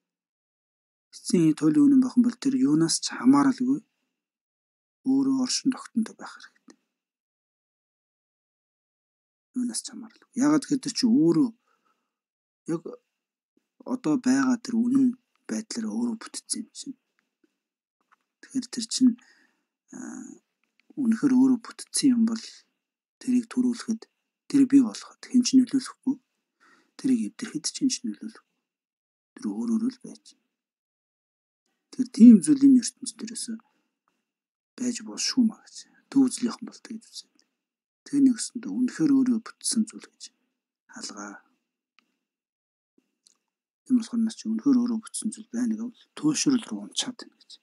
юм бол тэр юунаас ч хамааралгүй өөрөө оршин тогтнол байх хэрэгтэй. Юунаас ч хамааралгүй. Яагаад гэхээр тэр чинь өөрөө яг одоо байгаа тэр үнэн байдлаараа өөрөө бүтцсэн юм чинь. Тэгэхээр тэр чинь үнэхээр өөрөө бүтцсэн юм бол тэрийг төрүүлэхэд, тэрийг бий болгоход хэн ч нөлөөлөхгүй. Тэрийг эвдрэхэд ч хэн ч нөлөөлөхгүй. Тэр өөрөөр л байж. Тэр тийм зүйл энэ ертөнцид ерөөсөө байж болшгүй маа гэж. Төв үзлийнхэн бол тэгж үзээд. Тэр нэгсэндээ үнэхээр өөрөө бүтцсэн зүйл гэж хаалгаа. Тийм болохоор нас чи үнэхээр өөрөө бүтсэн зүйл байна гэвэл туушрал руу унчаад байна гэж.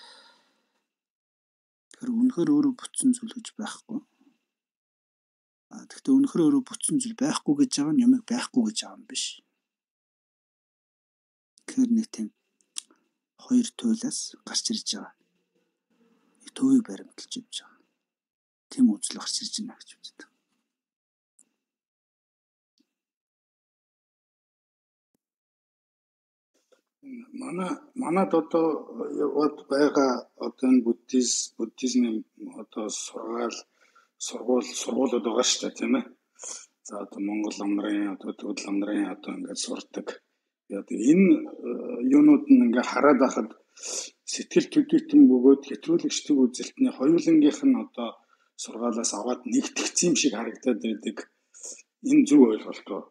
Тэгэхээр үнэхээр өөрөө бүтсэн зүйл гэж байхгүй. Гэхдээ үнэхээр өөрөө бүтсэн зүйл байхгүй гэж байгаа нь юмэг байхгүй гэж байгаа юм биш. Тэгэхээр нэг тийм хоёр туйлаас гарч ирж байгаа. Төвийг баримталж явж байгаа. Тийм үзэл гарч ирж байна гэж үздэг. Манад одоо яваад байгаа одоо энэ буддизмын одоо сургуулиуд байгаа шүү дээ, тийм ээ. За одоо Монгол ламрын одоо Төвд ламрын одоо ингээд сурдаг. Энэ юунууд нь ингээд хараад байхад сэтгэл төдийтэн бөгөөд хэтрүүлэгчдэг үзэлтний хоёулангийнх нь одоо сургаалаас аваад нэгтгэцсэн юм шиг харагдаад байдаг. Энэ зөв ойлголт уу?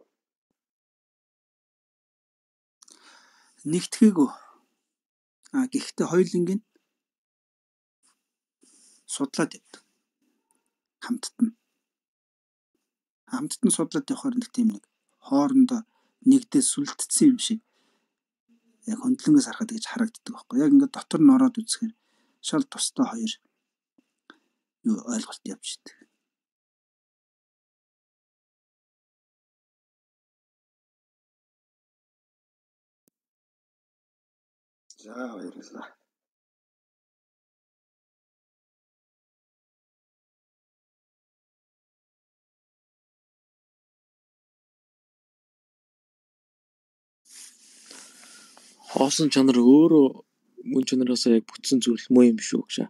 Нэгтгээгөө. Гэхдээ хоёуланг нь судлаад явдаг. Хамтд нь судлаад явахаар нэг тийм нэг хоорондоо нэгдээ сүлдсэн юм шиг яг хөндлөнгөөс харахад гэж харагддаг байхгүй. Яг ингээд дотор нь ороод үзэхээр шал тустай хоёр юу ойлголт явж идэг. За баярлалаа. Хоосон чанар өөрөө мөн чанараас яг бүтсэн зүйл муу юм шүү гэж.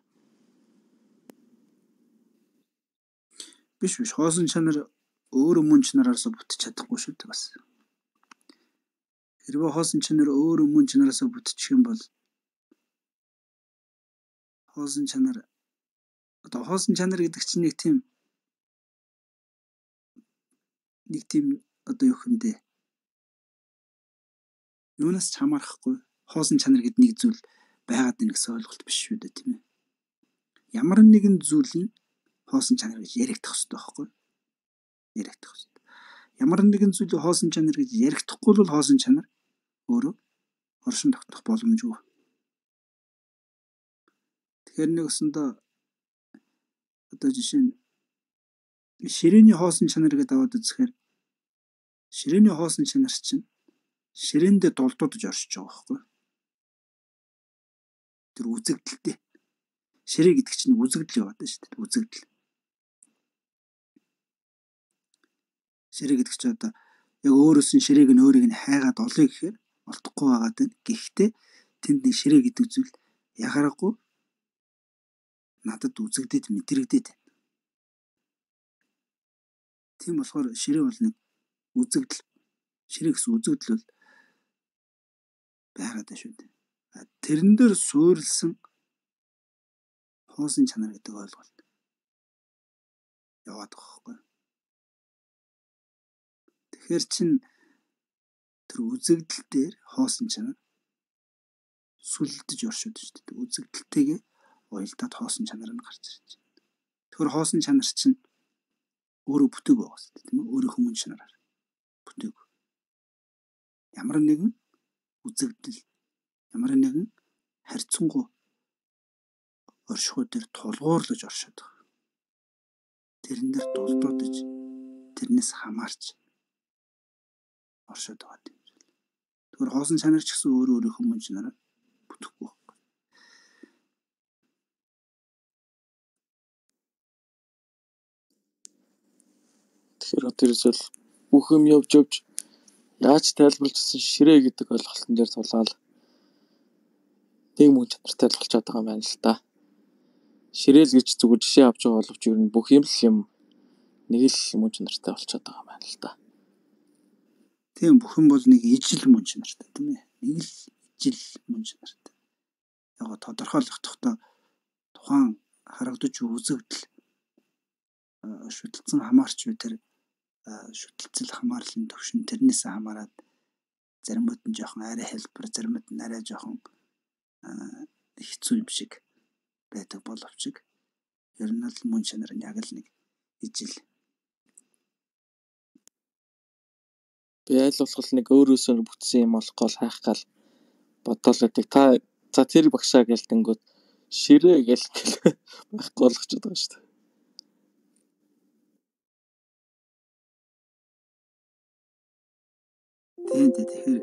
Биш. Хоосон чанар өөрөө мөн чанараас бүтэж чадахгүй шүү дээ бас. Хэрвээ хоосон чанар өөрөө мөн чанараас бүтчих юм бол хоосон чанар гэдэг чинь нэг тийм одоо юу хэмдэ юунаас ч хамаарахгүй хоосон чанар гэдэг нэг зүйл байгаад байна гэсэн ойлголт биш шүү дээ, тийм ээ. Ямар нэгэн зүйлийн хоосон чанар гэж яригдах хэрэгтэй байхгүй? Яригдах хэрэгтэй. Ямар нэгэн зүйлийн хоосон чанар гэж яригдахгүй бол хоосон чанар өөрөө оршин тогтнох боломжгүй. Тэгэхээр нэг өсөндөө одоо жишээ нь ширээний хоосон чанар гэдэг аваад үзэхээр ширээний хоосон чанар чинь ширээндээ дулдуудж оршиж байгаа байхгүй. Тэр үзэгдэлтэй. Ширээ гэдэг чинь үзэгдэл яваад байна шүү дээ. Үзэгдэл. Ширээ гэдэг чинь одоо яг өөрөөс нь ширээг нь өөрийг нь хайгаад олъё гэхээр олдохгүй байгаад байна. Гэхдээ тэнд нэг ширээ гэдэг зүйл яхаарахгүй надад үзэгдээд мэдрэгдээд байна. Тийм болохоор ширээ бол нэг үзэгдэл. Ширээ гэсэн үзэгдэл бол байгаад байна шүү дээ. Тэрэн дээр суурилсан хоосон чанар гэдэг ойлголт яваад байгаа байхгүй. Тэгэхээр чин тэр үзэгдэл дээр хоосон чанар сүлдэж оршууд шүү дээ. Үзэгдэлтэйгээ уялдаад хоосон чанар нь гарч ирж байна. Тэгэхээр хоосон чанар чинь өөрөө бүтээг байгаа шүү дээ, тийм ээ. Өөрийнхөө мөн чанараар бүтээг. Ямар нэгэн үзэгдэл, ямар нэгэн харьцангуй оршихуй дээр тулгуурлаж оршоод байгаа. тэрэн дээр дулдуудаж тэрнээс хамаарч оршоод байгаа юм. Тэгэхээр хоосон чанар ч гэсэн өөрөө өөрийнхөө мөн чанараа бүтэхгүй байна. Тэгэхээр одоо ерөөсөл бүх юм явж яаж тайлбарлажсэн ширээ гэдэг ойлголтын дээр тулаад нэг мөн чанартай болчиход байгаа юм байна л да. Ширээл гэж зүгээр жишээ авч байгаа боловч ер нь бүх юм л юм нэг л мөн чанартай болчиход байгаа юм байна л да. Тийм бүхэн бол нэг ижил мөн чанартай тийм ээ. Нэг л ижил мөн чанартай. Яг тодорхойлохдоо тухайн харагдаж үзэгдэл шүтэлцэн хамаарч буй тэр шүтэлцэл хамаарлын төвшин тэрнээс хамаарат заримуд нь жоохон арай хэлбэр, заримуд нь арай жоохон хэцүү юм шиг байдаг боловч ер нь л мөн чанар нь яг л нэг ижил. Би аль болох нэг өөрөөсөө бүтсэн юм болох гол хайх гал бодоол гэдэг. Та за тэр багшаа гэлтэнгүүд ширээ гэл байхгүй болгочод байгаа шүү дээ. Тэгэхээр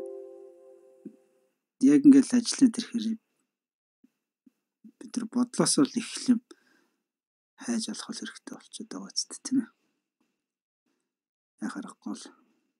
яг ингээл ажиллаад ирэхээр бид нар бодлоос л их юм хайж олох хэрэгтэй болчиход байгаа ч тийм ээ. Яхахгүй л.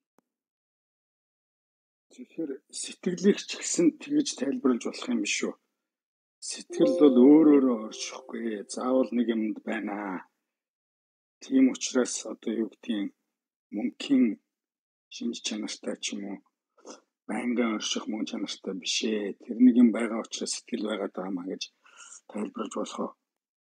Тэгэхээр сэтгэлийг ч гэсэн тэгж тайлбарлаж болох юм биш үү? Сэтгэл бол өөрөөрөө орчихгүй. Заавал нэг юмд байна. Тийм учраас одоо юу гэдгийг мөнхийн шинж чанартай ч юм уу байнгын орших мөн чанартай биш ээ. Тэр нэг юм байгаа учраас сэтгэл байгаад байгаа маа гэж тайлбарлаж болох уу?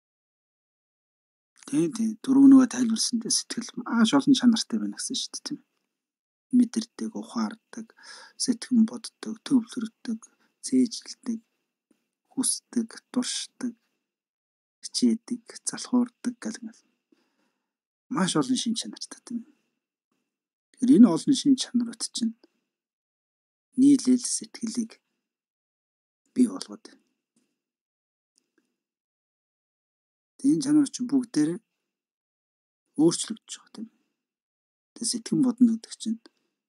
Тийм дөрөв нөгөө тайлбарсан дээр сэтгэл маш олон чанартай байна гэсэн шүү дээ тийм. Мэдэрдэг, ухаардаг, сэтгэн боддог, төвлөрдөг, зээжилдэг, хүсдэг, дуршдаг, хичээдэг, залхуурдаг гэх мэт. Маш олон шин чанартай тийм. Тэгэхээр энэ олон шин чанарууд чинь нийлэл сэтгэлийг бий болгоод байна. Энэ чанар чинь бүгдээр өөрчлөгдөж байгаа тийм. Тэгээ сэтгэн бодно гэдэг чинь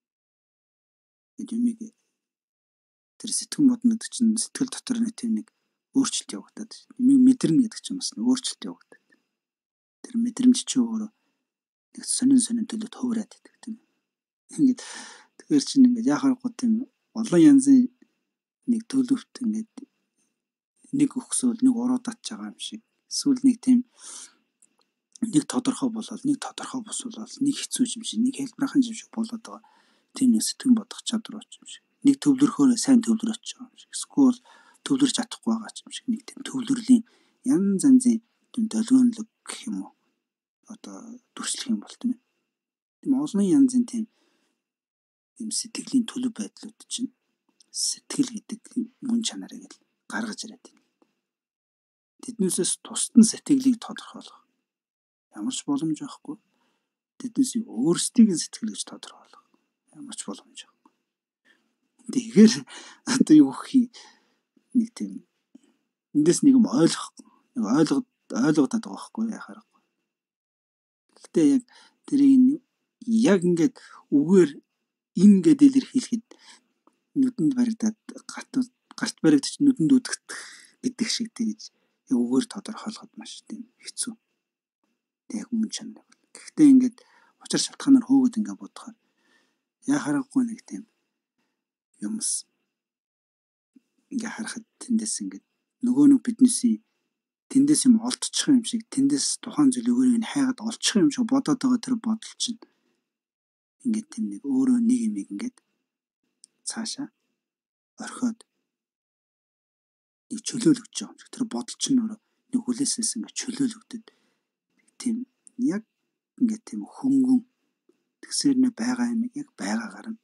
юмыг тэр сэтгэн бодно гэдэг чинь сэтгэл дотор нэг өөрчлөлт явагдаад юмыг мэдэрнэ гэдэг чинь бас өөрчлөлт явагдаад. Тэр мэдрэмж чинь өөрөө нэг сонин төлөвт хувраад байдаг тийм. Ингээд тэгэхээр чинь ингээд яхахгүй тийм олон янзын нэг төлөвт ингээд нэг өгсөөл нэг уруудаад байгаа юм шиг. Эсвэл нэг тийм нэг тодорхой болоод нэг тодорхой босуулаад нэг хэцүү юм шиг нэг хэлбэрхэн юм шиг болоод байгаа. Тийм нэг сэтгэн бодох чадвар юм шиг. Нэг төвлөрөхөөр сайн төвлөрөж байгаа юм шиг. Эсвэл төвлөрч чадахгүй байгаа юм шиг. Нэг тийм төвлөрлийн янз янзын тийм долгионлог гэх юм уу. Одоо төрслөх юм бол тийм ээ. Тийм олон янзын тийм сэтгэлийн төлөв байдлууд чинь сэтгэл гэдэг мөн чанарыг л гаргаж ирээд байна. Тэднээсээс тусдан сэтгэлийг тодорхойлох ямар ч боломж байхгүй. Тэднээс өөрсдийг нь сэтгэл гэж тодорхойлох ямар ч боломж байхгүй. Тэгэхээр одоо юу гэх нэг тийм эндээс нэг юм ойлгодод байгаа байхгүй яхаарахгүй. Гэхдээ яг тэрийг яг ингээд үгээр ингээд илэрхийлэхэд нүдэнд баригдаад гарт баригдаж нүдэнд үдгэх гэдэг шиг тэгж үгээр тодорхойлоход маш тийм хэцүү. Яг мөн чанар. Гэхдээ ингээд учир шалтгаанаар хөөгд ингээд бодохоор яхаарахгүй нэг тийм юмс ингээд харахад тэндээс ингээд нөгөө нэг биднээсээ тэндээс юм олдчих юм шиг тэндээс тухайн зүйлийг хайгаад олчих юм шиг бодоод байгаа тэр бодол чинь ингээд тийм нэг өөрөө нэг юм ингээд цаашаа орхиод нэг чөлөөлөгдөж байгаа юм шиг тэр бодол чинь өөрөө нэг хүлээсээс ингээд чөлөөлөгдөд тийм яг ингээд тийм хөнгөн тэгсээр нэ байгаа юм яг байгаагаар нь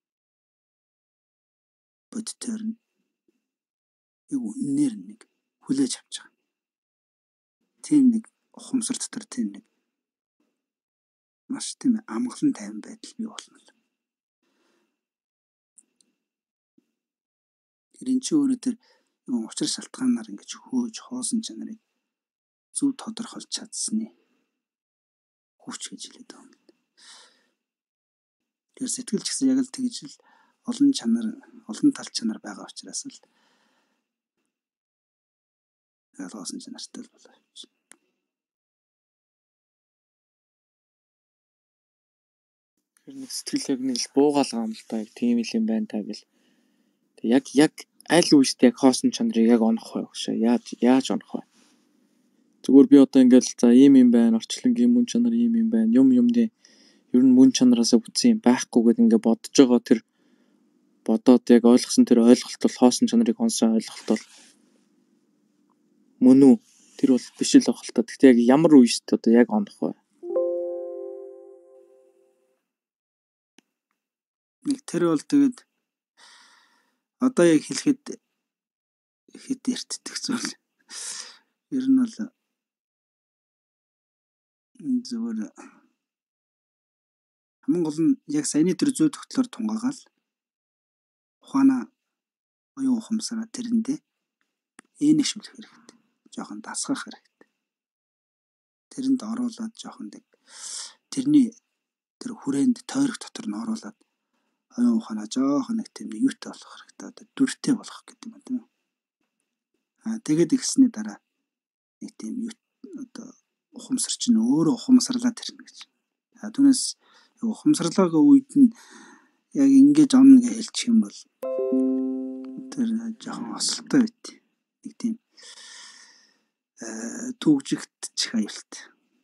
бодтоор нь яг үннээр нэг хүлээж авч байгаа. Тийм нэг ухамсар дотор тийм нэг маш тийм амгалан тайван байдал бий болно л. Тэр энэ ч өөрөө тэр учир шалтгаанаар ингэж хөөж хоосон чанарыг зөв тодорхойлж чадсны хүч гэж хэлээд байгаа юм. Тэгэхээр сэтгэл ч гэсэн яг л тэгж л олон тал чанар байгаа учраас л ялгоосон чанартай л болоо. Тэр нэг сэтгэл яг нэг л буугаалгаа юм л та, яг тийм л юм байна та гэл. Тэг яг аль үест яг хоосон чанарыг яг онох вэ гэж яаж онох вэ? Зүгээр би одоо ингээл за ийм юм байна, орчлонгийн мөн чанар ийм юм байна, юмны ер нь мөн чанараасаа бүтсэн юм байхгүй гэдээ ингээ бодож байгаа тэр бодоод яг ойлгосон тэр ойлголт бол хоосон чанарыг онсон ойлголт бол мөн үү? Тэр бол биш л байх л та. Гэхдээ яг ямар үест одоо яг онох вэ? Нэг тэр бол тэгээд одоо яг хэлэхэд хэд эртдэх зүйл. Ер нь бол зүгээр хамгийн гол нь яг саяны тэр зүй тогтлоор тунгаагаал ухаана оюун ухамсараа тэрэндээ нэшвлэх хэрэгтэй. Жохон дасгах хэрэгтэй. Тэрэнд оруулаад жохон тэрний тэр хүрээнд тойрог дотор нь оруулаад оюун ухаанаа жохон нэг тийм юутай болох хэрэгтэй. Одоо дүртэй болох гэдэг юм тийм үү? Тэгээд ихсний дараа нэг тийм юу одоо ухамсар чинь өөрөө ухамсарлаад ирнэ гэж. Түүнээс ухамсарлаагийн үед нь яг ингэж онно гэж хэлчих юм бол тэр жоохон осолтой байт. Нэг тийм төгжигдчих аюултай.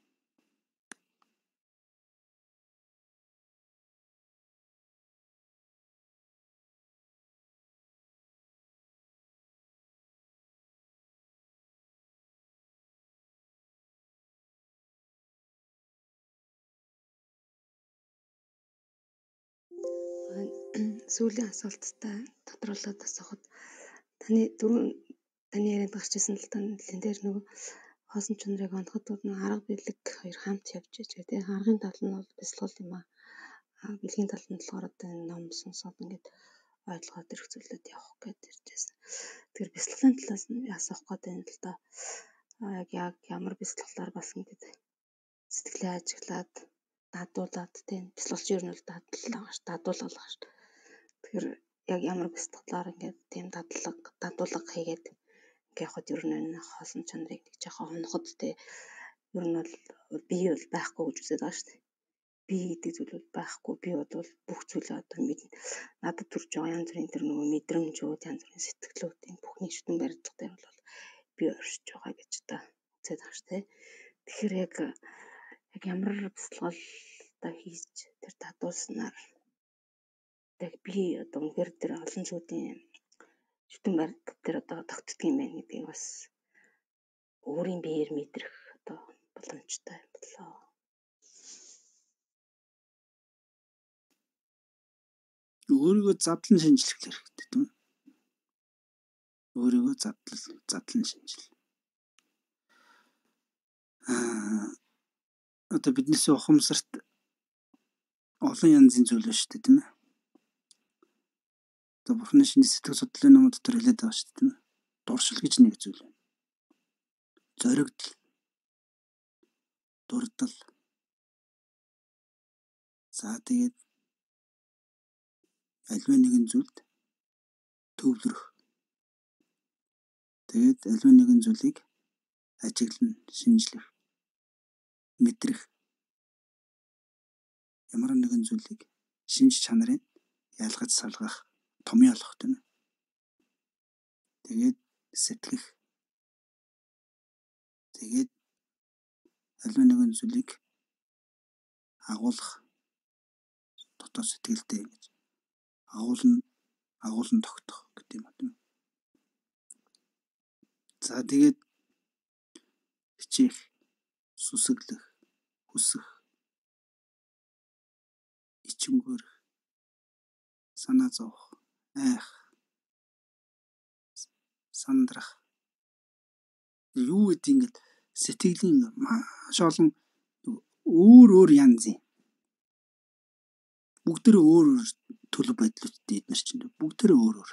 Сүүлийн асуулттай тодруулаад асуухад таны яриад гарч ирсэн л тань дээр нөгөө хоосон чанарыг оноход нэг арга биелэг хоёр хамт явж байгаа. Тэгээ аргын тал нь бол бясалгал юм аа. Бэлгийн тал нь болохоор одоо энэ ном сонсоод ингээд ойлгоод ирэх зүйлүүд явах гэж ирж байсан. Тэгэхээр бясалгалын талаас нь асуух гэдэг юм л да. Яг ямар бясалгалаар бас ингээд сэтгэлээ ажиглаад дадуулаад тийм бясалгалч ер нь бол дадуулах шүү. Тэгэхээр яг ямар бясалгалаар ингээд тийм дадуулга хийгээд ингээд явахад ер нь энэ хоосон чанарыг нэг жоохон оноход тий ер нь бол би бол байхгүй гэж үзээд байгаа шүү дээ. Би гэдэг зүйл бол байхгүй. Би бол бүх зүйлээ одоо мэднэ. Надад төрж байгаа янз бүрийн тэр нөгөө мэдрэмжүүд, янз бүрийн сэтгэлүүд энэ бүхний шүтэн барилдах дээр бол би оршиж байгаа гэж одоо үзээд байгаа шүү дээ. Тэгэхээр яг ямар бясалгал та хийж тэр дадуулснаар яг би одоо үнэхээр тэр олон зүйлийн шүтэн барилдах дээр одоо тогтдог юм байна гэдгийг бас өөрийн биеэр мэдрэх одоо боломжтой болоо. Өөрийгөө задлан шинжлэх хэрэгтэй тийм үү? Өөрийгөө задлан шинжил. Одоо биднээс ухамсарт олон янзын зүйл байна шүү дээ тийм ээ. Одоо Бурхны шинэ сэтгэл судлалын номон дотор хэлээд байгаа шүү дээ тийм ээ. Дуршил гэж нэг зүйл байна. Зоригдол, дурдал. За тэгээд аливаа нэгэн зүйлд төвлөрөх. Тэгээд аливаа нэгэн зүйлийг ажиглан шинжлэх, мэдрэх. Ямар нэгэн зүйлийг шинж чанарыг ялгаж салгах, томьёолох тийм ээ. Тэгээд сэтгэх. Тэгээд аливаа нэгэн зүйлийг агуулах, дотоод сэтгэлдээ ингэж агуулan тогтох гэдэг юм тийм. За тэгээд хичээх, сүсэглэх, хүсэх, ичимгүрэх, санаа зовох, айх, сандрах. Юу гэдэг ингээд сэтгэлийн маш олон өөр янзын бүгдээ өөр төлөв байдлуудтай эднэр чинь бүгдээ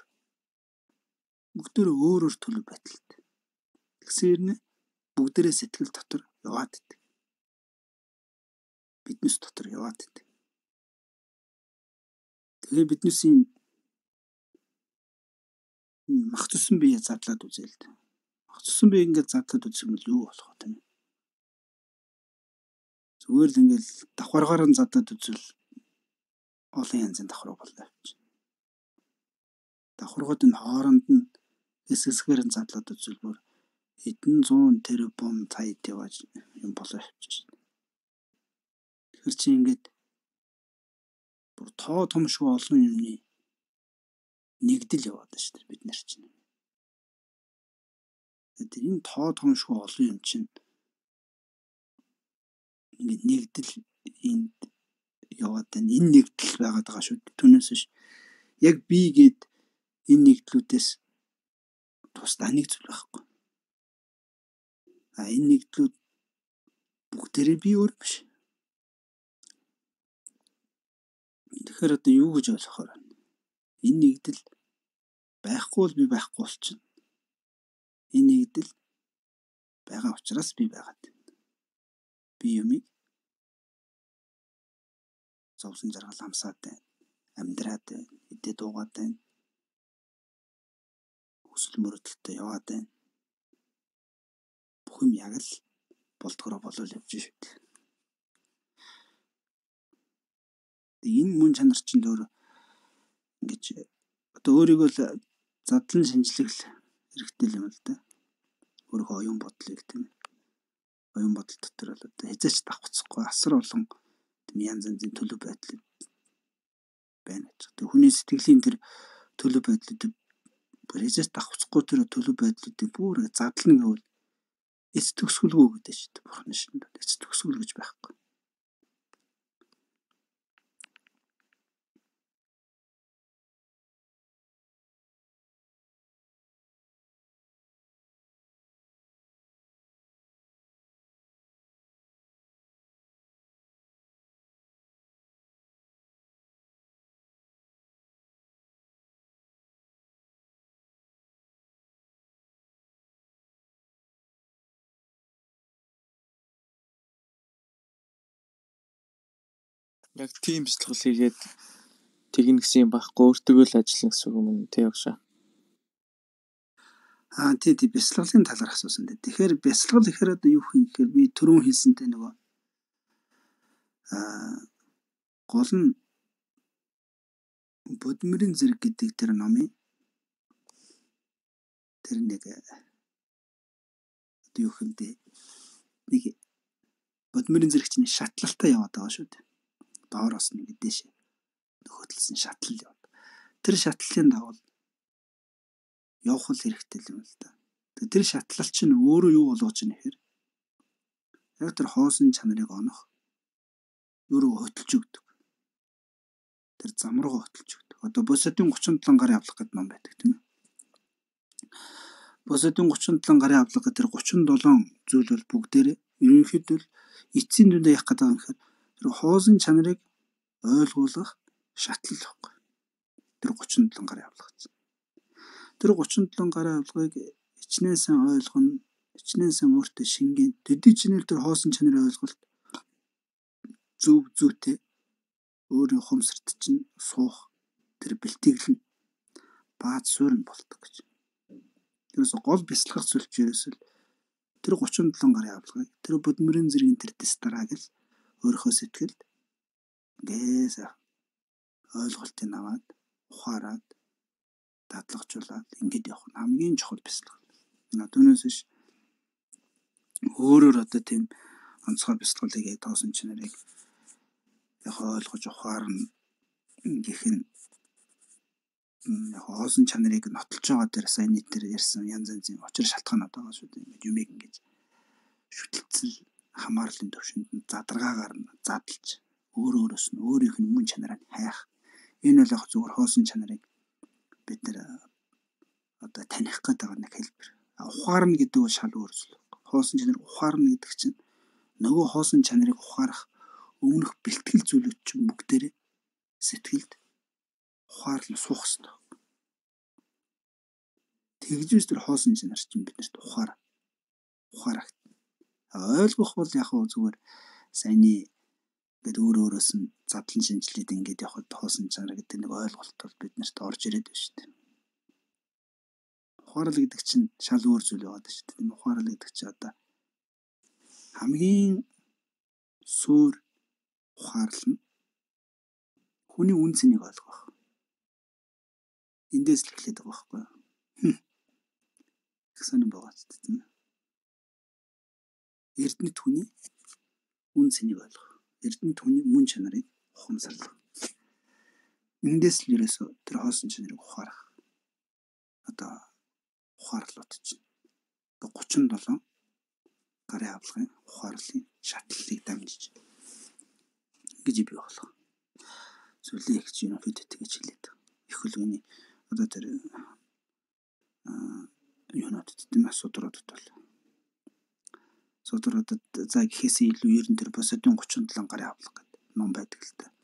өөр төлөв байдалтай. Тэгсээр нэ бүгдээ сэтгэл дотор яваад идэг. биднес дотор яваад байдаг. Тэгээ биднесийн мах цусан бие задлаад үзээл. Мах цусан бие ингээд задлаад үзэх юм бол юу болох вэ тийм. Зүгээр л ингээд давхаргаар нь задлаад үзвэл олон янзын давхар болно явчих. Давхаргууд нь хооронд нь хэсгээр нь задлаад үзвэл бүр хэдэн 100 тэрбум цайд явж юм болоо явчих. Тэгэхээр чи ингээд бүр тоо том шүү олон юмны нэгдэл яваад байна шүү дээ бид нар чинь. Тэгээд энэ тоо том шүү олон юм чинь ингээд нэгдэл энд яваад байна. Энэ нэгдэл байгаад байгаа шүү. Түүнээс ш яг би гээд энэ нэгдлүүдээс тусдаа нэг зүйл байхгүй. Энэ нэгдлүүд бүгдээрээ би өөр биш. Тэгэхээр одоо юу гэж ойлгохоор байна? Энэ нэгдэл байхгүй бол би байхгүй болчихно. Энэ нэгдэл байгаа учраас би байгаад байна. Би юмыг зовсон жаргал амсаад байна. Амьдраад байна. Идээд уугаад байна. Хүсэл мөрөөдөлтөд яваад байна. Бүх юм яг л болдгороо болол явж шүү дээ. Энэ мөн чанар чинь өөр ингэж одоо өөрийгөө л задлан шинжлэх хэрэгтэй юм л да. Өөрийнхөө оюун бодлыг тийм оюун бодол дотор бол одоо хязгаарч давхцахгүй асар олон тийм янз янзын төлөв байдлууд байна гэж. Тэгээ хүний сэтгэлийн тэр төлөв байдлуудыг бүр хязгаарч давхцахгүй тэр төлөв байдлуудыг бүр задлан гэвэл эц төгсгөлгүй гэдэг шүү дээ. Бурхан шинд эц төгсгөл гэж байхгүй. Яг тийм бэлтгэл хийгээд тэгнэ гэсэн юм байхгүй өөртөө л ажиллана гэсэн үг юм тий багшаа. Тий бяцлаглалын талаар асуусан дээ. Тэгэхээр бяцлаглал гэхээр одоо юу юм гэхээр би түрүүн хэлсэнтэй нөгөө гол нь Бодмирын зэрэг гэдэг тэр номын тэр нэг одоо юу юм бэ? Нэг Бодмирын зэрэг чинь шатлалтаа яваад байгаа шүү дээ. Доороос нэг дэше нөхөдлсөн шатлал яваад. Тэр шатлалын дагуу явах л хэрэгтэй юм л да. Тэр шатлал чинь өөрөө юу болгож байна гэхээр яг тэр хоосон чанарыг онох юу хөтөлж өгдөг. Тэр зам руу хөтөлж өгдөг. Одоо Босодын 37 гарын авлага гэдэг ном байдаг тийм ээ. Босодын 37 гарын авлага тэр 37 зүйл бол бүгдээрээ ерөнхийдөө эцсийн дүндээ явах гэдэг юм гэхээр тэр хоосон чанарыг ойлгуулах шатлал байхгүй. Тэр 37 гарын авлага. Тэр 37 гарын авлагыг хичнээн сайн ойлгоно, хичнээн сайн өөртөө шингэн. Төдий чинэл тэр хоосон чанарын ойлголт зүйтэй өөрийн хумсарт чинь суух тэр бэлтгэл нь бааз суурь болдог гэж. Тэрээс гол бяцлах зүйлч ерөөсөл тэр 37 гарын авлагыг тэр Бодмирын зэргийн тэр дистараг л өөрийнхөө сэтгэлд ингээс ойлголтыг аваад ухаарад дадлагжуулаад ингэж явах нь хамгийн чухал бяцлах. Түүнээс биш өөрөөр одоо тийм онцгой бяцлаглыг тоосон чанарыг яг ойлгож ухаарна гэх нь хоосон чанарыг нотолж байгаа дээр сайн нийтээр ярьсан янз янзын учир шалтгаанууд байгаа шүү дээ. Ингэж юмыг ингэж шүтэлцэл хамаарлын төвшөнд нь задаргаагаар нь задлж өөрөөс нь өөрийнх нь мөн чанараа хайх. Энэ бол яг зүгээр хоосон чанарыг бид нэр одоо таних гэдэг нэг хэлбэр. Ухаарна гэдэг бол шал өөр зүйл. Хоосон чанарыг ухаарна гэдэг чинь нөгөө хоосон чанарыг ухаарах өмнөх бэлтгэл зүйлүүд чинь бүгдээрээ сэтгэлд ухаарлан суух хэрэгтэй. Тэгжээс тэр хоосон чанар чинь биднэрт ухаарах. Ойлгох бол яг зүгээр саяны ингээд өөрөөс нь задлан шинжилээд ингээд явхад хоосон чанар гэдэг нэг ойлголт бол биднэрт орж ирээд байна шүү дээ. Ухаарал гэдэг чинь шал өөр зүйл яваад байна шүү дээ. Тийм ухаарал гэдэг чинь одоо хамгийн суур ухаарал нь хүний үн цэнийг ойлгох. Эндээс л эхлээд байгаа байхгүй юу? Их сонирн байгаа ч тийм ээ. Эрдэнэт хүний үн цэнийг ойлгох. Эрдэнэт хүний мөн чанарыг ухамсарлах. Эндээс л ерөөсөө тэр хоосон чанарыг ухаарах. Одоо ухаарлууд чинь 37 гарын авлагын ухаарлын шатлалыг дамжиж гэж бий болох. Зүйлээ их чинь хэд тэгэж хэлээд. Их хөлгөний одоо тэр юунууд тийм асуудруудад бол судруудад за гэхээс илүү ер нь тэр босодын 37 гарын авлага гэдэг ном байдаг л та.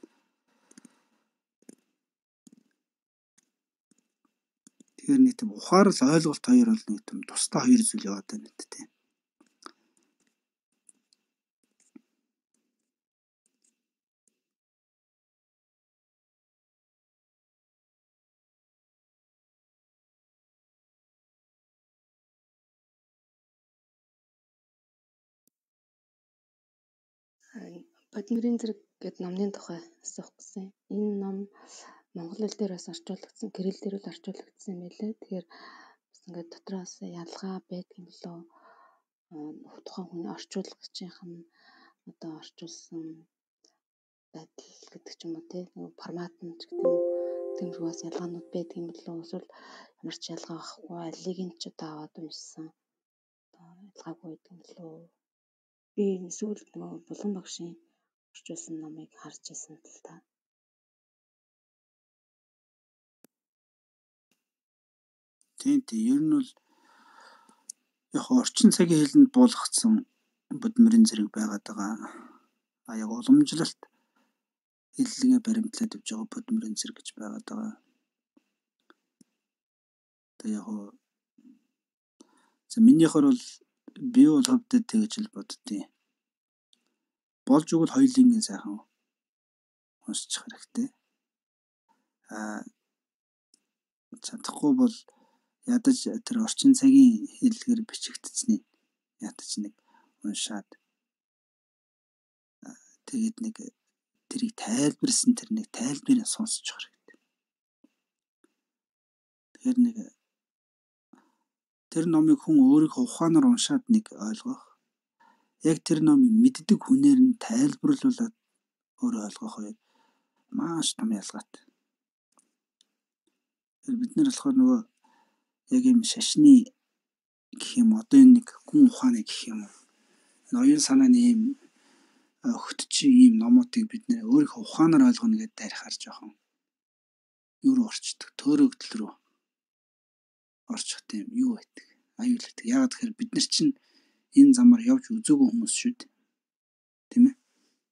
Тэгэхээр нэг тийм ухаарал ойлголт хоёр бол нэг тийм тусдаа хоёр зүйл яваад байна гэдэг тийм. Бодмөрийн зэрэг гэдэг номны тухай асуух гэсэн. Энэ ном монгол хэл дээр бас орчуулагдсан, кирилл дээр л орчуулагдсан юм байлээ. Тэгэхээр бас ингээд дотроос ялгаа байдаг юм болоо. Тухайн хүний орчуулагчийн одоо орчуулсан байдал гэдэг ч юм уу тийм формат нь ч гэдэг юм. Тиймэрхүү бас ялгаанууд байдаг юм болоо. Эсвэл ямар ч ялгаа авахгүй алиг нь ч одоо аваад уншсан. Ялгаагүй байдаг юм болоо. Би сүүлд нөгөө Булган багшийн орчуулсан номыг харж ирсэн л та. Тийм ер нь бол яг орчин цагийн хэлэнд буулгацсан бодмөрийн зэрэг байгаад байгаа. Яг уламжлалт хэллэгээ баримтлаад явж байгаа бодмөрийн зэрэг гэж байгаад байгаа. Тэгээ яг за минийхэр бол би бол хөвдөд тэгж л боддتي. Болж өгвөл хоёулынгийн сайхан уншчих хэрэгтэй. Чадахгүй бол ядаж тэр орчин цагийн хэллэгээр бичигдсэнийг ядаж нэг уншаад тэгээд нэг тэрийг тайлбарсан тэр нэг тайлбарыг сонсчих хэрэгтэй. Тэгэхээр нэг тэр номыг хүн өөрийнхөө ухаанаар уншаад нэг ойлгох. Яг тэр номыг мэддэг хүнээр нь тайлбарлуулад өөрөө ойлгох хоёр маш том ялгаатай. Бид нар болохоор нөгөө яг юм шашны гэх юм одоо энэ нэг гүн ухааны гэх юм уу. Ноён санааны юм өгтчийн ийм номуудыг бид нэр өөрийнхөө ухаанаар ойлгоно гэдээ тарихаар жоохон юу руу орчдөг, төөрөгдөл рүү орчих тийм юу байдаг. Аюултай. Яагаад тэгэхээр бид нар чинь энэ замаар явж үзээгүй хүмүүс шүү дээ. Тийм ээ.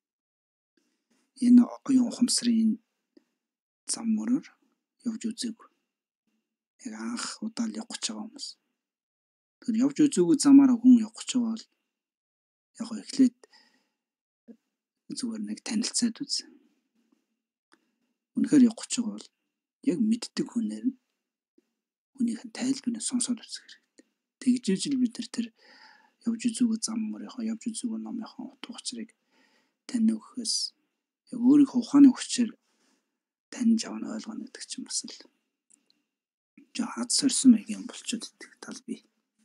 Энэ оюун ухамсарын зам мөрөөр явж үзээгүй. Яг анх удаа л явах гэж байгаа хүмүүс. Тэр явж үзээгүй замаараа хүн явах гэж байгаа бол яг эхлээд зүгээр нэг танилцаад үз. Үнэхээр явах гэж байгаа бол яг мэддэг хүнээр нь хүнийхэн тайлбарыг сонсоод үзэх хэрэгтэй. Тэгжээж л бид нар тэр явж үзээгүй зам мөрийнхөө явж үзээгүй номынхоо утга учирыг тань өгөхөөс яг өөрийнхөө ухааны хүчээр таньж авна ойлгоно гэдэг чинь бас л жоо хад сорьсон маяг юм болчиход идэх тал бий.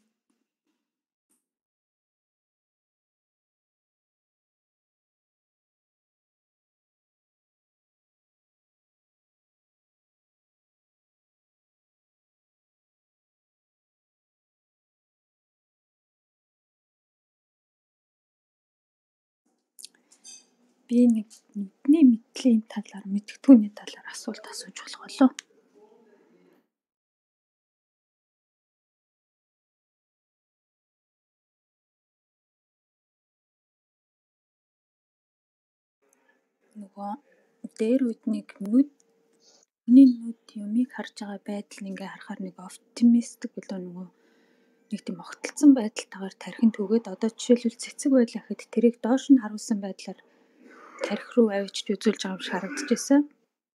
Би нэг нүдний мэдлийн талаар мэдгэтгүүний талаар асуулт асууж болох болов. Нөгөө дээр үднийг хүний нүд юмыг харж байгаа байдал ингээ харахаар нэг оптимистик болоо нөгөө нэг тийм огтлцсон байдалтайгаар тархин түгээд одоо жишээлбэл цэцэг байлаа гэхэд тэрийг доош нь харуулсан байдлаар тарих руу авчиж үзүүлж байгаа юм шиг харагдчихсан.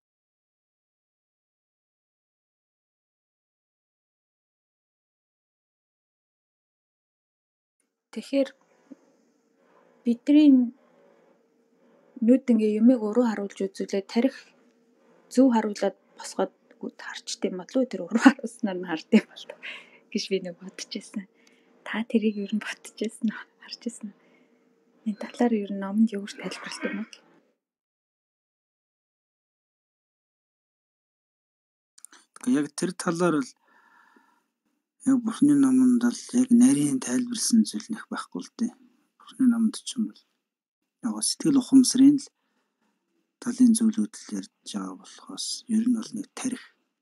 Тэгэхээр бидний нүд ингээ юмыг уруу харуулж үзүүлээд тарих зөв харуулад босгоод харчт юм болов уу? Тэр уруу харуулснаар нь хард юм бол гэж би нэг бодчихсон. Та тэрийг ер нь бодчихсон уу? Харчихсан уу? Энэ талаар ер нь номонд юу гэж тайлбарлалт юм бэ? Яг тэр талаар л яг Бурхны номонд л яг нарийн тайлбарлсан зүйл нэх байхгүй л дээ. Бурхны номонд ч юм бол яг сэтгэл ухамсарын л талын зүйлүүд л ярьж байгаа болохоос ер нь бол нэг тарих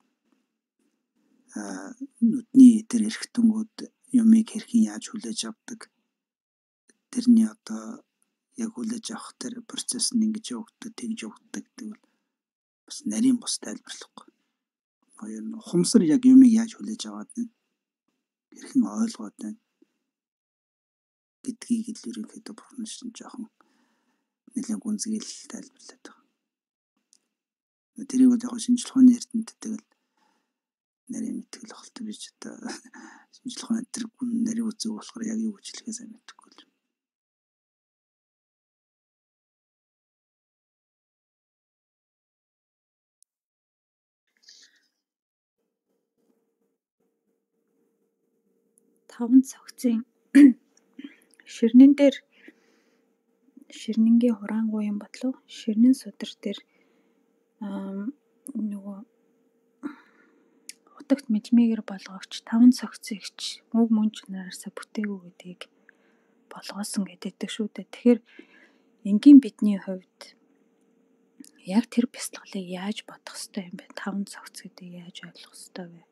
нүдний тэр эрхтэнгүүд юмыг хэрхэн яаж хүлээж авдаг, тэрний одоо яг хүлээж авах тэр процесс нь ингэж явагддаг, тэгж явагддаг гэвэл бас нарийн бус тайлбарлахгүй. Ер нь ухамсар яг юмыг яаж хүлээж аваад байна, хэрхэн ойлгоод байна гэдгийг л ерөнхийдөө Бурхны шин жоохон нэлээд гүнзгийл тайлбарлаад байгаа. Тэрийг бол яг шинжлэх ухааны эрдэмтэд л нарийн мэтгэл ахалт бич одоо шинжлэх ухааны тэр нарийн үзэг болохоор яг юу гэж хэлэхээ сайн мэдэхгүй л. Таван цогцын ширнэн дээр ширнэнгийн хураангуй юм бодлоо. Ширнэн судар дээр нөгөө утагт мэжмийгэр болгогч таван цогцогч өг мөн чанараасаа бүтээгүү гэдгийг болгоосон гэдэг шүү дээ. Тэгэхээр энгийн бидний хувьд яг тэр бясалгалыг яаж бодох ёстой юм бэ? Таван цогц гэдэг яаж ойлгох ёстой вэ?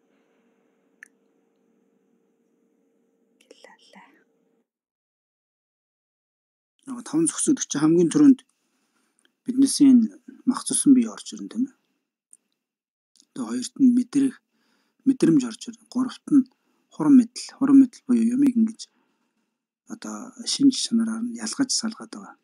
Таван цогцод чи хамгийн түрүүнд биднээс энэ мах цусан бие орж ирнэ тийм ээ. Тэгээ хоёрт нь мэдрэмж орж ирнэ. Гуравт нь хурам мэдл буюу юмыг ингэж одоо шинж чанараар нь ялгаж салгаад байгаа.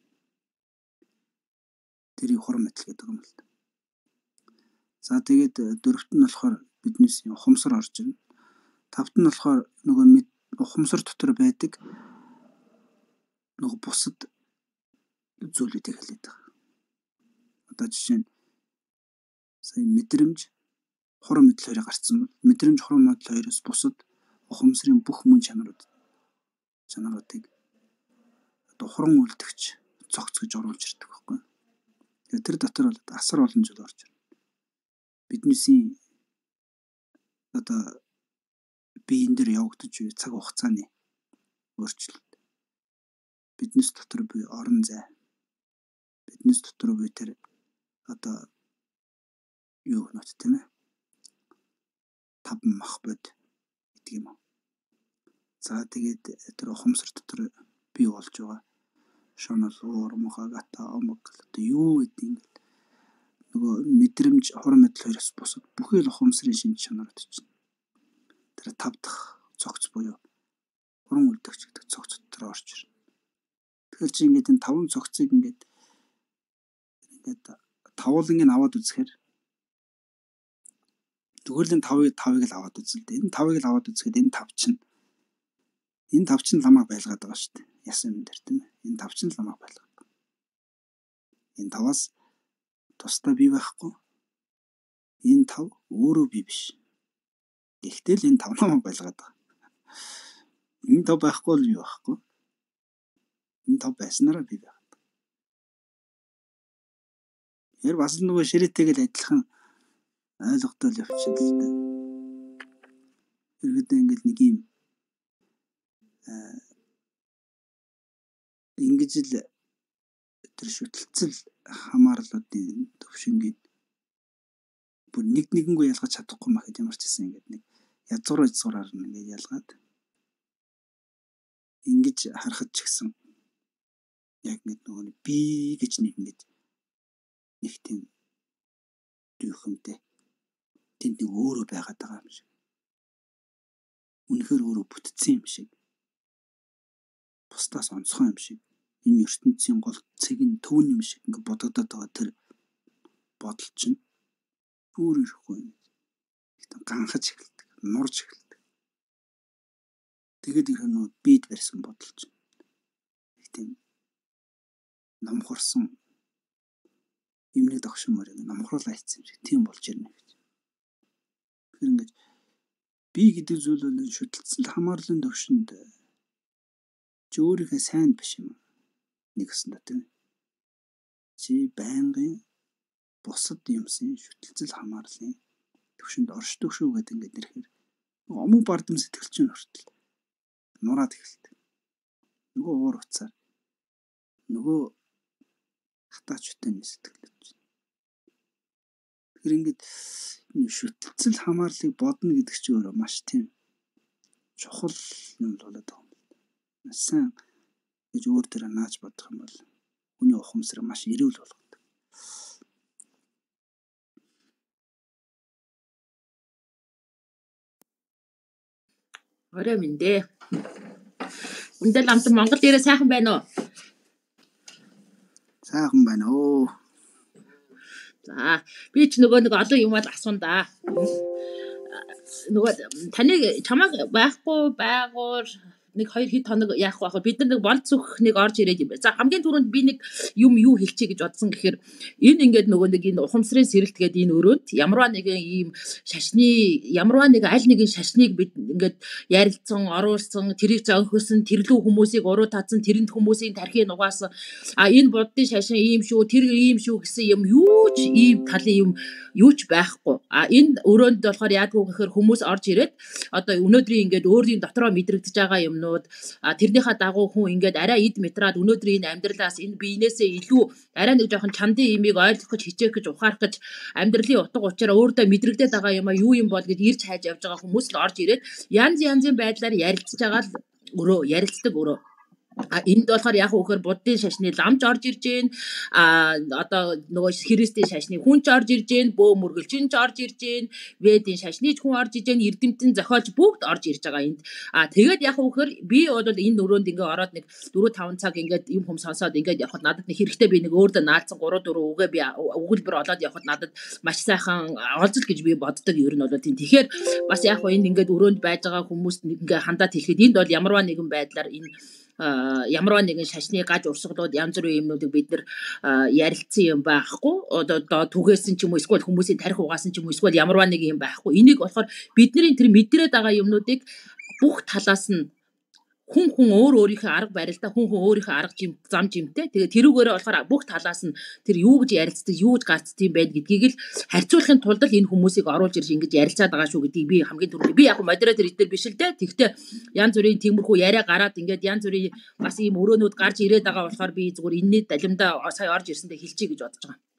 Тэрийг хурам мэдл гэдэг юм л да. За тэгээд дөрөвт нь болохоор биднээс ухамсар орж ирнэ. Тавт нь болохоор нөгөө ухамсар дотор байдаг нөгөө бусад зүйлүүдийг хэлээд байгаа. Одоо жишээ нь сая мэдрэмж хурам мэдл хоёрыг гарцсан бол мэдрэмж хурам мэдл хоёроос бусад ухамсарын бүх мөн чанаруудыг одоо хуран үлдэгч цогц гэж оруулж ирдэг байхгүй. Тэгээд тэр дотор бол асар олон зүйл орж ирнэ. Биднээсийн одоо биеийн дээр явагдаж буй цаг хугацааны өөрчлөлт. Биднес дотор буй орон зай. Биднес дотор буй тэр одоо юу гэнэ тийм ээ. Таван мах бод гэдэг юм уу. За тэгээд тэр ухамсар дотор бий болж байгаа шонол, уур, мухаа, гата, омог одоо юу гэдэг юм бэ? Нөгөө мэдрэмж хурам мэдл хоёроос бусад бүхэл ухамсарын шинж чанарууд чинь тэр тав дахь цогц буюу хуран үлдэгч гэдэг цогц дотор орж ирнэ. Тэгэхээр чи ингээд энэ таван цогцыг ингээд тавууланг аваад үзэхээр зүгээр л энэ тавыг л аваад үзэл дээ. Энэ тавыг л аваад үзэхэд энэ тав чинь ламаг байлгаад байгаа шүү дээ. Ясан юм дээр тийм ээ. Энэ тав чинь ламаг байлгаад байгаа. Энэ таваас тусдаа бий байхгүй. Энэ тав өөрөө бий биш. Гэхдээ л энэ тав ламаг байлгаад байгаа. Энэ тав байхгүй л бий байхгүй. Энэ тав байснараа бий байгаа. Яг бас нөгөө ширээтэйгэл адилхан ойлгохтой л явчихсан л дээ. Иргэдээ ингээд нэг юм ингэж л тэр шүтэлцэл хамаарлуудын төвшингийн бүр нэгнгүй ялгаж чадахгүй маа гэд ямар ч гэсэн ингээд нэг язгуураар ингээд ялгаад ингэж харахад ч гэсэн яг нөгөө би гэж нэг тийм дүүхэмтэй тэнд нэг өөрөө байгаад байгаа юм шиг. Үнэхээр өөрөө бүтцэн юм шиг. Бусдаас онцгой юм шиг энэ ертөнцийн гол цэг нь төв юм шиг ингээд бодогдоод байгаа тэр бодол чинь бүр ирэхгүй юм. Ганхаж эхэлдэг, нурж эхэлдэг. Тэгээд ирэх нь бид барьсан бодол чинь. Тийм номхорсон юмны догшмоор номхруулаа хийсэн юм шиг тийм болж ирнэ гэж. Тэгэхээр ингээд би гэдэг зүйл бол шүтэлцэл хамаарлын төвшөнд чи өөрийнхөө сайн биш юм. Нэг өсөндөө тийм. Чи байнгын бусад юмсын шүтэлцэл хамаарлын төвшөнд оршдог шүү гэдэг ингээд ирэхээр омог бардам сэтгэл чинь хүртэл нураад эхэлдэг. Нөгөө уур уцаар нөгөө хатаачтай нэг сэтгэл өгч. Тэгэхээр ингээд шүтэлцэл хамаарлыг бодно гэдэг чинь өөрөө маш тийм чухал юм болоод байгаа юм. Сайн гэж өөр төрөө нааж бодох юм бол хүний ухамсар маш эрүүл болгодог. Орой минь дээ. Үндэл амт Монгол дээрээ сайхан байна уу? Сайхан байна оо. За би ч нөгөө нэг олон юм бол асуун да. Нөгөө чамаг байхгүй байгуур нэг 2 хоног яах вэ? Бид нар нэг бол зүх нэг орж ирээд юм байна. За хамгийн түрүүнд би нэг юм юу хэлчихье гэж бодсон гэхээр энэ ингээд нөгөө нэг энэ ухамсарын сэрэлт гэдэг энэ өрөөнд ямарваа нэгэн ийм шашны ямарваа нэг аль нэгэн шашныг бид ингээд ярилцсан, оруулсан, тэрийг зөнхөсөн, тэрлүү хүмүүсийг уруу татсан, тэрэнд хүмүүсийн тархийг нугаасан. Энэ буддын шашин ийм шүү, тэр ийм шүү гэсэн юм юу ч ийм талын юм юу ч байхгүй. Энэ өрөөнд болохоор яадгүй гэхээр хүмүүс орж ирээд одоо өнөөдрийн ингээд өөрийн дотроо мэдрэгдэж байгаа юм тэрнийхээ дагуу хүн ингээд арай эд метраад өнөөдрийн амьдралаас энэ биенээсээ илүү арай нэг жоохон чандын имийг ойлгох гэж хичээх гэж ухаарах гэж амьдралын утга учираа өөртөө мэдрэгдээд байгаа юм юу юм бол гэж ирж хайж явж байгаа хүмүүс л орж ирээд янзын байдлаар ярилцж байгаа л ярилцдаг өрөө. Энд болохоор яг үхээр буддын шашны ламж орж ирж гээ. Одоо нөгөө христийн шашны хүн ч орж ирж гээ, бөө мөргөлчин ч орж ирж гээ, ведийн шашны хүн орж ирж гээ, эрдэмтэн зохиолч бүгд орж ирж байгаа энд. Тэгээд яг үхээр би бол энэ өрөөнд ингээ ороод нэг 4-5 цаг ингээд юм хүм сонсоод ингээд явхад надад нэг хэрэгтэй би нэг өөртөө наалцсан 3-4 үгээ би өгүүлбэр олоод явхад надад маш сайхан олзол гэж би боддог ер нь бол тийм. Тэгэхээр бас яг энэ ингээд өрөөнд байж байгаа хүмүүст ингээ хандаад хэлэхэд энд бол ямарваа нэгэн байдлаар энэ ямарваа нэгэн шашны гаж урсгалууд янз бүрийн юмнуудыг бид нар ярилцсан юм байхгүй. Одоо түгээсэн ч юм уу эсвэл хүмүүсийн тарих угаасан ч юм уу эсвэл ямарваа нэг юм байхгүй. Энийг болохоор бидний тэр мэдрээд байгаа юмнуудыг бүх талаас нь хүн өөрийнхөө арга барилдаа хүн өөрийнхөө арга зам жимтэй. Тэгээ тэрүүгээрээ болохоор бүх талаас нь тэр юу гэж ярилцдаг, юу гэж гарцдаг юм байна гэдгийг л харьцуулахын тулд л энэ хүмүүсийг оруулж ирж ингэж ярилцаад байгаа шүү гэдгийг би хамгийн түрүүнд би яг модератор эдгээр биш л дээ. Тэгтээ янз бүрийн тиймэрхүү яриа гараад ингэж янз бүрийн бас ийм өрөөнүүд гарч ирээд байгаа болохоор би зүгээр энэний далимдаа сая орж ирсэндээ хэлчихье гэж бодож байгаа.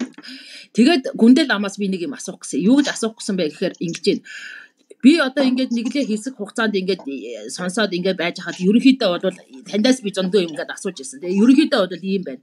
Тэгээд гүндэл амаас би нэг юм асуух гэсэн. Юу гэж асуух гэсэн бэ гэхээр ингэж байна. Би одоо ингээд нэглээ хэсэг хугацаанд ингээд сонсоод ингээд байж хаад ерөнхийдөө бол таньдаас би зөндөө юм ингээд асууж ирсэн. Тэгээ ерөнхийдөө бол ийм байна.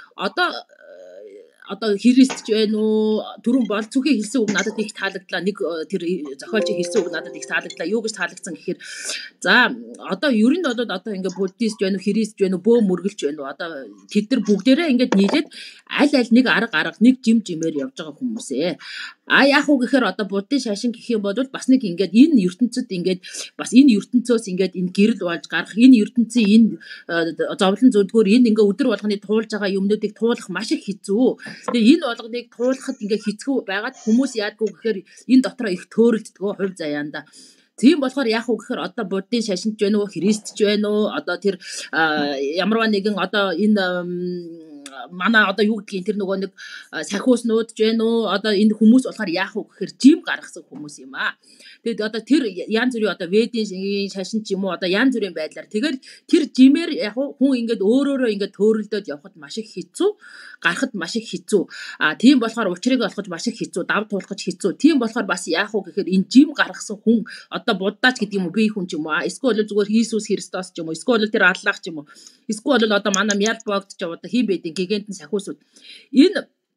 Одоо христч байна уу? Түрүүн бол зүхий хэлсэн үг надад их таалагдлаа. Нэг тэр зохиолч хэлсэн үг надад их таалагдлаа. Юу гэж таалагдсан гэхээр за одоо ер нь бол одоо ингээд буддист байна уу, христ байна уу, бөө мөргөлч байна уу? Одоо тэд нар бүгдээрээ ингээд нийлээд аль нэг арга нэг жимээр явж байгаа хүмүүс ээ. Яг уу гэхээр одоо буддын шашин гэх юм бол бас нэг ингээд энэ ертөнцид ингээд бас энэ ертөнцөөс ингээд энэ гэрэл болж гарах энэ ертөнцийн энэ зовлон зөвдгөр энэ ингээд өдөр болгоны туулж байгаа юмнуудыг туулах маш их хэцүү. Тэгээ энэ болгоныг туулахад ингээд хэцүү байгаад хүмүүс яадгүй гэхээр энэ дотроо их төөрөлддгөө хувь заяанда. Тийм болохоор яг уу гэхээр одоо буддын шашинч байна уу, христч байна уу, одоо тэр ямарваа нэгэн одоо энэ манай одоо юу гэдгийг тэр нөгөө нэг сахиуснууд ч байна уу одоо энэ хүмүүс болохоор яах вэ гэхээр жим гаргасан хүмүүс юм аа. Тэгээд одоо тэр янз бүрийн одоо ведийн шашин ч юм уу одоо янз бүрийн байдлаар тэгээд тэр жимээр яг хүн ингээд өөрөөрөө ингээд төөрөлдөөд явхад маш их хэцүү, гарахад маш их хэцүү. Тийм болохоор учрыг олоход маш их хэцүү, дав туулахж хэцүү. Тийм болохоор бас яах вэ гэхээр энэ жим гаргасан хүн одоо буддаач гэдэг юм уу, бие хүн ч юм уу, эсвэл зүгээр Иесус Христос ч юм уу, эсвэл тэр Аллах ч юм уу, эсвэл одоо манай Мялбогд ч одоо хин байдیں۔ Гигантын сахиусууд энэ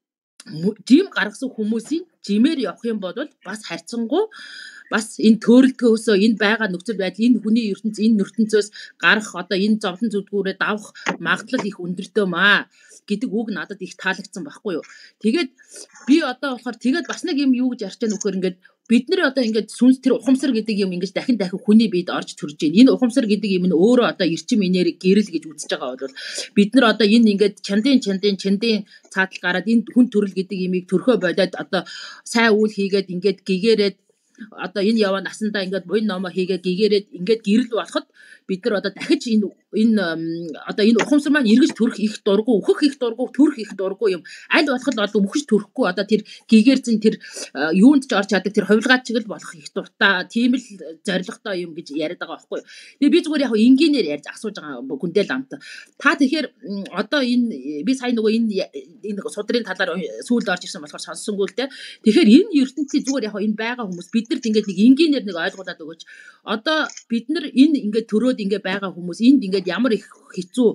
жим гаргасан хүмүүсийн жимээр явах юм бол бас харьцангуй бас энэ төрөлтгөөсөө энэ байгаа нөхцөл байдал энэ хүний ертөнц энэ ертөнцөөс гарах одоо энэ зовлон зүдгүүрээ давах магадлал их өндөртэй маа гэдэг үг надад их таалагдсан байхгүй юу. Тэгээд би одоо болохоор тэгээд бас нэг юм юу гэж ярьж байгаа нөхөр ингээд бид нар одоо ингээд сүнс тэр ухамсар гэдэг юм ингэж дахин хүний биед орж төрж байна. Энэ ухамсар гэдэг юм нь өөрөө одоо эрчим энерги гэрэл гэж үзэж байгаа бол бид нар одоо энэ ингээд чандын цаатал гараад энэ хүн төрөл гэдэг имийг төрхөө болоод одоо сайн үйл хийгээд ингээд гэгээрээд одоо энэ яваа насандаа ингээд буйн номоо хийгээд гэгээрээд ингээд гэрэл болоход бид нар одоо дахиж энэ одоо энэ ухамсар маань эргэж төрөх их дургу, өөхөх их дургу, төрөх их дургу юм. Аль болох одоо мөхөж төрөхгүй одоо тэр гэгээрзэн тэр юунд ч орч чаддаг тэр хувилгаа чиглэл болох их дуртай тийм л зоригтой юм гэж яриад байгаа байхгүй. Тэгээ би зүгээр яг энгийнээр ярьж асууж байгаа хүндэл амт. Та тэгэхээр одоо энэ би сая нөгөө энэ судрын талаар сүүлд орж ирсэн болохоор сонссонгүй л те. Тэгэхээр энэ ертөнцийн зүгээр яг энэ байгаа хүмүүс биднэрт ингээд нэг энгийнээр нэг ойлгуулад өгөөч. Одоо бид нар энэ ингээд төрөөд ингээд байгаа хүмүүс энд ингээд ямар их хэцүү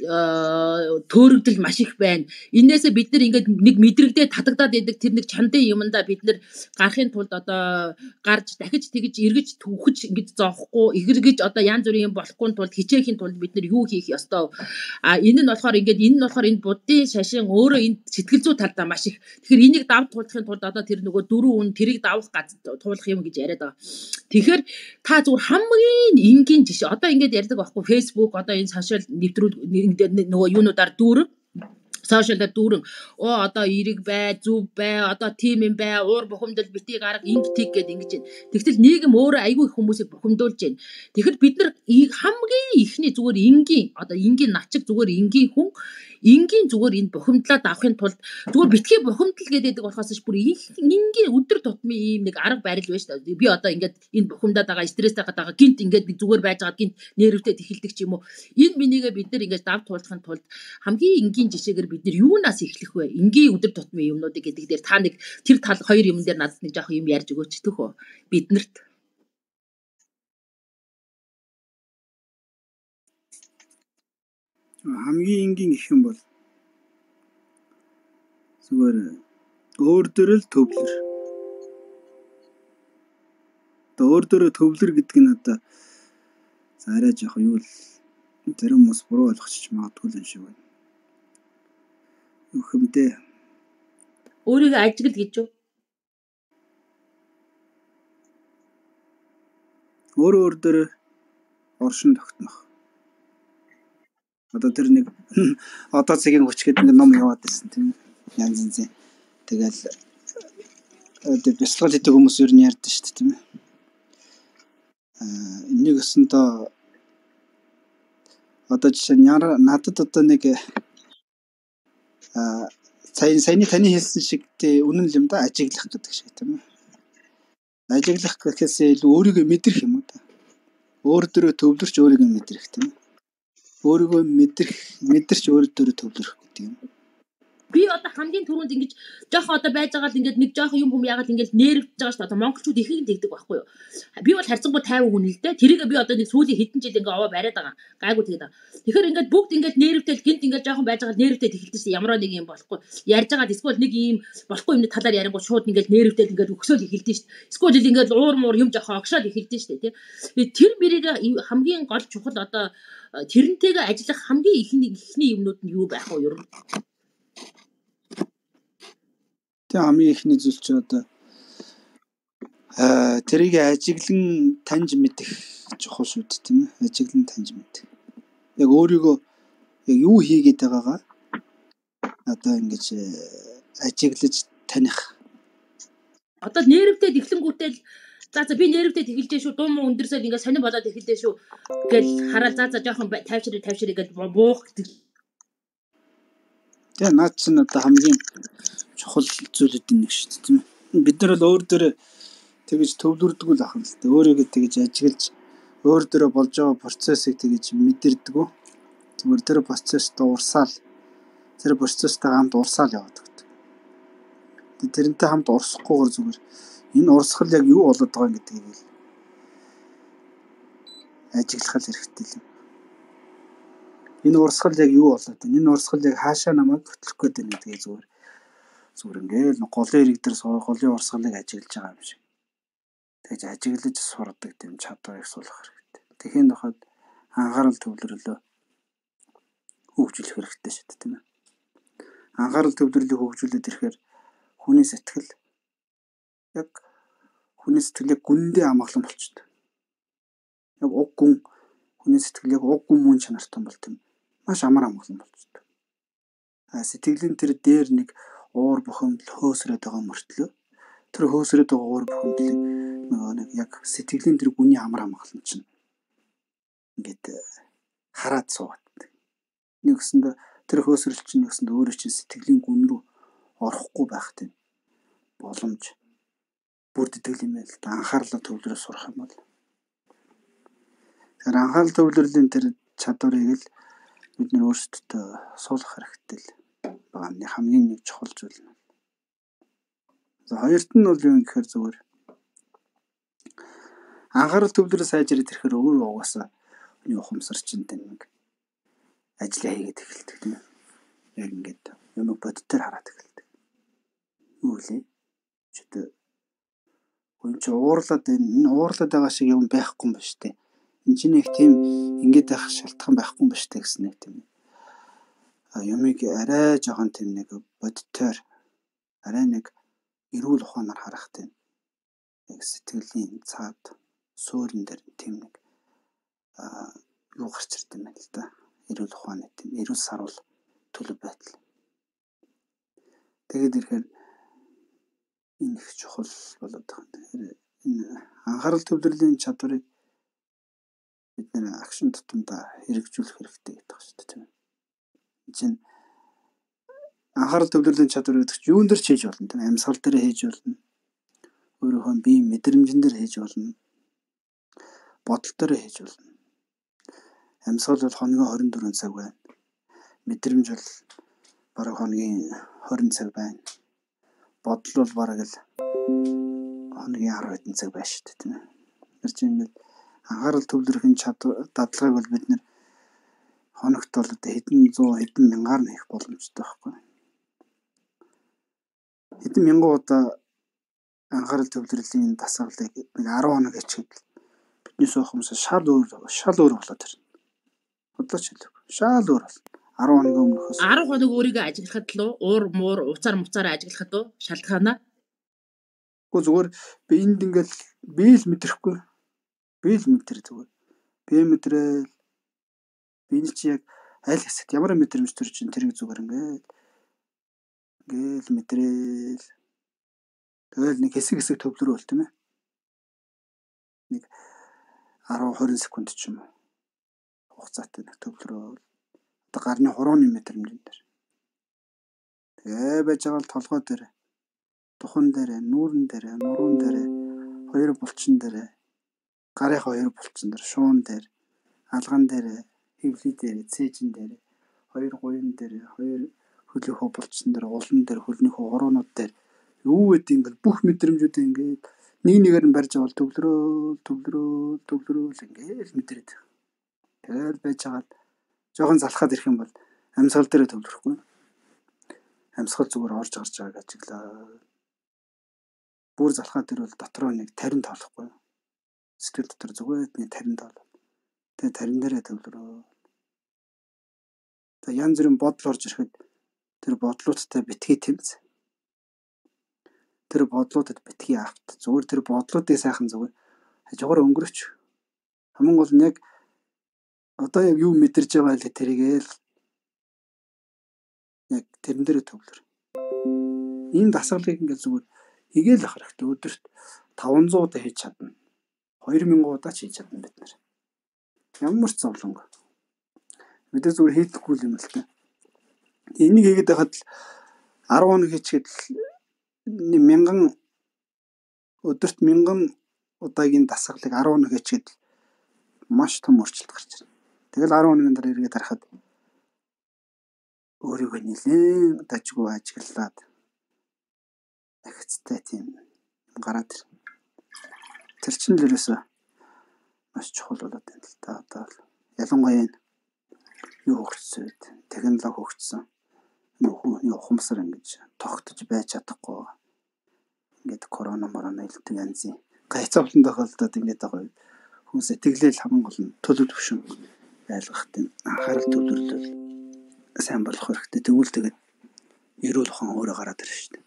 төөрөгдөл маш их байна. Инээсээ бид нар ингээд нэг мэдрэгдээ татагдаад байдаг тэр нэг чандын юмдаа бид нар гарахын тулд одоо гарч дахиж тэгж эргэж түүхэж ингэж зоохгүй эргэж одоо янз бүрийн юм болохгүй тулд хичээхийн тулд бид нар юу хийх ёстой. Энэ нь болохоор энэ буддын шашин өөрөө энэ сэтгэл зүй талдаа маш их. Тэгэхээр энийг давж туулахын тулд одоо тэр нөгөө дөрвөн үн тэрийг давах туулах юм гэж яриад байгаа. Тэгэхээр та зүгээр хамгийн энгийн жишээ одоо ингээд ярьдаг байхгүй Facebook одоо энэ сошиал нэвтрүүл нөгөө юунуудаар дүүрэн сошиалдаар дүүрэн одоо эрэг бай зүв бай одоо тим юм бай уур бухимдал битгий гарга ингэдэг гэд ингэж байна. Тэгтэл нийгэм өөрөө айгүй их хүмүүсийг бухимдуулж байна. Тэгэхээр бид нар хамгийн ихний зүгээр энгийн одоо энгийн начиг зүгээр энгийн хүн энгийн зүгээр энэ бухимдлаад авахын тулд зүгээр битгий бухимдал гэдэг болохоос ч бүр энгийн өдөр тутмын ийм нэг арга барил байж та. Би одоо ингээд энэ бухимдаад байгаа стресстэй байгаа гинт ингээд нэг зүгээр байж байгаа гинт нервтэй тэхэлдэг ч юм уу. Энэ минийгээ бид нар ингээд дав туулахын тулд хамгийн энгийн жишээгээр бид нар юунаас эхлэх вэ? Энгийн өдөр тутмын юмнуудыг гэдэг дээр та нэг тэр тал хоёр юм дээр надад нэг жоох юм ярьж өгөөч төхөө биднэрт. Хамгийн энгийн гэх юм бол зүгээр өөр дөрөл төвлөр. Өөр дөрөө төвлөр гэдэг нь одоо арай жоох юу л зарим хүмүүс буруу ойлгочих магадгүй л юм шиг байна. Үхэмдээ. Өөрийгөө ажигл гэж юу? Өөр дөрөө оршин тогтнох. Одоо тэр нэг одоо цагийн хүч гэдэг нэг ном яваад байсан тийм янз. Тэгэл бясалгал хийдэг хүмүүс юу ярьдэн шүү дээ тийм ээ. Энийг өсөндөө одоо жишээ нь надад одоо нэг саяны таны хэлсэн шиг үнэн л юм да ажиглах гэдэг шиг тийм ээ. Ажиглах гэхээсээ илүү өөрийгөө мэдрэх юм уу та. Өөр дөрөө төвлөрч өөрийгөө мэдрэх тийм ээ. Өөрийгөө мэдэрч өөр дөрөө төвлөрөх гэдэг юм. Би одоо хамгийн түрүүнд ингэж жоох одоо байж байгаа л ингээд нэг жоох юм яагаад ингэж нэрвж байгаа шүү дээ. Одоо монголчууд ихийг тэгдэг байхгүй юу? Би бол харьцангуй 50 хүн л дээ. Тэрийг би одоо нэг сүүлийн хэдэн жил ингээ овоо бариад байгаа. Гайгүй тэгээд. Тэгэхээр ингээд бүгд ингээд нэрвтэл гинт ингээд жоохон байж байгаа нэрвтэл эхэлдэг шүү дээ. Ямар нэг юм болохгүй. Ярьж байгаа эсвэл нэг юм болохгүй юмны талаар ярингууд шууд ингээд нэрвтэл ингээд өгсөөл эхэлдэг шүү дээ. Эсвэл ингээд уур муур юм жоох огшоол эхэлдэг шүү дээ, тий. Тэр мэрийг хамгийн гол чухал одоо тэрнтэйгээ ажиллах хамгийн ихний юмнууд нь юу байх вэ ер нь? Тэг хамгийн ихний зүйл чи одоо тэрийг ажиглан таньж мэдэх чухал шүү дээ тийм ээ. Ажиглан таньж мэдэх. Яг өөрийгөө яг юу хийгээд байгаагаа одоо ингэж ажиглаж таних. Одоо нервтэй эхлэнгүүтэл за би нервтэй тэгэлжээ шүү дуу муу өндөрсөөл ингээд сонирн болоод эхэлдээ шүү гэл хараад за жоохон тайвширыг гэж буух гэдэг. Тэгээ наад чинь одоо хамгийн чухал зүйлүүдийн нэг шүү дээ тийм ээ. Бид нар бол өөр дөрөө тэгэж төвлөрдөг л ахна л дээ. Өөрийгөө тэгэж ажиглаж өөр дөрөө болж байгаа процессыг тэгэж мэдэрдэг. Зүгээр тэр процессд урсаал тэр процесстэй хамт урсаал яваад байдаг. Тэрнтэй хамт урсахгүйгээр зүгээр энэ урсгал яг юу болоод байгаа гэдгийг л ажиглах хэрэгтэй юм. Энэ урсгал яг юу болоод байна? Энэ урсгал яг хаашаа намайг хөтлөх гээд байна гэдгийг зүгээр Зүгээр ингээл голын ирэг дээр голын урсгалыг ажиглаж байгаа юм шиг. Тэгж ажиглаж сурдаг тийм чадварыг суулгах хэрэгтэй. Тэхийн тухайд анхаарал төвлөрөлөө хөгжүүлэх хэрэгтэй шүү дээ, тийм ээ. Анхаарал төвлөрөлийг хөгжүүлээд ирэхээр хүний сэтгэл яг гүндээ амгалан болчихдээ. Яг уг гүн хүний сэтгэл яг уг гүн мөн чанартай бол тийм маш амар амгалан болчихдээ. Сэтгэлийн тэр дээр нэг уур бухимдал хөөсрөөд байгаа мөртлөө тэр хөөсрөөд байгаа уур бухимдлыг нөгөө нэг яг сэтгэлийн тэр гүний амар амгалан чинь ингээд хараад суугаад. Нэгсэндээ тэр хөөсрөл чинь нэгсэндээ өөрөө чинь сэтгэлийн гүн рүү орохгүй байх тийм боломж бүрддэг юм байл та анхаарлаа төвлөрөө сурах юм бол. Тэгэхээр анхаарал төвлөрлийн тэр чадварыг л бид нэр өөрсдөө суулгах хэрэгтэй л байгаа хамгийн нэг чухал зүйл нь. За хоёрт нь бол юу гэхээр зүгээр анхаарал төвлөрөө сайжраад ирэхээр өөрөө угаасаа хүний ухамсар чинь нэг ажлаа хийгээд эхэлдэг тийм ээ. Яг ингээд юм бодтоор хараад эхэлдэг. Юу вэ? Чөтө энэ ч уурлаад байгаа шиг юм байхгүй юм ба штэ. Энд чинь нэг тийм ингээд байх шалтгаан байхгүй юм ба штэ гэсэн нэг тийм. Юмыг арай жоохон тийм нэг бодтоор арай нэг эрүүл ухаанаар харах тийм. Яг сэтгэлийн цаад суурин дээр тийм нэг юу гарч ирд юм байна л да. Эрүүл ухааны тийм эрүүл сарвал төлөв байдал. Тэгээд ирэхээр энэ их чухал болоод байгаа. Тэгэхээр энэ анхаарал төвлөрлийн чадварыг бид нэр акшн тутамдаа хэрэгжүүлэх хэрэгтэй гэдэг байна шүү дээ тийм. Энд анхаарал төвлөрлийн чадвар гэдэг чинь юун дээр ч хийж болно тийм. Амьсгал дээр хийж болно. Өөрийнхөө бие мэдрэмжэн дээр хийж болно. Бодол дээр хийж болно. Амьсгал бол хоногийн 24 цаг байна. Мэдрэмж бол бараг хоногийн 20 цаг байна. Бодол бол бараг л хоногийн 10 хэдэн цаг байна шүү дээ тийм ээ. Тэр чинь ингээд анхаарал төвлөрөхийн дадлагыг бол бид нэр хоногт бол хэдэн 100 хэдэн мянгаар нь хийх боломжтой байхгүй. Хэдэн мянган удаа анхаарал төвлөрлийн дасгалыг нэг 10 хоног хийчихэд бидний ухамсар шал өөр болоод ирнэ. Бодлооч хэлэв. Шал өөр болно. 10 хоногийн өмнөхөөс 10 хоног өөрийгөө ажиглахад л уур муур уцаар ажиглахад шалтгаанаа. Гэхдээ зүгээр би энд ингээл би л мэдрэхгүй. Би л мэдэр зүгээр. Би мэдрээл би энэ чи яг аль хэсэгт ямар мэдрэмж төр чинь тэрийг зүгээр ингээл мэдрээл. Тэгэл нэг хэсэг төвлөрөөл тийм ээ. Нэг 10-20 секунд ч юм уу. Хугацаатай нэг төвлөрөөл. Одоо гарны хурууны мэдрэмжэн дээр. Тэгээ байж байгаа л толгой дээр, духан дээр, нүүрэн дээр, нуруун дээр, хоёр булчин дээр, гарынхаа хоёр булчин дээр, шуун дээр, алган дээр, хөвлий дээр, цээжин дээр, хоёр гуйн дээр, хоёр хөлийнхөө булчин дээр, улан дээр, хөлнийхөө хуруунууд дээр юу гэдэг ингээл бүх мэдрэмжүүдээ ингээд нэг нэгээр нь барьж авал төвлөрөөл ингээд мэдрээд. Тэгэл байж байгаа л жоохон залхаад ирэх юм бол амьсгал дээр төвлөрөхгүй. Амьсгал зүгээр орж гарч байгааг ажиглаа. Бүр залхаад ирвэл дотроо нэг тарин тоолохгүй. Сэтгэл дотор зүгээр нэг тарин тоолоо. Тэгээ тарин дээрээ төвлөрөө. Тэгээ янз бүрийн бодол орж ирэхэд тэр бодлуудтай битгий тэмц. Тэр бодлуудад битгий авт. Зүгээр тэр бодлуудыг сайхан зүгээр хажуугаар өнгөрөөч. Хамгийн гол нь яг одоо яг юу мэдэрж байгаа л тэрийгээл яг тэрэн дээр төвлөр. Энэ дасгалыг ингээд зүгээр хийгээл ах хэрэгтэй. Өдөрт 500 удаа хийж чадна. 2000 удаа ч хийж чадна бид нар. Ямар ч зовлонгүй. Бид зүгээр хийхгүй юм л та. Энийг хийгээд байхад л 10 хоног хийчихэд өдөрт 1000 удаагийн дасгалыг 10 хоног хийчихэд маш том өөрчлөлт гарч ирнэ. Тэгэл 10 хоногийн дараа эргээд харахад өөрийгөө нэлээд дажгүй ажиглаад ахицтай тийм гараад ирнэ. Тэр чинь л ерөөсөө маш чухал болоод байна л та. Одоо ялангуяа юу хөгжсөн вэ? Технологи хөгжсөн. нөхөний ухамсар ингэж тогтож байж чадахгүй. Ингээд корона илтэг янзын гайцовлон тохиолдод ингээд байгаа хүн сэтгэлэл хамгийн гол нь төлөв төвшин байлгахад анхаарал төвлөрөл сайн болох хэрэгтэй. Тэгвэл тэгээд эрүүл ухаан өөрөө гараад ирнэ шүү дээ.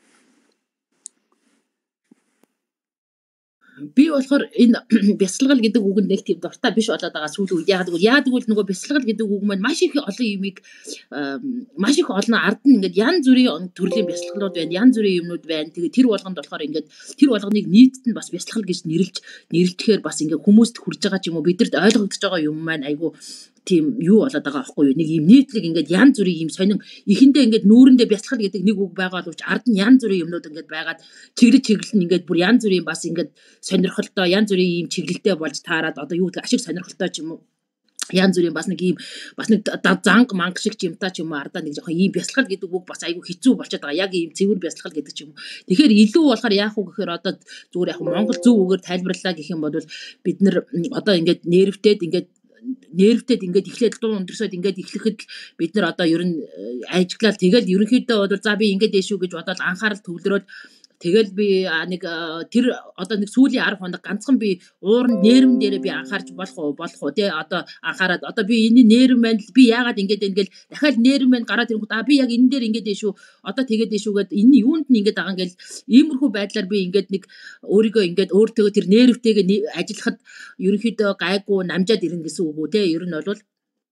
Би болохоор энэ бясалгал гэдэг үг нь нэг тийм дуртай биш болоод байгаа сүүлийн үед. Яг тэгвэл нөгөө бясалгал гэдэг үг маань маш их олон юмыг маш их олон ард нь ингээд янз бүрийн төрлийн бясалгалууд байна, янз бүрийн юмнууд байна. Тэгээ тэр болгонд болохоор ингээд тэр болгоныг нийтэд нь бас бясалгал гэж нэрлэхээр бас ингээд хүмүүст хүрж байгаа ч юм уу, бидэрт ойлгогдож байгаа юм маань айгүй тийм юу болоод байгаа байхгүй юу? Нэг юм нийтлэг ингээд янз бүрийн юм сонин эхэндээ ингээд нүүрэндээ бясалгал гэдэг нэг үг байгаа боловч ард нь янз бүрийн юмнууд ингээд байгаад чиглэл нь ингээд бүр янз бүрийн бас ингээд сонирхолтой янз бүрийн юм чиглэлтэй болж таарад одоо юу гэдэг ашиг сонирхолтой ч юм уу янз бүрийн бас нэг занг манг шиг юмтай ч юм уу ардаа нэг жоохон ийм бясалгал гэдэг үг бас айгүй хэцүү болчиход байгаа. Яг ийм цэвэр бясалгал гэдэг ч юм уу. Тэгэхээр илүү болохоор яах вэ гэхээр одоо зүгээр яг Монгол зөв үгээр тайлбарлаа гэх юм бол бид нэр одоо ингээд нервтэд ингээд эхлээд дуу өндөрсөд ингээд эхлэхэд бид нар одоо ер нь ажиглал тэгэл ерөнхийдөө бол за би ингээд дэшүү гэж бодоод анхаарал төвлөрөөд тэгэл би нэг тэр одоо нэг сүүлийн 10 хоног ганцхан би уурн нервэн дээрээ би анхаарч болох уу тий одоо анхаарад одоо би энэ нерв маань би яагаад ингэж ингээл дахиад нерв маань гараад ирэнгүүт би яг энэ дээр ингэж дэшүү одоо тэгээд дэшүүгээд энэ юунд нь ингэж байгаа ингээл иймэрхүү байдлаар би ингэж нэг өөрийгөө ингэж өөртөө тэр нервтэйгээ ажиллахад ерөнхийдөө гайгүй намжаад ирнэ гэсэн үг үү тий ер нь бол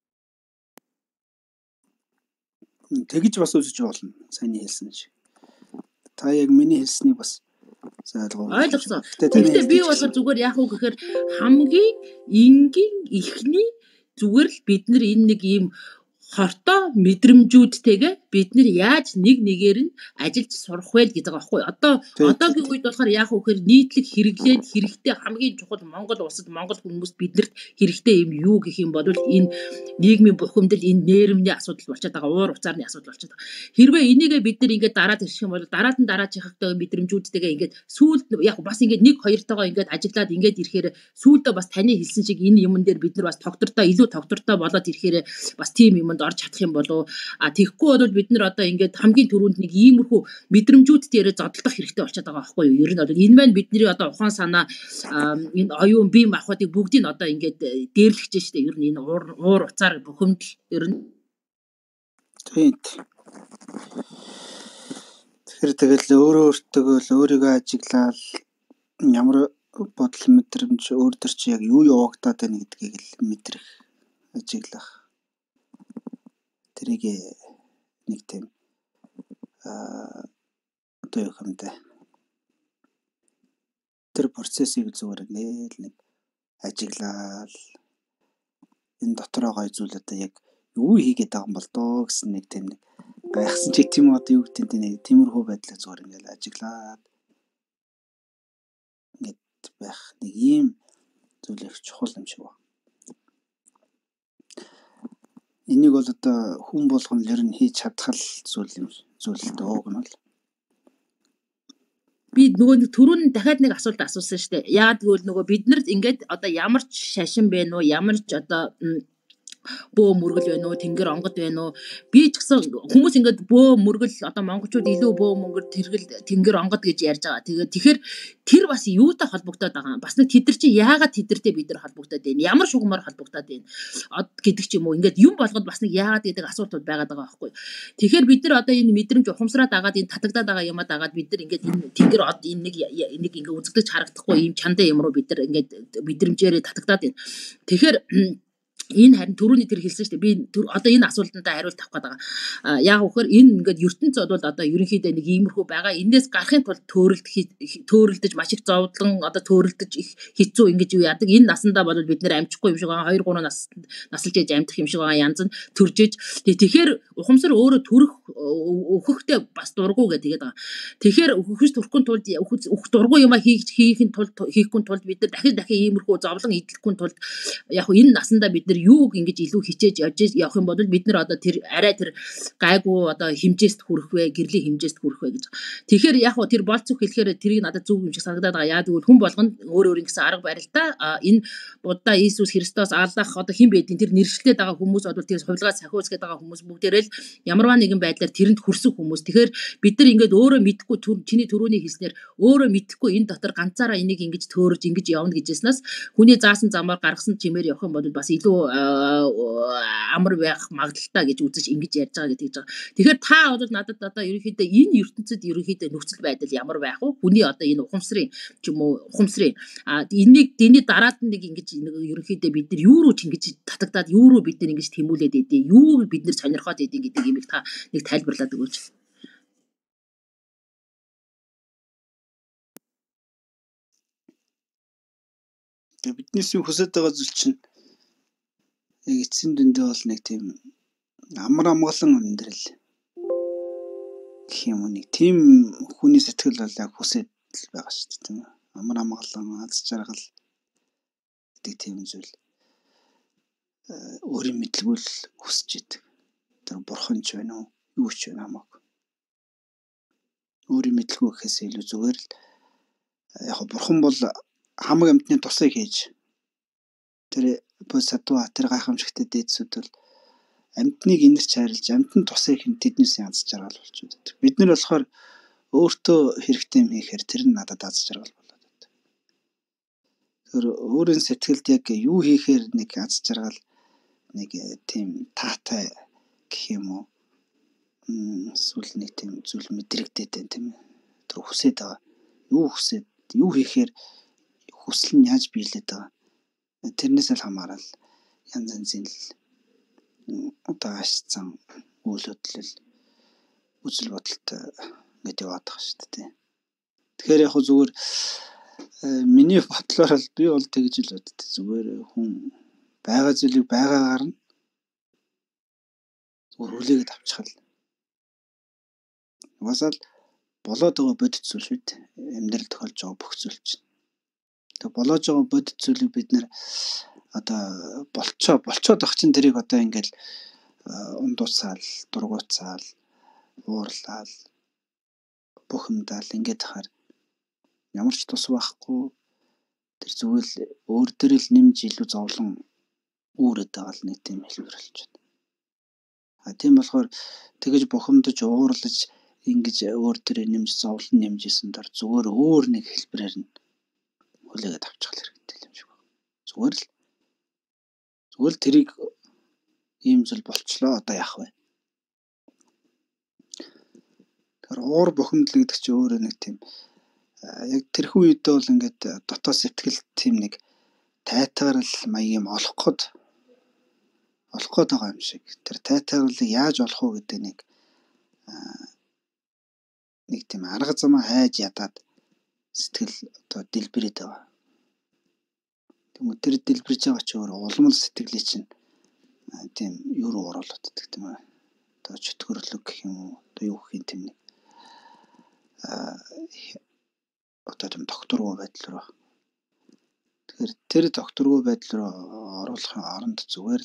тэгж бас үзэж болно. Сайн хэлсэн шиг. Та яг миний хэлснийг бас ойлгосон. Гэхдээ би болохоор зүгээр яах вэ гэхээр хамгийн энгийн ихний зүгээр л бид нар энэ нэг ийм хортой мэдрэмжүүдтэйгээ бид нар яаж нэг нэгээр нь ажиллаж сурах вэ гэдэг байгаа байхгүй. Одоогийн үед болохоор яах вэ гэхээр нийтлэг хэрэглээд хэрэгтэй хамгийн чухал Монгол улсад Монгол хүмүүст биднэрт хэрэгтэй юм юу гэх юм бол энэ нийгмийн бухимдал энэ нервний асуудал болчиход байгаа, уур уцаарны асуудал болчиход байгаа. Хэрвээ энийгээ бид нар ингээд дараад ирчих юм бол дараад нь дараачихтай мэдрэмжүүдтэйгээ ингээд сүүлд яг бас ингээд нэг хоёртойгоо ингээд ажиллаад ингээд ирэхээр сүүлдээ бас таны хэлсэн шиг энэ юмн дээр бид нар бас илүү тогтвортой болоод ирэхээр бас тийм юм орж чадах юм болов тэгэхгүй бол бид нар одоо ингээд хамгийн түрүүнд нэг иймэрхүү мэдрэмжүүд дээрээ зодтолдох хэрэгтэй болчиход байгаа байхгүй юу? Ер нь бол энэ маань бидний одоо ухаан санаа энэ оюун бие махбодыг бүгдийг одоо ингээд дээрлэгч штэ ер нь энэ уур уцаар бухимдал ер нь тийм. Тэгэхээр өөртөө өөрийгөө ажиглал ямар бодол мэдрэмж өөр төр чи яг юу явагдаад байна гэдгийг л мэдрэх ажиглах тэрийг нэг тийм одоо юу хэмдэ тэр процессыг зүгээр нэг ажиглал энэ дотороо гой зүйл одоо яг юу хийгээд байгаа юм бол доо гэсэн нэг тийм нэг гайхсан ч тийм одоо юу гэдэг тийм тиймэрхүү байдлаар зүгээр ингээл ажиглаад ингээд байх нэг ийм зүйл их чухал юм шиг байна. Энийг бол одоо хүн болгон ер нь хийж чадах зүйл л дөөг нь бол би нөгөө түрүүн дахиад нэг асуулт асуусан шүү дээ. Яагаад гэвэл нөгөө бид нарт ингээд одоо ямар ч шашин байна уу, ямар ч одоо бөө мөргөл байна уу, тэнгэр онгод байна уу? Би ч гэсэн хүмүүс ингээд бөө мөргөл одоо монголчууд илүү бөө мөнгөр тэнгэр онгод гэж ярьж байгаа. Тэгэхээр тэр бас юутай холбогдоод байгаа юм? Бас нэг тэд нар чи яагаад тэдэртэй бид нар холбогдоод байна? Ямар шугамар холбогдоод байна? Гэдэг ч юм уу. Ингээд юм болгоод бас нэг яагаад гэдэг асуултууд байгаад байгаа байхгүй. Тэгэхээр бид нар одоо энэ мэдрэмж ухамсараад агаад энэ татагдаад байгаа юмад агаад бид нар ингээд энэ тэнгэр энэ нэг ингээд үзэгдэж харагдахгүй юм чандаа юм руу бид нар ингээд мэдрэмжээрээ татагдаад байна. Тэгэхээр энэ харин түрүүний тэр хэлсэн шүү дээ. Би одоо энэ асуултанд хариулт авах гээд байгаа. Яг үхээр энэ ингээд ертөнцид бол одоо ерөнхийдөө нэг иймэрхүү байгаа. Энээс гарахын тулд төөрөлдөж маш их зовдлон одоо төөрөлдөж их хэцүү ингэж юу яадаг. Энэ насандаа бол бид нэр амжихгүй юм шиг байгаа. 2-3 насалж ээж амжих юм шиг байгаа. Янз нь төржиж. Тэгэхээр ухамсар өөрөө төрөх өөхөхтэй бас дургу гэдэг байгаа. Тэгэхээр өөхөж төрөхгүй тулд өөх дургу юм хийхин тулд бид нар дахин иймэрхүү зовлон идэлхгүй тулд яг энэ насандаа бид нар нар юуг ингэж илүү хичээж явах юм бол бид нар одоо тэр арай тэр гайгүй одоо хэмжээст хүрэх вэ, гэрлийн хэмжээст хүрэх вэ гэж. Тэгэхээр яг хоо тэр болцох хэлэхээр тэрийг надад зөв юм шиг санагдаад байгаа. Яа тэгвэл хүн болгоно өөр гэсэн арга барилтаа энэ Будда, Иесус Христос, Аллах одоо хэн байдیں۔ Тэр нэршлээд байгаа хүмүүс бол тэр хувилгаа сахиуцгээд байгаа хүмүүс бүгдээрээ л ямарваа нэгэн байдлаар тэрэнд хүрсэн хүмүүс. Тэгэхээр бид нар ингээд өөрөө мэдхгүй чиний түрүүний хэлснээр өөрөө мэдхгүй энэ дотор ганцаараа энийг ингэж төөрөж ингэж явна гэжснээс хүний заасан замаар гаргасан чимээр явах юм бол бас илүү амар байх магадaltaа гэж үзэж ингэж ярьж байгаа гэдэг байгаа. Тэгэхээр та бол надад одоо ерөнхийдөө энэ ертөнцид ерөнхийдөө нөхцөл байдал ямар байх вэ? Хүний одоо энэ ухамсарын ч юм уу ухамсарын энийг дараад нэг ингэж ерөнхийдөө бид нар юу руу ч ингэж татагдаад юу руу бид нар ингэж тэмүүлээд идэв. Юу бид нар сонирхоод идэв гэдэг юмыг та нэг тайлбарлаад өгөөч. Биднээс юу хүсэж байгаа зүйл чинь яг эцсийн дүндээ бол нэг тийм амар амгалан амьдрал гэх юм уу, нэг тийм хүний сэтгэл бол яг хүсэж байгаа шүү дээ, тийм үү? Амар амгалан, аз жаргал гэдэг тийм зүйл өөрийн мэдлгүй л хүсэж идэг. Тэр бурхан ч байна уу, юу ч байна хамаагүй. Өөрийн мэдлгүй гэхээс илүү зүгээр л яг бурхан бол хамаг амьтны тусыг хийж тэр бодисатва тэр гайхамшигтай дээдсүүд бол амьтныг инэрч хайрлаж амьтан тусыг хэн тэднээс аз жаргал болчиход байдаг. Бид нар болохоор өөртөө хэрэгтэй юм хийхээр тэр нь надад аз жаргал болоод байдаг. Тэр өөрийн сэтгэлд яг юу хийхээр нэг аз жаргал нэг тийм таатай гэх юм уу, эсвэл нэг тийм зүйл мэдрэгдээд байна тийм ээ. Тэр хүсээд байгаа. Юу хийхээр хүсэл нь яаж биелээд байгаа. Тэрнээс л хамаарал янз янзын одоо ашигцсан үйл хөдлөл үзэл бодолтой ингээд яваад байгаа шүү дээ. Тэгэхээр яг зүгээр миний бодлоор л би бол тэгж л боддог. Зүгээр хүн байгаа зүйлийг байгаагаар нь зүгээр хүлээгээд авчихал. Угаасаа л болоод байгаа бодит зүйл шүү дээ. Амьдрал тохиолж байгаа бүх зүйл чинь. Тэгээ болоож байгаа бодит зүйлийг бид нэр одоо болцоод ах чинь тэрийг одоо ингээл ундуусаал, дургуутсаал, уурлаал, бухимдаал ингээд тахаар ямар ч тус байхгүй. Тэр зүгээр л өөр дээрэл нэмж илүү зовлон үүрээд байгаа л нэг тийм хэлбэр болж байна. Тийм болохоор тэгэж бухимдаж уурлаж ингэж өөр дээрээ нэмж зовлон нэмжсэн дор зүгээр өөр нэг хэлбэрээр нь хүлээгээд авчих хэрэгтэй юм шиг байна. Зүгээр л тэрийг ийм зүйл болчлоо одоо яах вэ? Тэр уур бухимдал гэдэг чинь өөрөө нэг тийм яг тэрхүү үедээ бол ингээд дотоод сэтгэл тийм нэг тайтгарл маяг юм олох гээд байгаа юм шиг. Тэр тайтгарлыг яаж олох вэ гэдэг нэг тийм арга замаа хайж ядаад сэтгэл одоо дэлбэрээд байгаа. Тэгмээ тэр дэлбэрж байгаа ч өөр улмал сэтгэлээ чинь тийм юу руу оруулаад байдаг тийм ээ. Одоо чөтгөрлөг гэх юм уу, одоо юу гэх юм тийм нэг одоо тийм докторгүй байдал руу. Тэгэхээр тэр докторгүй байдал руу оруулахын оронд зүгээр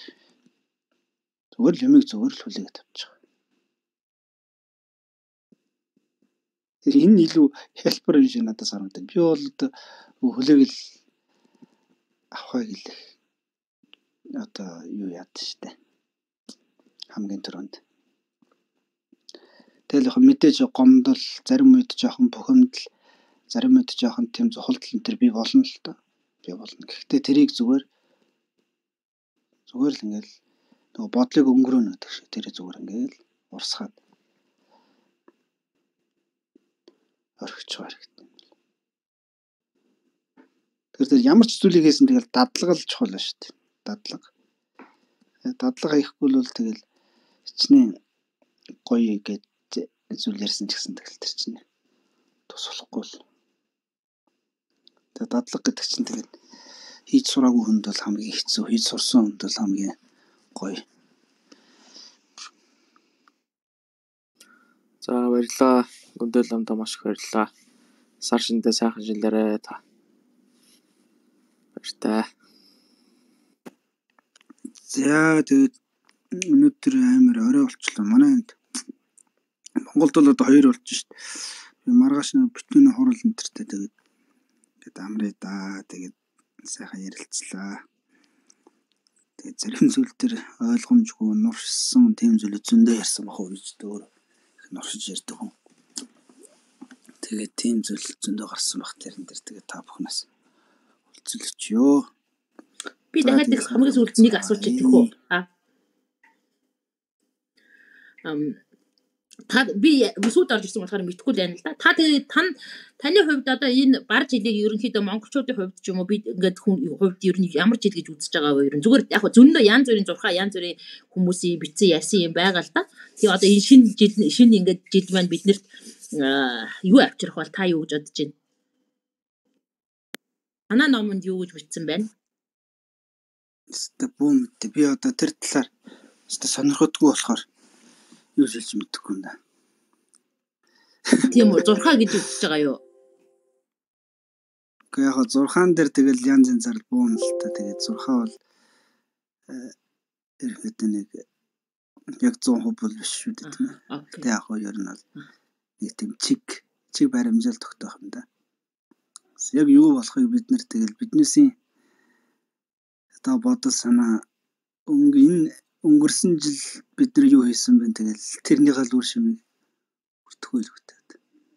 л юмыг зүгээр л хүлээгээд авчих. Тэр энэ илүү хэлбэр юм шиг надад санагдав. Би бол одоо хүлээгэл авахыг л одоо юу яад штэ. Хамгийн түрүүнд. Тэгэл яг мэдээж гомдол, зарим үед жоохон бухимдал, зарим үед жоохон тийм зохилтол энэ төр би болно л тоо. Би болно. Гэхдээ тэрийг зүгээр л ингээл нөгөө бодлыг өнгөрөөнө гэдэг шиг тэрийг зүгээр ингээл урсгаад орхиж байгаа хэрэгтэй. Тэгэхээр ямар ч зүйлийг хийсэн тэгэл дадлага л чухал ба шүү дээ. Дадлага хийхгүй бол тэгэл хичнээн гоё гэж зүйл ярьсан ч гэсэн тэгэл тэр чинь тусахгүй л. Тэгээ дадлага гэдэг чинь тэгэл хийж сураагүй хүнд бол хамгийн хэцүү, хийж сурсан хүнд бол хамгийн гоё. За баярлалаа. Гүндэл амдаа маш их баярлалаа. Сар шиндээ сайхан жилээрээ та. Баяртай. За тэгээд өнөөдөр амар орой болчихлоо. Манай энд Монголд бол одоо 2 болж шít. Би маргааш нэг битүүний хурал энтертэй тэгээд амраа да. Тэгээд сайхан ярилцлаа. Тэгээд зарим зүйл төр ойлгомжгүй нуршсан тийм зүйл зөндөө ярьсан бах уу гэж дөөр их нуршиж ярьдаг хүн. Тэгээд тийм зүйл зөндөө гарсан бах тэрэн дээр тэгээд та бүхнээс уулзлаач ёо. Би дахиад их хамгийн сүүлд нэг асууж идэх үү? Та би бүсүүд орж ирсэн болохоор мэдхгүй л байна л да. Та тэгээд таны хувьд одоо энэ бар жилийг ерөнхийдөө монголчуудын хувьд ч юм уу би ингээд хувьд ер нь ямар жил гэж үзэж байгаа вэ? Ер нь зүгээр яг зөндөө янз бүрийн зурхаа янз бүрийн хүмүүсийн бичсэн ярьсан юм байгаа л да. Тэгээ одоо энэ шинэ ингээд жил маань биднэрт юу авчрах бол та юу гэж бодож байна? Танаа номонд юу гэж бичсэн байна? Өстө бүүм би одоо тэр талаар өстө сонирходгүй болохоор юу хэлж мэдэхгүй юм да. Тийм үү, зурхаа гэж үзэж байгаа юу? Гэхдээ яг зурхаан дээр тэгэл янз янзаар бүүм л та. Тэгээд зурхаа бол ерөөдөө нэг яг 100% бол биш шүү дээ тийм ээ. Тэгээд яг ер нь бол нэг тийм чиг баримжаал тогтоох юм да. Яг юу болохыг бид нэр тэгэл биднээсийн одоо бодол санаа энэ өнгөрсөн жил бид нар юу хийсэн бэ тэгэл тэрнийхээ л үр шимийг бүртгүүлгүүтэй.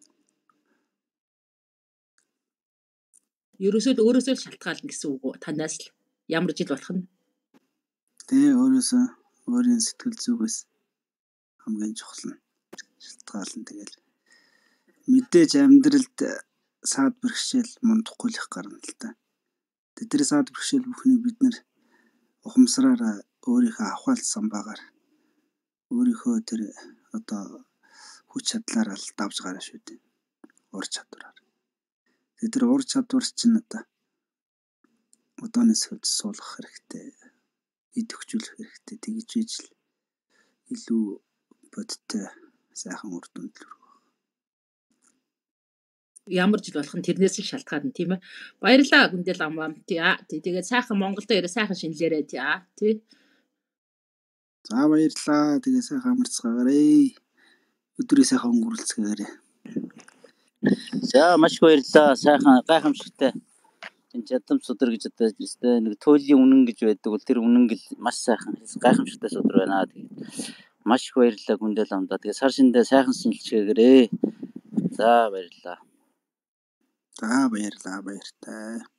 Өөрөөсөө шалтгаална гэсэн үг үү? Танаас л ямар жил болох нь? Тэгээ өөрөөсөө өөрийн сэтгэл зүгээс хамгийн чухал нь шалтгаална тэгэл мэдээж амьдралд саад бэрхшээл мундахгүй л их гарна л та. Тэр саад бэрхшээл бүхнийг бид нэр ухамсараар өөрийнхөө авахалсан багаар өөрийнхөө тэр одоо хүч чадлаараа л давж гараа шүү дээ. Ур чадвараар. Тэр ур чадвар чинь одооноос хөлж суулгах хэрэгтэй. Эд өгчүүлэх хэрэгтэй. Тэгж ижил илүү бодтой сайхан үр дүнд л хүрэх. Ямар жил болох нь тэрнээс л шалтгаална тийм ээ. Баярлалаа Гүндэл амаа. Тэгээд сайхан Монголдо ирээ сайхан шинэлээрээ тий. За баярлалаа. Тэгээд сайхан амарцгаагаарай. Өдрөө сайхан өнгөрүүлцгээрэй. За маш их баярлалаа. Сайхан гайхамшигтай. Энэ жадам судар гэж одоо нэг туйлын үнэн гэж байдаг бол тэр үнэн гэл маш сайхан гайхамшигтай судар байна. Тэгээд маш их баярлалаа Гүндэл амдаа. Тэгээд сар шиндээ сайхан шинэлцгээгээрэй. За баярлалаа. За баярлалаа баяртай.